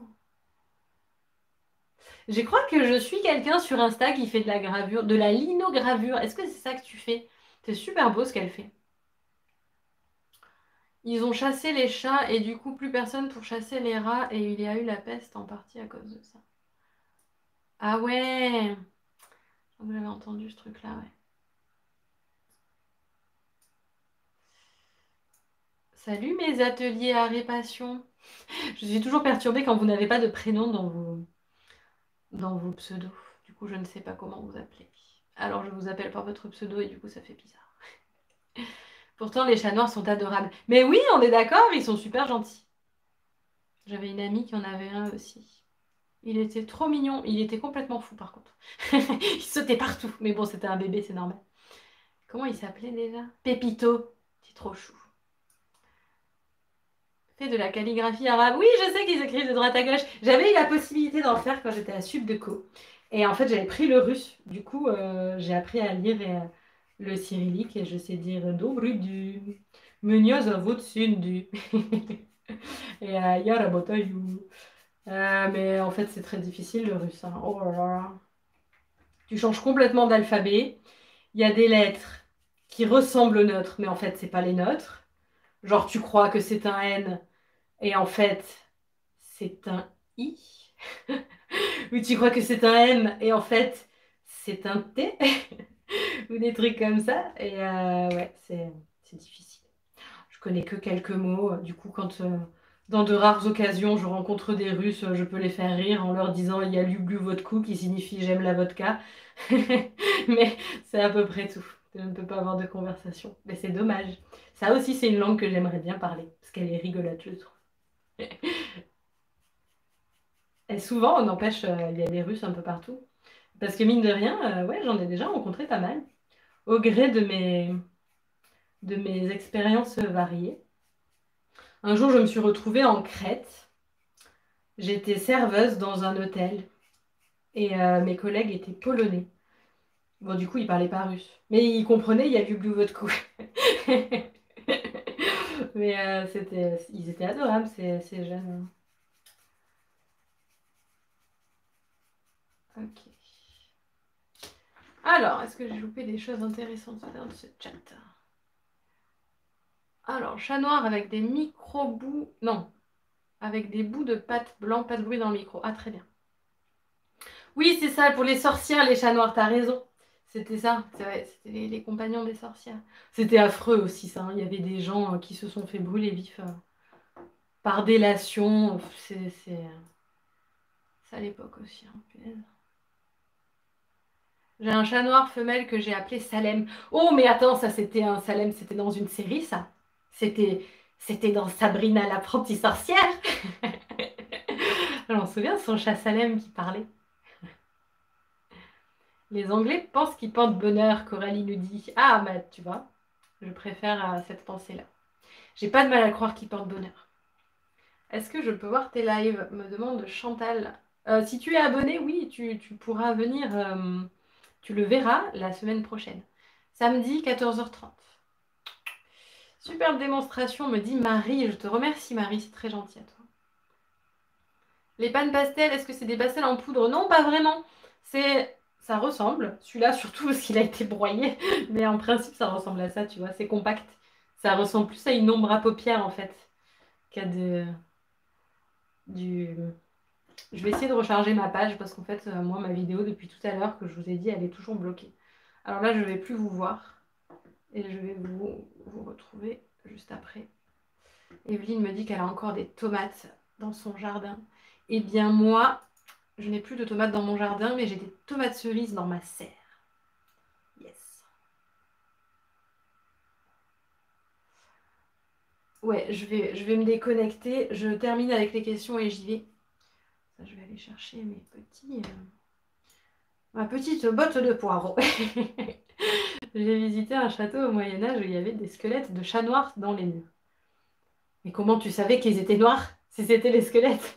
Speaker 1: Je crois que je suis quelqu'un sur Insta qui fait de la gravure, de la linogravure. Est-ce que c'est ça que tu fais? C'est super beau ce qu'elle fait. Ils ont chassé les chats et du coup plus personne pour chasser les rats et il y a eu la peste en partie à cause de ça. Ah ouais! Vous avez entendu ce truc-là, ouais. Salut mes ateliers à répation. Je suis toujours perturbée quand vous n'avez pas de prénom dans vos, dans vos pseudos. Du coup, je ne sais pas comment vous appeler. Alors, je vous appelle par votre pseudo et du coup, ça fait bizarre. Pourtant, les chats noirs sont adorables. Mais oui, on est d'accord, ils sont super gentils. J'avais une amie qui en avait un aussi. Il était trop mignon. Il était complètement fou, par contre. Il sautait partout. Mais bon, c'était un bébé, c'est normal. Comment il s'appelait déjà? Pépito. C'est trop chou. Fait de la calligraphie arabe. Oui, je sais qu'ils écrivent de droite à gauche. J'avais eu la possibilité d'en faire quand j'étais à Subdeco. Et en fait, j'avais pris le russe. Du coup, euh, j'ai appris à lire euh, le cyrillique et je sais dire Dobry du, Меня зовут Cindy. Et euh, Я работаю. Euh, mais en fait, c'est très difficile le russe, hein. Oh là là. Tu changes complètement d'alphabet. il y a des lettres qui ressemblent aux nôtres, mais en fait, c'est pas les nôtres. Genre, tu crois que c'est un N, et en fait, c'est un I. Ou tu crois que c'est un M, et en fait, c'est un T. Ou des trucs comme ça. Et euh, ouais, c'est c'est difficile. Je connais que quelques mots. Du coup, quand euh, dans de rares occasions, je rencontre des Russes, je peux les faire rire en leur disant il y a Lubu vodku qui signifie j'aime la vodka. Mais c'est à peu près tout. Je ne peux pas avoir de conversation. Mais c'est dommage. Ça aussi, c'est une langue que j'aimerais bien parler. Parce qu'elle est rigolote, je trouve. Et souvent, on empêche, euh, il y a des Russes un peu partout. Parce que mine de rien, euh, ouais, j'en ai déjà rencontré pas mal. Au gré de mes, de mes expériences variées. Un jour, je me suis retrouvée en Crète. J'étais serveuse dans un hôtel et euh, mes collègues étaient polonais. Bon, du coup, ils parlaient pas russe. Mais ils comprenaient, il y a du blue votre coup. Mais euh, c'était, ils étaient adorables, ces, ces jeunes. Ok. Alors, est-ce que j'ai loupé des choses intéressantes dans ce chat? Alors, chat noir avec des micro-bouts. Non, avec des bouts de pâte blanc, pas de bruit dans le micro. Ah, très bien. Oui, c'est ça, pour les sorcières, les chats noirs, t'as raison. C'était ça, c'est vrai, c'était les, les compagnons des sorcières. C'était affreux aussi, ça, hein. Il y avait des gens euh, qui se sont fait brûler vifs euh, par délation. C'est c'est, euh, ça à l'époque aussi, hein, punaise. J'ai un chat noir femelle que j'ai appelé Salem. Oh, mais attends, ça c'était un Salem, c'était dans une série, ça. C'était c'était dans Sabrina l'apprentie sorcière. Je m'en souviens, son chat Salem qui parlait. Les Anglais pensent qu'ils portent bonheur, Coralie nous dit. Ah, bah tu vois, je préfère euh, cette pensée-là. J'ai pas de mal à croire qu'ils portent bonheur. Est-ce que je peux voir tes lives? Me demande Chantal. Euh, si tu es abonné, oui, tu, tu pourras venir. euh, tu le verras la semaine prochaine. Samedi, quatorze heures trente. Superbe démonstration, me dit Marie. Je te remercie, Marie, c'est très gentil à toi. Les pannes pastel, est-ce que c'est des pastels en poudre? Non, pas vraiment. C'est, ça ressemble. Celui-là, surtout parce qu'il a été broyé. Mais en principe, ça ressemble à ça, tu vois. C'est compact. Ça ressemble plus à une ombre à paupières, en fait, qu'à de... du... Je vais essayer de recharger ma page parce qu'en fait, euh, moi, ma vidéo, depuis tout à l'heure, que je vous ai dit, elle est toujours bloquée. Alors là, je ne vais plus vous voir. Et je vais vous, vous retrouver juste après. Evelyne me dit qu'elle a encore des tomates dans son jardin. Eh bien, moi, je n'ai plus de tomates dans mon jardin, mais j'ai des tomates cerises dans ma serre. Yes. Ouais, je vais, je vais me déconnecter. Je termine avec les questions et j'y vais. Ça, je vais aller chercher mes petits... euh, ma petite botte de poireaux. J'ai visité un château au Moyen-Âge où il y avait des squelettes de chats noirs dans les murs. Mais comment tu savais qu'ils étaient noirs si c'était les squelettes?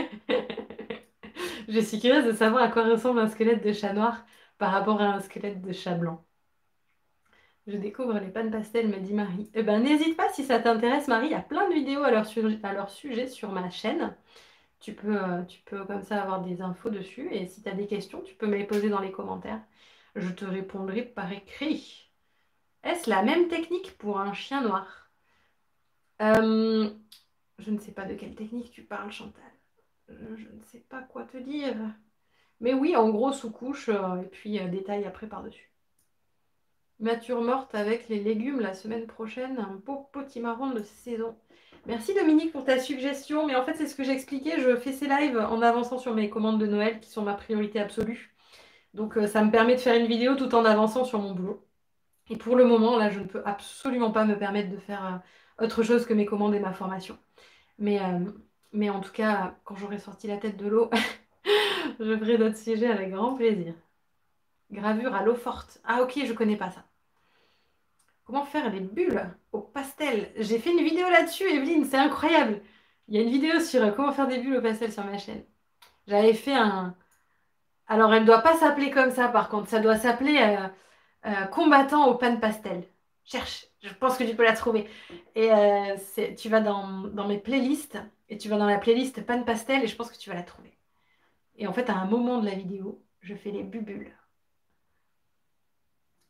Speaker 1: Je suis curieuse de savoir à quoi ressemble un squelette de chat noir par rapport à un squelette de chat blanc. Je découvre les pannes pastel, me dit Marie. Eh ben, n'hésite pas si ça t'intéresse, Marie. Il y a plein de vidéos à leur, su- à leur sujet sur ma chaîne. Tu peux, euh, tu peux comme ça avoir des infos dessus. Et si tu as des questions, tu peux me les poser dans les commentaires. Je te répondrai par écrit. Est-ce la même technique pour un chien noir? Euh, je ne sais pas de quelle technique tu parles, Chantal. Euh, je ne sais pas quoi te dire. Mais oui, en gros, sous-couche, euh, et puis euh, détail après par-dessus. Nature morte avec les légumes la semaine prochaine, un beau potimarron de saison. Merci Dominique pour ta suggestion, mais en fait c'est ce que j'expliquais, je fais ces lives en avançant sur mes commandes de Noël qui sont ma priorité absolue. Donc euh, ça me permet de faire une vidéo tout en avançant sur mon boulot. Et pour le moment, là, je ne peux absolument pas me permettre de faire euh, autre chose que mes commandes et ma formation. Mais, euh, mais en tout cas, quand j'aurai sorti la tête de l'eau, je ferai d'autres sujets avec grand plaisir. Gravure à l'eau forte. Ah ok, je connais pas ça. Comment faire les bulles au pastel? J'ai fait une vidéo là-dessus, Evelyne, c'est incroyable. Il y a une vidéo sur euh, comment faire des bulles au pastel sur ma chaîne. J'avais fait un... Alors, elle ne doit pas s'appeler comme ça, par contre. Ça doit s'appeler euh, euh, combattant au pan pastel. Cherche, je pense que tu peux la trouver. Et euh, c'est- tu vas dans, dans mes playlists, et tu vas dans la playlist pan pastel, et je pense que tu vas la trouver. Et en fait, à un moment de la vidéo, je fais les bubules.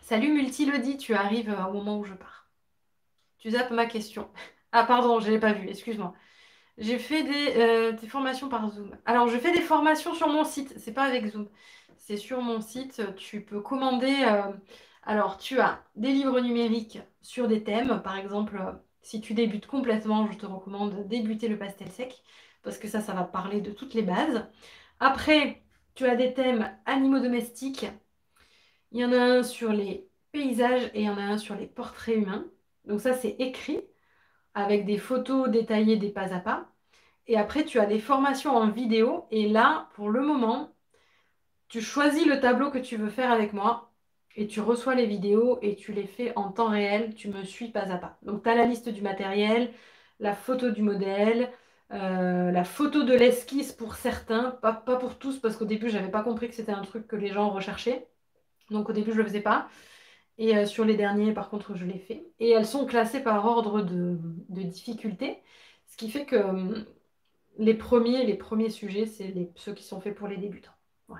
Speaker 1: Salut Multilody, tu arrives euh, au moment où je pars. Tu zappes ma question. Ah pardon, je l'ai pas vu, excuse-moi. J'ai fait des, euh, des formations par Zoom. Alors, je fais des formations sur mon site, c'est pas avec Zoom. C'est sur mon site, tu peux commander. euh, Alors, tu as des livres numériques sur des thèmes. Par exemple, euh, si tu débutes complètement, je te recommande débuter le pastel sec, parce que ça, ça va parler de toutes les bases. Après, tu as des thèmes animaux domestiques. Il y en a un sur les paysages et il y en a un sur les portraits humains. Donc ça, c'est écrit avec des photos détaillées des pas à pas. Et après, tu as des formations en vidéo. Et là, pour le moment, tu choisis le tableau que tu veux faire avec moi et tu reçois les vidéos et tu les fais en temps réel. Tu me suis pas à pas. Donc, tu as la liste du matériel, la photo du modèle, euh, la photo de l'esquisse pour certains, pas, pas pour tous, parce qu'au début, j'avais pas compris que c'était un truc que les gens recherchaient. Donc, au début, je le faisais pas. Et euh, sur les derniers, par contre, je l'ai fait. Et elles sont classées par ordre de, de difficulté, ce qui fait que hum, les premiers, les premiers sujets, c'est les, ceux qui sont faits pour les débutants. Voilà.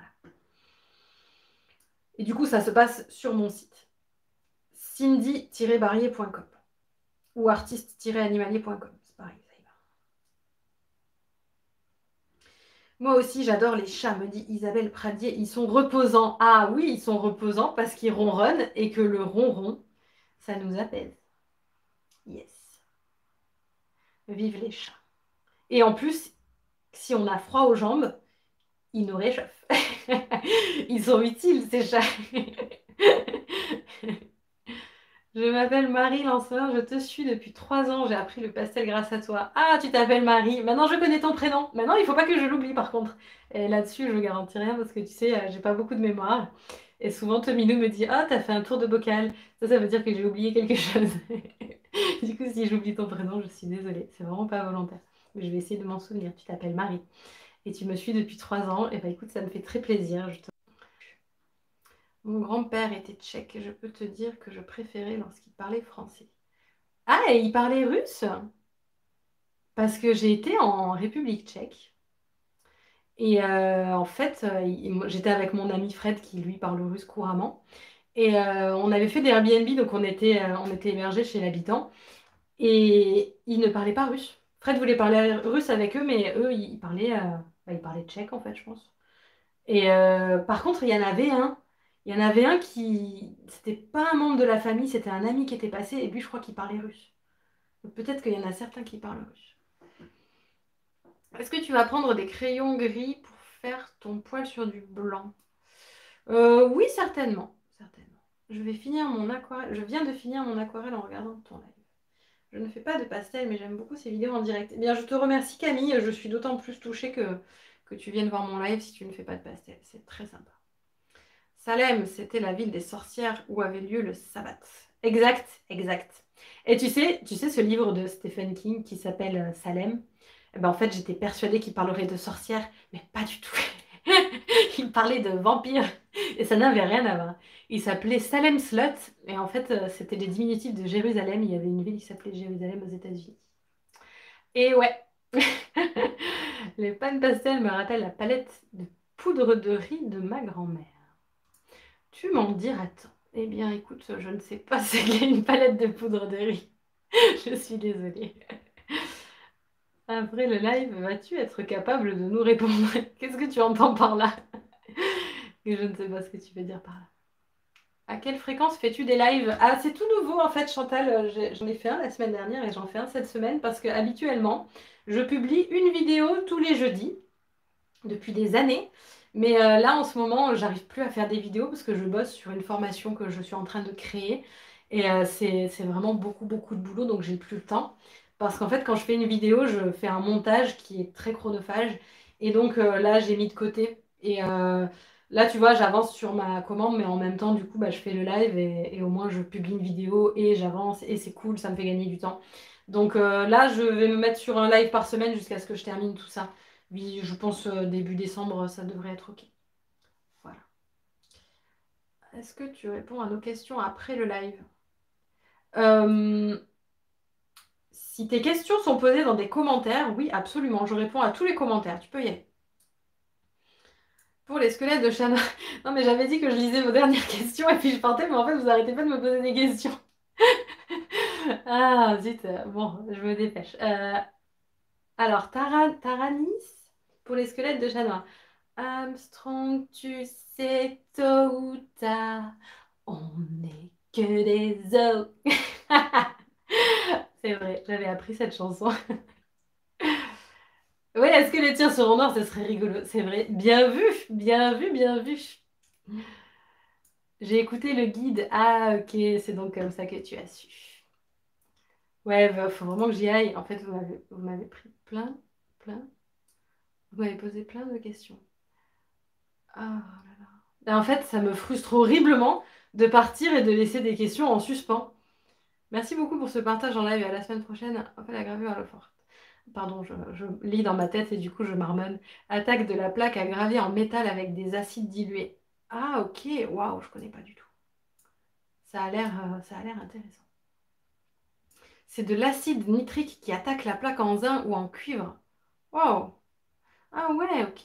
Speaker 1: Et du coup, ça se passe sur mon site, cindy barrier point com ou artiste animalier point com. C'est pareil, ça y va. Moi aussi, j'adore les chats, me dit Isabelle Pradier. Ils sont reposants. Ah oui, ils sont reposants parce qu'ils ronronnent et que le ronron, ça nous apaise. Yes. Vive les chats. Et en plus, si on a froid aux jambes, ils nous réchauffent. Ils sont utiles, ces chats. Je m'appelle Marie Lancelin, je te suis depuis trois ans, j'ai appris le pastel grâce à toi. Ah, tu t'appelles Marie, maintenant je connais ton prénom. Maintenant, il faut pas que je l'oublie par contre. Et là-dessus, je garantis rien parce que tu sais, euh, j'ai pas beaucoup de mémoire. Et souvent, Tominou me dit, ah, t'as fait un tour de bocal. Ça, ça veut dire que j'ai oublié quelque chose. Du coup, si j'oublie ton prénom, je suis désolée. C'est vraiment pas volontaire. Mais je vais essayer de m'en souvenir. Tu t'appelles Marie. Et tu me suis depuis trois ans. Et bah écoute, ça me fait très plaisir. Je te- Mon grand-père était tchèque et je peux te dire que je préférais lorsqu'il parlait français. Ah, et il parlait russe? Parce que j'ai été en République tchèque. Et euh, en fait, euh, il- moi, j'étais avec mon ami Fred qui lui parle russe couramment. Et euh, on avait fait des Airbnb, donc on était, euh, on était hébergés chez l'habitant. Et ils ne parlaient pas russe. Fred voulait parler russe avec eux, mais eux, ils parlaient, euh, bah, ils parlaient tchèque en fait, je pense. Et euh, par contre, il y en avait un. Il y en avait un qui, c'était pas un membre de la famille, c'était un ami qui était passé, et lui, je crois qu'il parlait russe. Donc peut-être qu'il y en a certains qui parlent russe. Est-ce que tu vas prendre des crayons gris pour faire ton poil sur du blanc? Euh, oui, certainement. Certainement. Je vais finir mon aquarelle. Je viens de finir mon aquarelle en regardant ton live. Je ne fais pas de pastel, mais j'aime beaucoup ces vidéos en direct. Eh bien, je te remercie Camille. Je suis d'autant plus touchée que, que tu viennes voir mon live si tu ne fais pas de pastel. C'est très sympa. Salem, c'était la ville des sorcières où avait lieu le sabbat. Exact, exact. Et tu sais, tu sais ce livre de Stephen King qui s'appelle euh, Salem? Eh ben, en fait, j'étais persuadée qu'il parlerait de sorcières, mais pas du tout. Il parlait de vampires et ça n'avait rien à voir. Il s'appelait Salem Slot et en fait, euh, c'était les diminutifs de Jérusalem. Il y avait une ville qui s'appelait Jérusalem aux États-Unis. Et ouais, les pannes pastel me rappellent la palette de poudre de riz de ma grand-mère. Tu m'en diras tant. Eh bien, écoute, je ne sais pas ce qu'est une palette de poudre de riz. Je suis désolée. Après le live, vas-tu être capable de nous répondre? Qu'est-ce que tu entends par là? Et je ne sais pas ce que tu veux dire par là. À quelle fréquence fais-tu des lives? Ah, c'est tout nouveau en fait, Chantal. Euh, j'ai- J'en ai fait un la semaine dernière et j'en fais un cette semaine parce que habituellement, je publie une vidéo tous les jeudis depuis des années. Mais euh, là, en ce moment, j'arrive plus à faire des vidéos parce que je bosse sur une formation que je suis en train de créer. Et euh, c'est, c'est vraiment beaucoup, beaucoup de boulot, donc j'ai plus le temps. Parce qu'en fait, quand je fais une vidéo, je fais un montage qui est très chronophage. Et donc euh, là, j'ai mis de côté. Et euh, là, tu vois, j'avance sur ma commande, mais en même temps, du coup, bah, je fais le live et, et au moins, je publie une vidéo et j'avance. Et c'est cool, ça me fait gagner du temps. Donc euh, là, je vais me mettre sur un live par semaine jusqu'à ce que je termine tout ça. Oui, je pense euh, début décembre, ça devrait être OK. Voilà. Est-ce que tu réponds à nos questions après le live? Euh, Si tes questions sont posées dans des commentaires, oui, absolument, je réponds à tous les commentaires. Tu peux y aller. Pour les squelettes de chat noir. Non, mais j'avais dit que je lisais vos dernières questions et puis je partais, mais en fait, vous arrêtez pas de me poser des questions. Ah, zut. euh, Bon, je me dépêche. Euh, alors, Tara- Taranis pour les squelettes de chat noir. Armstrong, tu sais, tôt ou tard, on n'est que des os. C'est vrai, j'avais appris cette chanson. Oui, est-ce que les tirs seront noirs, ce serait rigolo. C'est vrai. Bien vu, bien vu, bien vu. J'ai écouté le guide. Ah, ok, c'est donc comme ça que tu as su. Ouais, bah, faut vraiment que j'y aille. En fait, vous m'avez, vous m'avez pris plein, plein. Vous m'avez posé plein de questions. Ah là là. Et en fait, ça me frustre horriblement de partir et de laisser des questions en suspens. Merci beaucoup pour ce partage en live et à la semaine prochaine. On fait la gravure à l'eau forte. Pardon, je, je lis dans ma tête et du coup je marmonne. Attaque de la plaque à graver en métal avec des acides dilués. Ah ok, waouh, je connais pas du tout. Ça a l'air, euh, ça a l'air intéressant. C'est de l'acide nitrique qui attaque la plaque en zinc ou en cuivre. Waouh. Ah ouais, ok.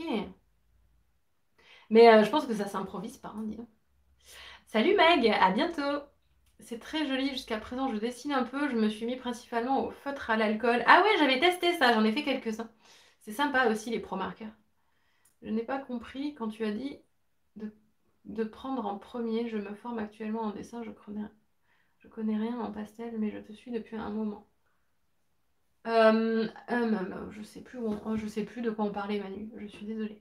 Speaker 1: Mais euh, je pense que ça s'improvise pas, hein, dis donc. Salut Meg, à bientôt. C'est très joli jusqu'à présent, je dessine un peu, je me suis mis principalement au feutre à l'alcool. Ah ouais, j'avais testé ça, j'en ai fait quelques-uns. C'est sympa aussi les pro marqueurs. Je n'ai pas compris quand tu as dit de, de prendre en premier. Je me forme actuellement en dessin, je connais, je connais rien en pastel, mais je te suis depuis un moment. Euh, euh, euh, je sais plus où on- oh, je sais plus de quoi on parlait, Manu. Je suis désolée.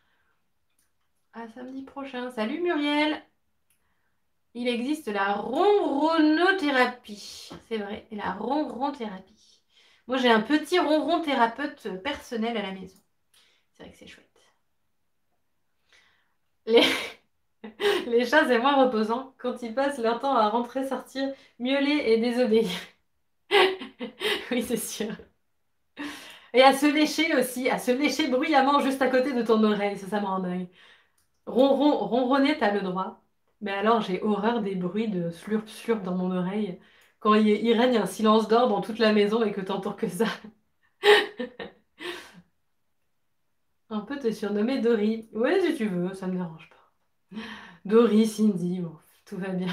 Speaker 1: À samedi prochain. Salut Muriel! Il existe la ronronothérapie. C'est vrai, et la ronronthérapie. Moi, j'ai un petit ronron thérapeute personnel à la maison. C'est vrai que c'est chouette. Les... Les chats, c'est moins reposant quand ils passent leur temps à rentrer, sortir, miauler et désobéir. Oui, c'est sûr. Et à se lécher aussi, à se lécher bruyamment juste à côté de ton oreille, ça, ça me rend dingue. Ronron, ronronner, t'as le droit. Mais alors, j'ai horreur des bruits de slurp slurp dans mon oreille. Quand il, il règne un silence d'or dans toute la maison et que t'entends que ça. On peut te surnommer Dory. Ouais, si tu veux, ça me dérange pas. Dory, Cindy, bon, tout va bien.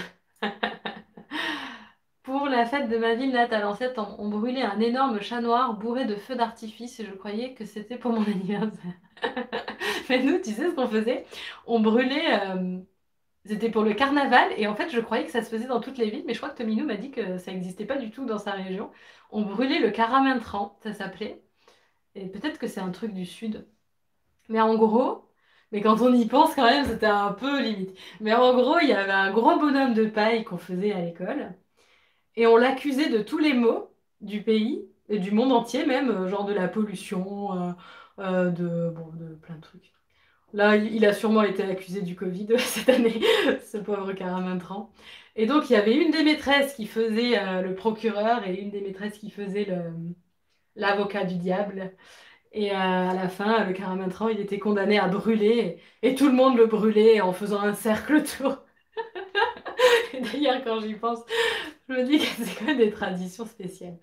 Speaker 1: Pour la fête de ma ville natale, en fait, on, on brûlait un énorme chat noir bourré de feux d'artifice et je croyais que c'était pour mon anniversaire. Mais nous, tu sais ce qu'on faisait? On brûlait, euh, c'était pour le carnaval et en fait, je croyais que ça se faisait dans toutes les villes, mais je crois que Tominou m'a dit que ça n'existait pas du tout dans sa région. On brûlait le caramintran, ça s'appelait, et peut-être que c'est un truc du sud. Mais en gros, mais quand on y pense quand même, c'était un peu limite. Mais en gros, il y avait un gros bonhomme de paille qu'on faisait à l'école. Et on l'accusait de tous les maux du pays, et du monde entier même, euh, genre de la pollution, euh, euh, de, bon, de plein de trucs. Là, il il a sûrement été accusé du Covid cette année, ce pauvre Caramintran. Et donc, il y avait une des maîtresses qui faisait euh, le procureur et une des maîtresses qui faisait le, l'avocat du diable. Et euh, à la fin, le Caramintran, il était condamné à brûler, et, et tout le monde le brûlait en faisant un cercle autour. Et d'ailleurs, quand j'y pense, je me dis que c'est quand même des traditions spéciales.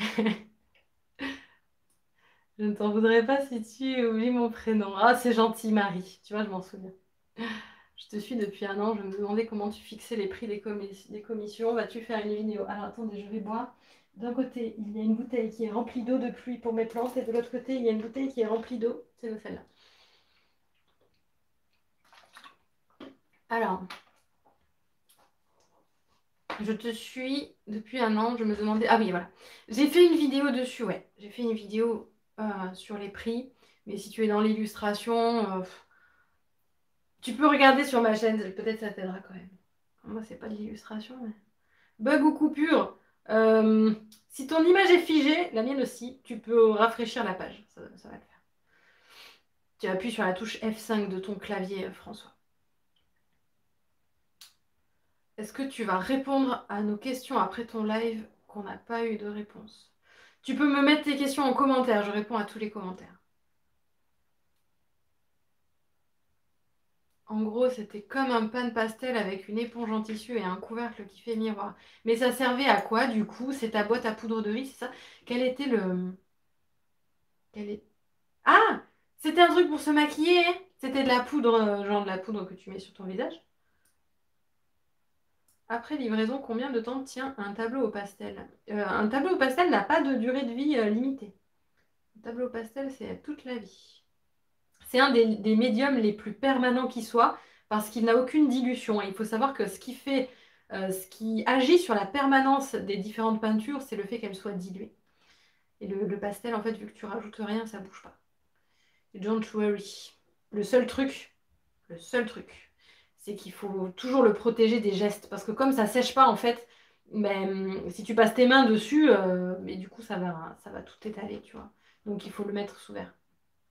Speaker 1: Je ne t'en voudrais pas si tu oublies mon prénom. Ah, c'est gentil, Marie. Tu vois, je m'en souviens. Je te suis depuis un an. Je me demandais comment tu fixais les prix des, commis- des commissions. Vas-tu faire une vidéo? Alors, attendez, je vais boire. D'un côté, il y a une bouteille qui est remplie d'eau de pluie pour mes plantes. Et de l'autre côté, il y a une bouteille qui est remplie d'eau. C'est celle-là. Alors, je te suis depuis un an. Je me demandais... Ah oui, voilà. J'ai fait une vidéo dessus, ouais. J'ai fait une vidéo euh, sur les prix. Mais si tu es dans l'illustration... euh, Tu peux regarder sur ma chaîne, peut-être ça t'aidera quand même. Moi, c'est pas de l'illustration, mais... Bug ou coupure. Euh, si ton image est figée, la mienne aussi, tu peux rafraîchir la page. Ça, ça va le faire. Tu appuies sur la touche F cinq de ton clavier, euh, François. Est-ce que tu vas répondre à nos questions après ton live qu'on n'a pas eu de réponse? Tu peux me mettre tes questions en commentaire, je réponds à tous les commentaires. En gros, c'était comme un pain de pastel avec une éponge en tissu et un couvercle qui fait miroir. Mais ça servait à quoi, du coup? C'est ta boîte à poudre de riz, c'est ça? Quel était le... quel est... Ah! C'était un truc pour se maquiller? C'était de la poudre, euh, genre de la poudre que tu mets sur ton visage. Après livraison, combien de temps tient un tableau au pastel? Euh, Un tableau au pastel n'a pas de durée de vie euh, limitée. Un tableau au pastel, c'est toute la vie. C'est un des, des médiums les plus permanents qui soit parce qu'il n'a aucune dilution. Et il faut savoir que ce qui fait, euh, ce qui agit sur la permanence des différentes peintures, c'est le fait qu'elles soient diluées. Et le, le pastel, en fait, vu que tu rajoutes rien, ça bouge pas. Et don't worry. Le seul truc, le seul truc, c'est qu'il faut toujours le protéger des gestes. Parce que comme ça sèche pas, en fait, ben, si tu passes tes mains dessus, euh, mais du coup, ça va, ça va tout étaler, tu vois. Donc il faut le mettre sous verre.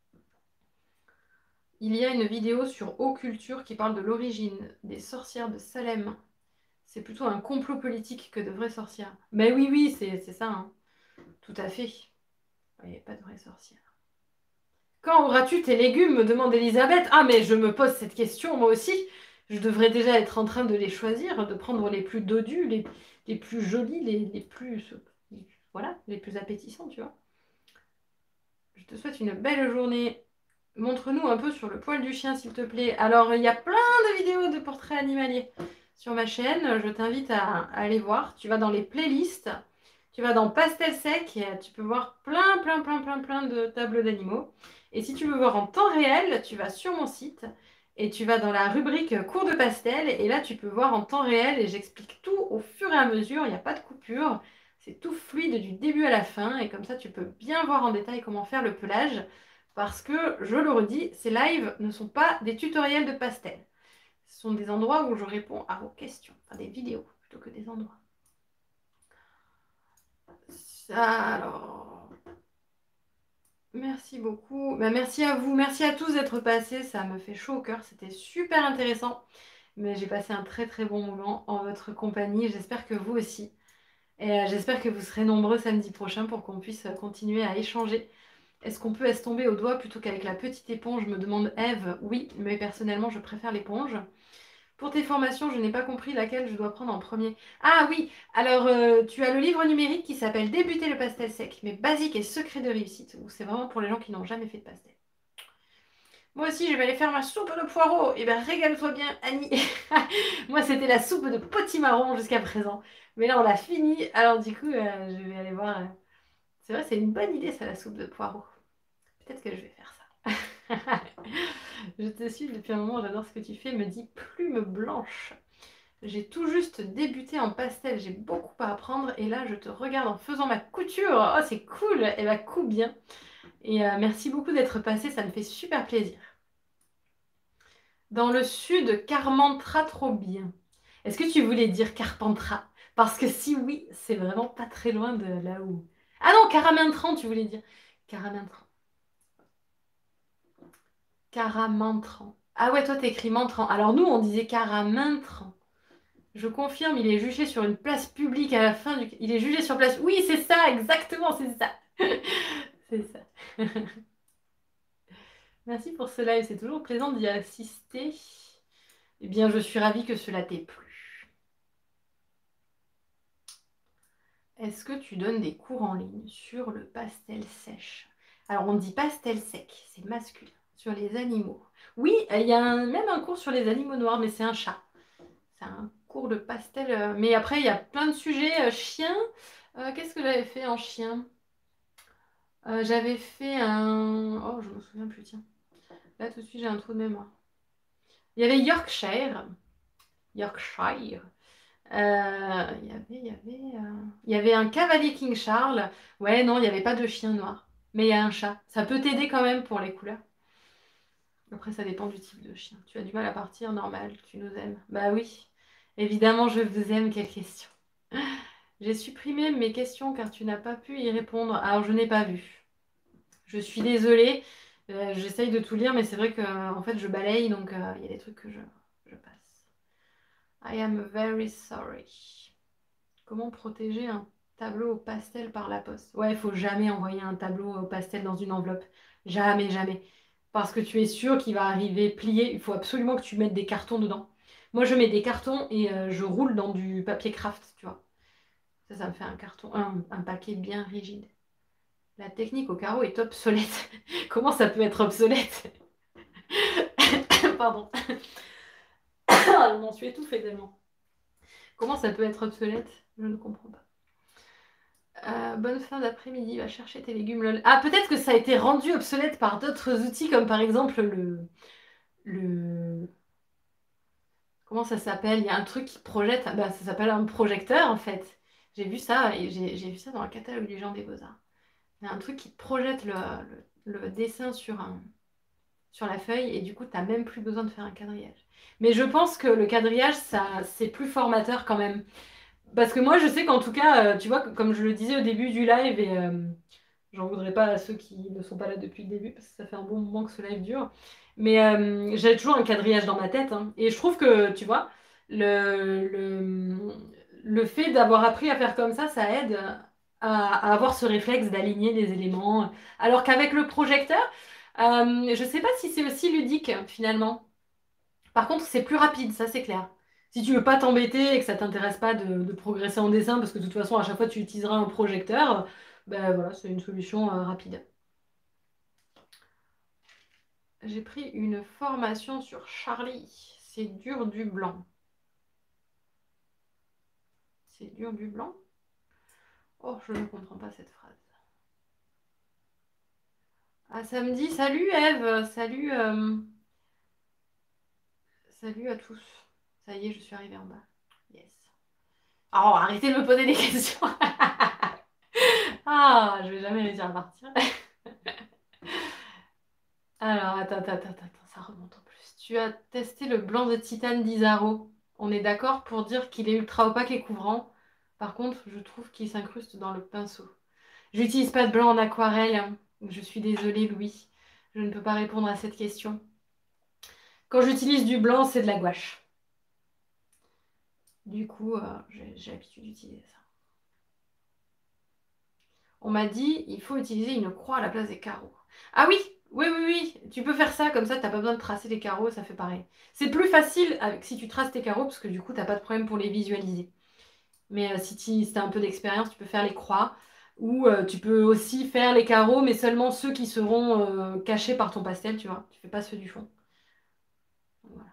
Speaker 1: Il y a une vidéo sur Occulture qui parle de l'origine des sorcières de Salem. C'est plutôt un complot politique que de vraies sorcières. Mais oui, oui, c'est c'est ça, hein. Tout à fait. Il n'y a pas de vraies sorcières. Quand auras-tu tes légumes? Me demande Elisabeth. Ah, mais je me pose cette question moi aussi. Je devrais déjà être en train de les choisir, de prendre les plus dodus, les, les plus jolis, les, les plus... Voilà, les plus appétissants, tu vois. Je te souhaite une belle journée. Montre-nous un peu sur le poil du chien, s'il te plaît. Alors, il y a plein de vidéos de portraits animaliers sur ma chaîne. Je t'invite à, à aller voir. Tu vas dans les playlists, tu vas dans Pastel Sec et tu peux voir plein, plein, plein, plein, plein de tableaux d'animaux. Et si tu veux voir en temps réel, tu vas sur mon site et tu vas dans la rubrique cours de pastel. Et là, tu peux voir en temps réel et j'explique tout au fur et à mesure. Il n'y a pas de coupure. C'est tout fluide du début à la fin. Et comme ça, tu peux bien voir en détail comment faire le pelage. Parce que, je le redis, ces lives ne sont pas des tutoriels de pastel. Ce sont des endroits où je réponds à vos questions. Enfin, des vidéos plutôt que des endroits. Ça, alors... Merci beaucoup. Ben, merci à vous. Merci à tous d'être passés. Ça me fait chaud au cœur. C'était super intéressant. Mais j'ai passé un très très bon moment en votre compagnie. J'espère que vous aussi. Et euh, j'espère que vous serez nombreux samedi prochain pour qu'on puisse continuer à échanger. Est-ce qu'on peut estomper au doigt plutôt qu'avec la petite éponge, me demande Eve. Oui, mais personnellement, je préfère l'éponge. Pour tes formations, je n'ai pas compris laquelle je dois prendre en premier. Ah oui, alors euh, tu as le livre numérique qui s'appelle Débuter le pastel sec, mes basiques et secrets de réussite, où c'est vraiment pour les gens qui n'ont jamais fait de pastel. Moi aussi, je vais aller faire ma soupe de poireaux. Eh bien, régale-toi bien, Annie. Moi, c'était la soupe de potimarron jusqu'à présent. Mais là, on l'a fini. Alors, du coup, euh, je vais aller voir. euh, C'est vrai, c'est une bonne idée, ça, la soupe de poireaux. Peut-être que je vais faire ça. Je te suis depuis un moment, j'adore ce que tu fais, me dit Plume Blanche. J'ai tout juste débuté en pastel, j'ai beaucoup à apprendre et là je te regarde en faisant ma couture. Oh c'est cool, et bah coupe bien. Et euh, merci beaucoup d'être passé, ça me fait super plaisir. Dans le sud, Carpentras trop bien. Est-ce que tu voulais dire Carpentras? Parce que si oui, c'est vraiment pas très loin de là où... Ah non, Caramintran tu voulais dire. Caramintran. Caramintran. Ah ouais, toi t'écris Mantran. Alors nous on disait Caramintran. Je confirme, il est jugé sur une place publique à la fin du... Il est jugé sur place... Oui, c'est ça, exactement, c'est ça. C'est ça. Merci pour ce live, c'est toujours plaisant d'y assister. Eh bien, je suis ravie que cela t'ait plu. Est-ce que tu donnes des cours en ligne sur le pastel sèche? Alors, on dit pastel sec, c'est masculin. Sur les animaux. Oui, il y a un- même un cours sur les animaux noirs, mais c'est un chat. C'est un cours de pastel. euh, Mais après, il y a plein de sujets. euh, Chien. Euh, qu'est-ce que j'avais fait en chien? Euh, j'avais fait un... Oh, je me souviens plus, tiens. Là, tout de suite, j'ai un trou de mémoire. Il y avait Yorkshire. Yorkshire. Euh, il y avait, il y avait, euh, il y avait un cavalier King Charles. Ouais, non, il n'y avait pas de chien noir. Mais il y a un chat. Ça peut t'aider quand même pour les couleurs. Après, ça dépend du type de chien. Tu as du mal à partir, normal, tu nous aimes. Bah oui, évidemment, je vous aime, quelle question. J'ai supprimé mes questions car tu n'as pas pu y répondre. Alors, je n'ai pas vu. Je suis désolée. Euh, j'essaye de tout lire, mais c'est vrai que en fait, je balaye, donc euh, il y a des trucs que je, je passe. I am very sorry. Comment protéger un tableau au pastel par la poste? Ouais, il faut jamais envoyer un tableau au pastel dans une enveloppe. Jamais, jamais. Parce que tu es sûr qu'il va arriver plié. Il faut absolument que tu mettes des cartons dedans. Moi, je mets des cartons et euh, je roule dans du papier craft, tu vois. Ça, ça me fait un carton, un, un paquet bien rigide. La technique au carreau est obsolète. Comment ça peut être obsolète? Pardon. Je m'en suis étouffée tellement. Comment ça peut être obsolète? Je ne comprends pas. Euh, bonne fin d'après-midi, va chercher tes légumes. Lol. Ah, peut-être que ça a été rendu obsolète par d'autres outils, comme par exemple le... le... Comment ça s'appelle? Il y a un truc qui projette. Ah, bah, ça s'appelle un projecteur, en fait. J'ai vu ça, et j'ai j'ai vu ça dans le catalogue des gens des Beaux-Arts. Il y a un truc qui te projette le, le- le dessin sur un, sur la feuille, et du coup, t'as même plus besoin de faire un quadrillage. Mais je pense que le quadrillage, ça, c'est plus formateur quand même. Parce que moi, je sais qu'en tout cas, euh, tu vois, comme je le disais au début du live, et euh, j'en voudrais pas à ceux qui ne sont pas là depuis le début, parce que ça fait un bon moment que ce live dure. Mais euh, j'ai toujours un quadrillage dans ma tête, hein. Et je trouve que, tu vois, le, le, le fait d'avoir appris à faire comme ça, ça aide à, à avoir ce réflexe d'aligner les éléments. Alors qu'avec le projecteur, euh, je sais pas si c'est aussi ludique, finalement. Par contre, c'est plus rapide, ça c'est clair. Si tu veux pas t'embêter et que ça t'intéresse pas de, de progresser en dessin, parce que de toute façon, à chaque fois tu utiliseras un projecteur, ben voilà, c'est une solution euh, rapide. J'ai pris une formation sur Charlie. C'est dur du blanc. C'est dur du blanc? Oh, je ne comprends pas cette phrase. Ah, samedi. Salut Eve. Salut, euh, salut à tous. Ça y est, je suis arrivée en bas. Yes. Oh, arrêtez de me poser des questions. Ah, je vais jamais réussir à partir. Alors, attends, attends, attends, attends, ça remonte en plus. Tu as testé le blanc de titane d'Isaro. On est d'accord pour dire qu'il est ultra opaque et couvrant. Par contre, je trouve qu'il s'incruste dans le pinceau. J'utilise pas de blanc en aquarelle. Je suis désolée, Louis. Je ne peux pas répondre à cette question. Quand j'utilise du blanc, c'est de la gouache. Du coup, euh, j'ai j'ai l'habitude d'utiliser ça. On m'a dit, il faut utiliser une croix à la place des carreaux. Ah oui, oui, oui, oui, tu peux faire ça, comme ça, t'as pas besoin de tracer les carreaux, ça fait pareil. C'est plus facile avec, si tu traces tes carreaux, parce que du coup, t'as pas de problème pour les visualiser. Mais euh, si tu si t'as un peu d'expérience, tu peux faire les croix. Ou euh, tu peux aussi faire les carreaux, mais seulement ceux qui seront euh, cachés par ton pastel, tu vois. Tu fais pas ceux du fond. Voilà.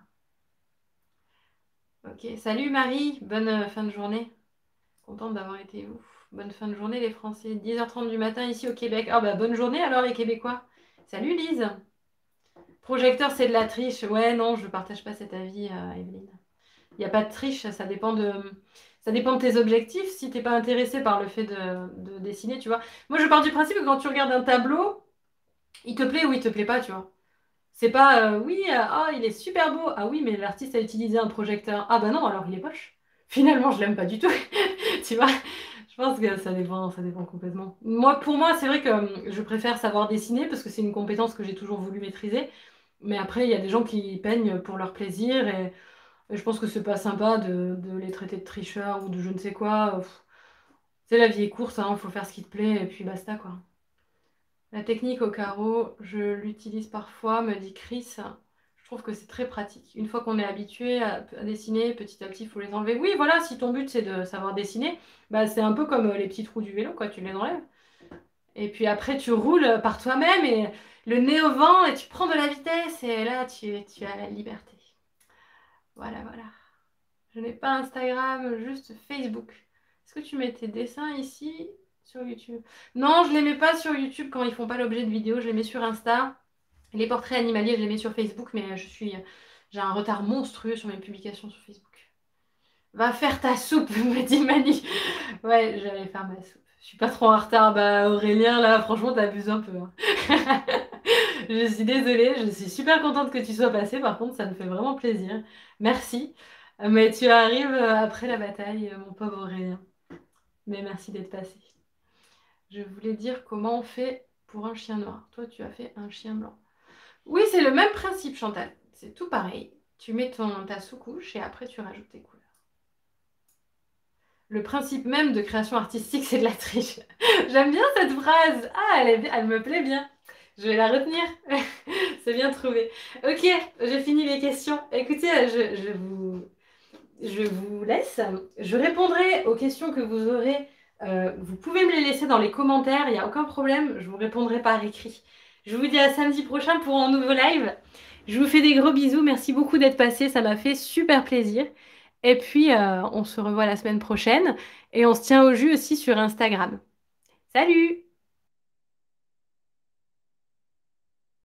Speaker 1: Ok, salut Marie, bonne euh, fin de journée. Contente d'avoir été vous. Bonne fin de journée les Français. dix heures trente du matin ici au Québec. Ah bah bonne journée alors les Québécois. Salut Lise. Projecteur c'est de la triche. Ouais non, je partage pas cet avis euh, Evelyne. Il n'y a pas de triche, ça dépend de, ça dépend de tes objectifs. Si t'es pas intéressé par le fait de, de dessiner, tu vois. Moi, je pars du principe que quand tu regardes un tableau, il te plaît ou il te plaît pas, tu vois. C'est pas, euh, oui, euh, ah, il est super beau. Ah oui, mais l'artiste a utilisé un projecteur. Ah bah non, alors il est moche. Finalement, je l'aime pas du tout. Tu vois. Je pense que ça dépend, ça dépend complètement. Moi, pour moi, c'est vrai que euh, je préfère savoir dessiner parce que c'est une compétence que j'ai toujours voulu maîtriser. Mais après, il y a des gens qui peignent pour leur plaisir et et je pense que c'est pas sympa de, de les traiter de tricheurs ou de je ne sais quoi. Pff, c'est la vie est courte, hein, faut faire ce qui te plaît et puis basta quoi. La technique au carreau, je l'utilise parfois, me dit Chris. Je trouve que c'est très pratique. Une fois qu'on est habitué à, à dessiner, petit à petit, il faut les enlever. Oui, voilà, si ton but c'est de savoir dessiner, bah, c'est un peu comme euh, les petits trous du vélo, quoi, tu les enlèves. Et puis après, tu roules par toi-même et le nez au vent et tu prends de la vitesse et là, tu, tu as la liberté. Voilà, voilà. Je n'ai pas Instagram, juste Facebook. Est-ce que tu mets tes dessins ici sur YouTube? Non, je les mets pas sur YouTube quand ils font pas l'objet de vidéos. Je les mets sur Insta. Les portraits animaliers, je les mets sur Facebook, mais je suis, j'ai un retard monstrueux sur mes publications sur Facebook. Va faire ta soupe, me dit Mani. Ouais, j'allais faire ma soupe. Je suis pas trop en retard. Bah Aurélien, là, franchement, t'abuses un peu, hein. Je suis désolée, je suis super contente que tu sois passé. Par contre, ça me fait vraiment plaisir. Merci. Mais tu arrives euh, après la bataille, euh, mon pauvre Aurélien. Mais merci d'être passé. Je voulais dire comment on fait pour un chien noir. Toi, tu as fait un chien blanc. Oui, c'est le même principe, Chantal. C'est tout pareil. Tu mets ton, ta sous-couche et après tu rajoutes tes couleurs. Le principe même de création artistique, c'est de la triche. J'aime bien cette phrase. Ah, elle, est bien- elle me plaît bien. Je vais la retenir. C'est bien trouvé. Ok, j'ai fini les questions. Écoutez, je, je vous, je vous laisse. Je répondrai aux questions que vous aurez. Euh, vous pouvez me les laisser dans les commentaires, il n'y a aucun problème. Je vous répondrai par écrit. Je vous dis à samedi prochain pour un nouveau live. Je vous fais des gros bisous. Merci beaucoup d'être passé. Ça m'a fait super plaisir. Et puis, euh, on se revoit la semaine prochaine. Et on se tient au jus aussi sur Instagram. Salut!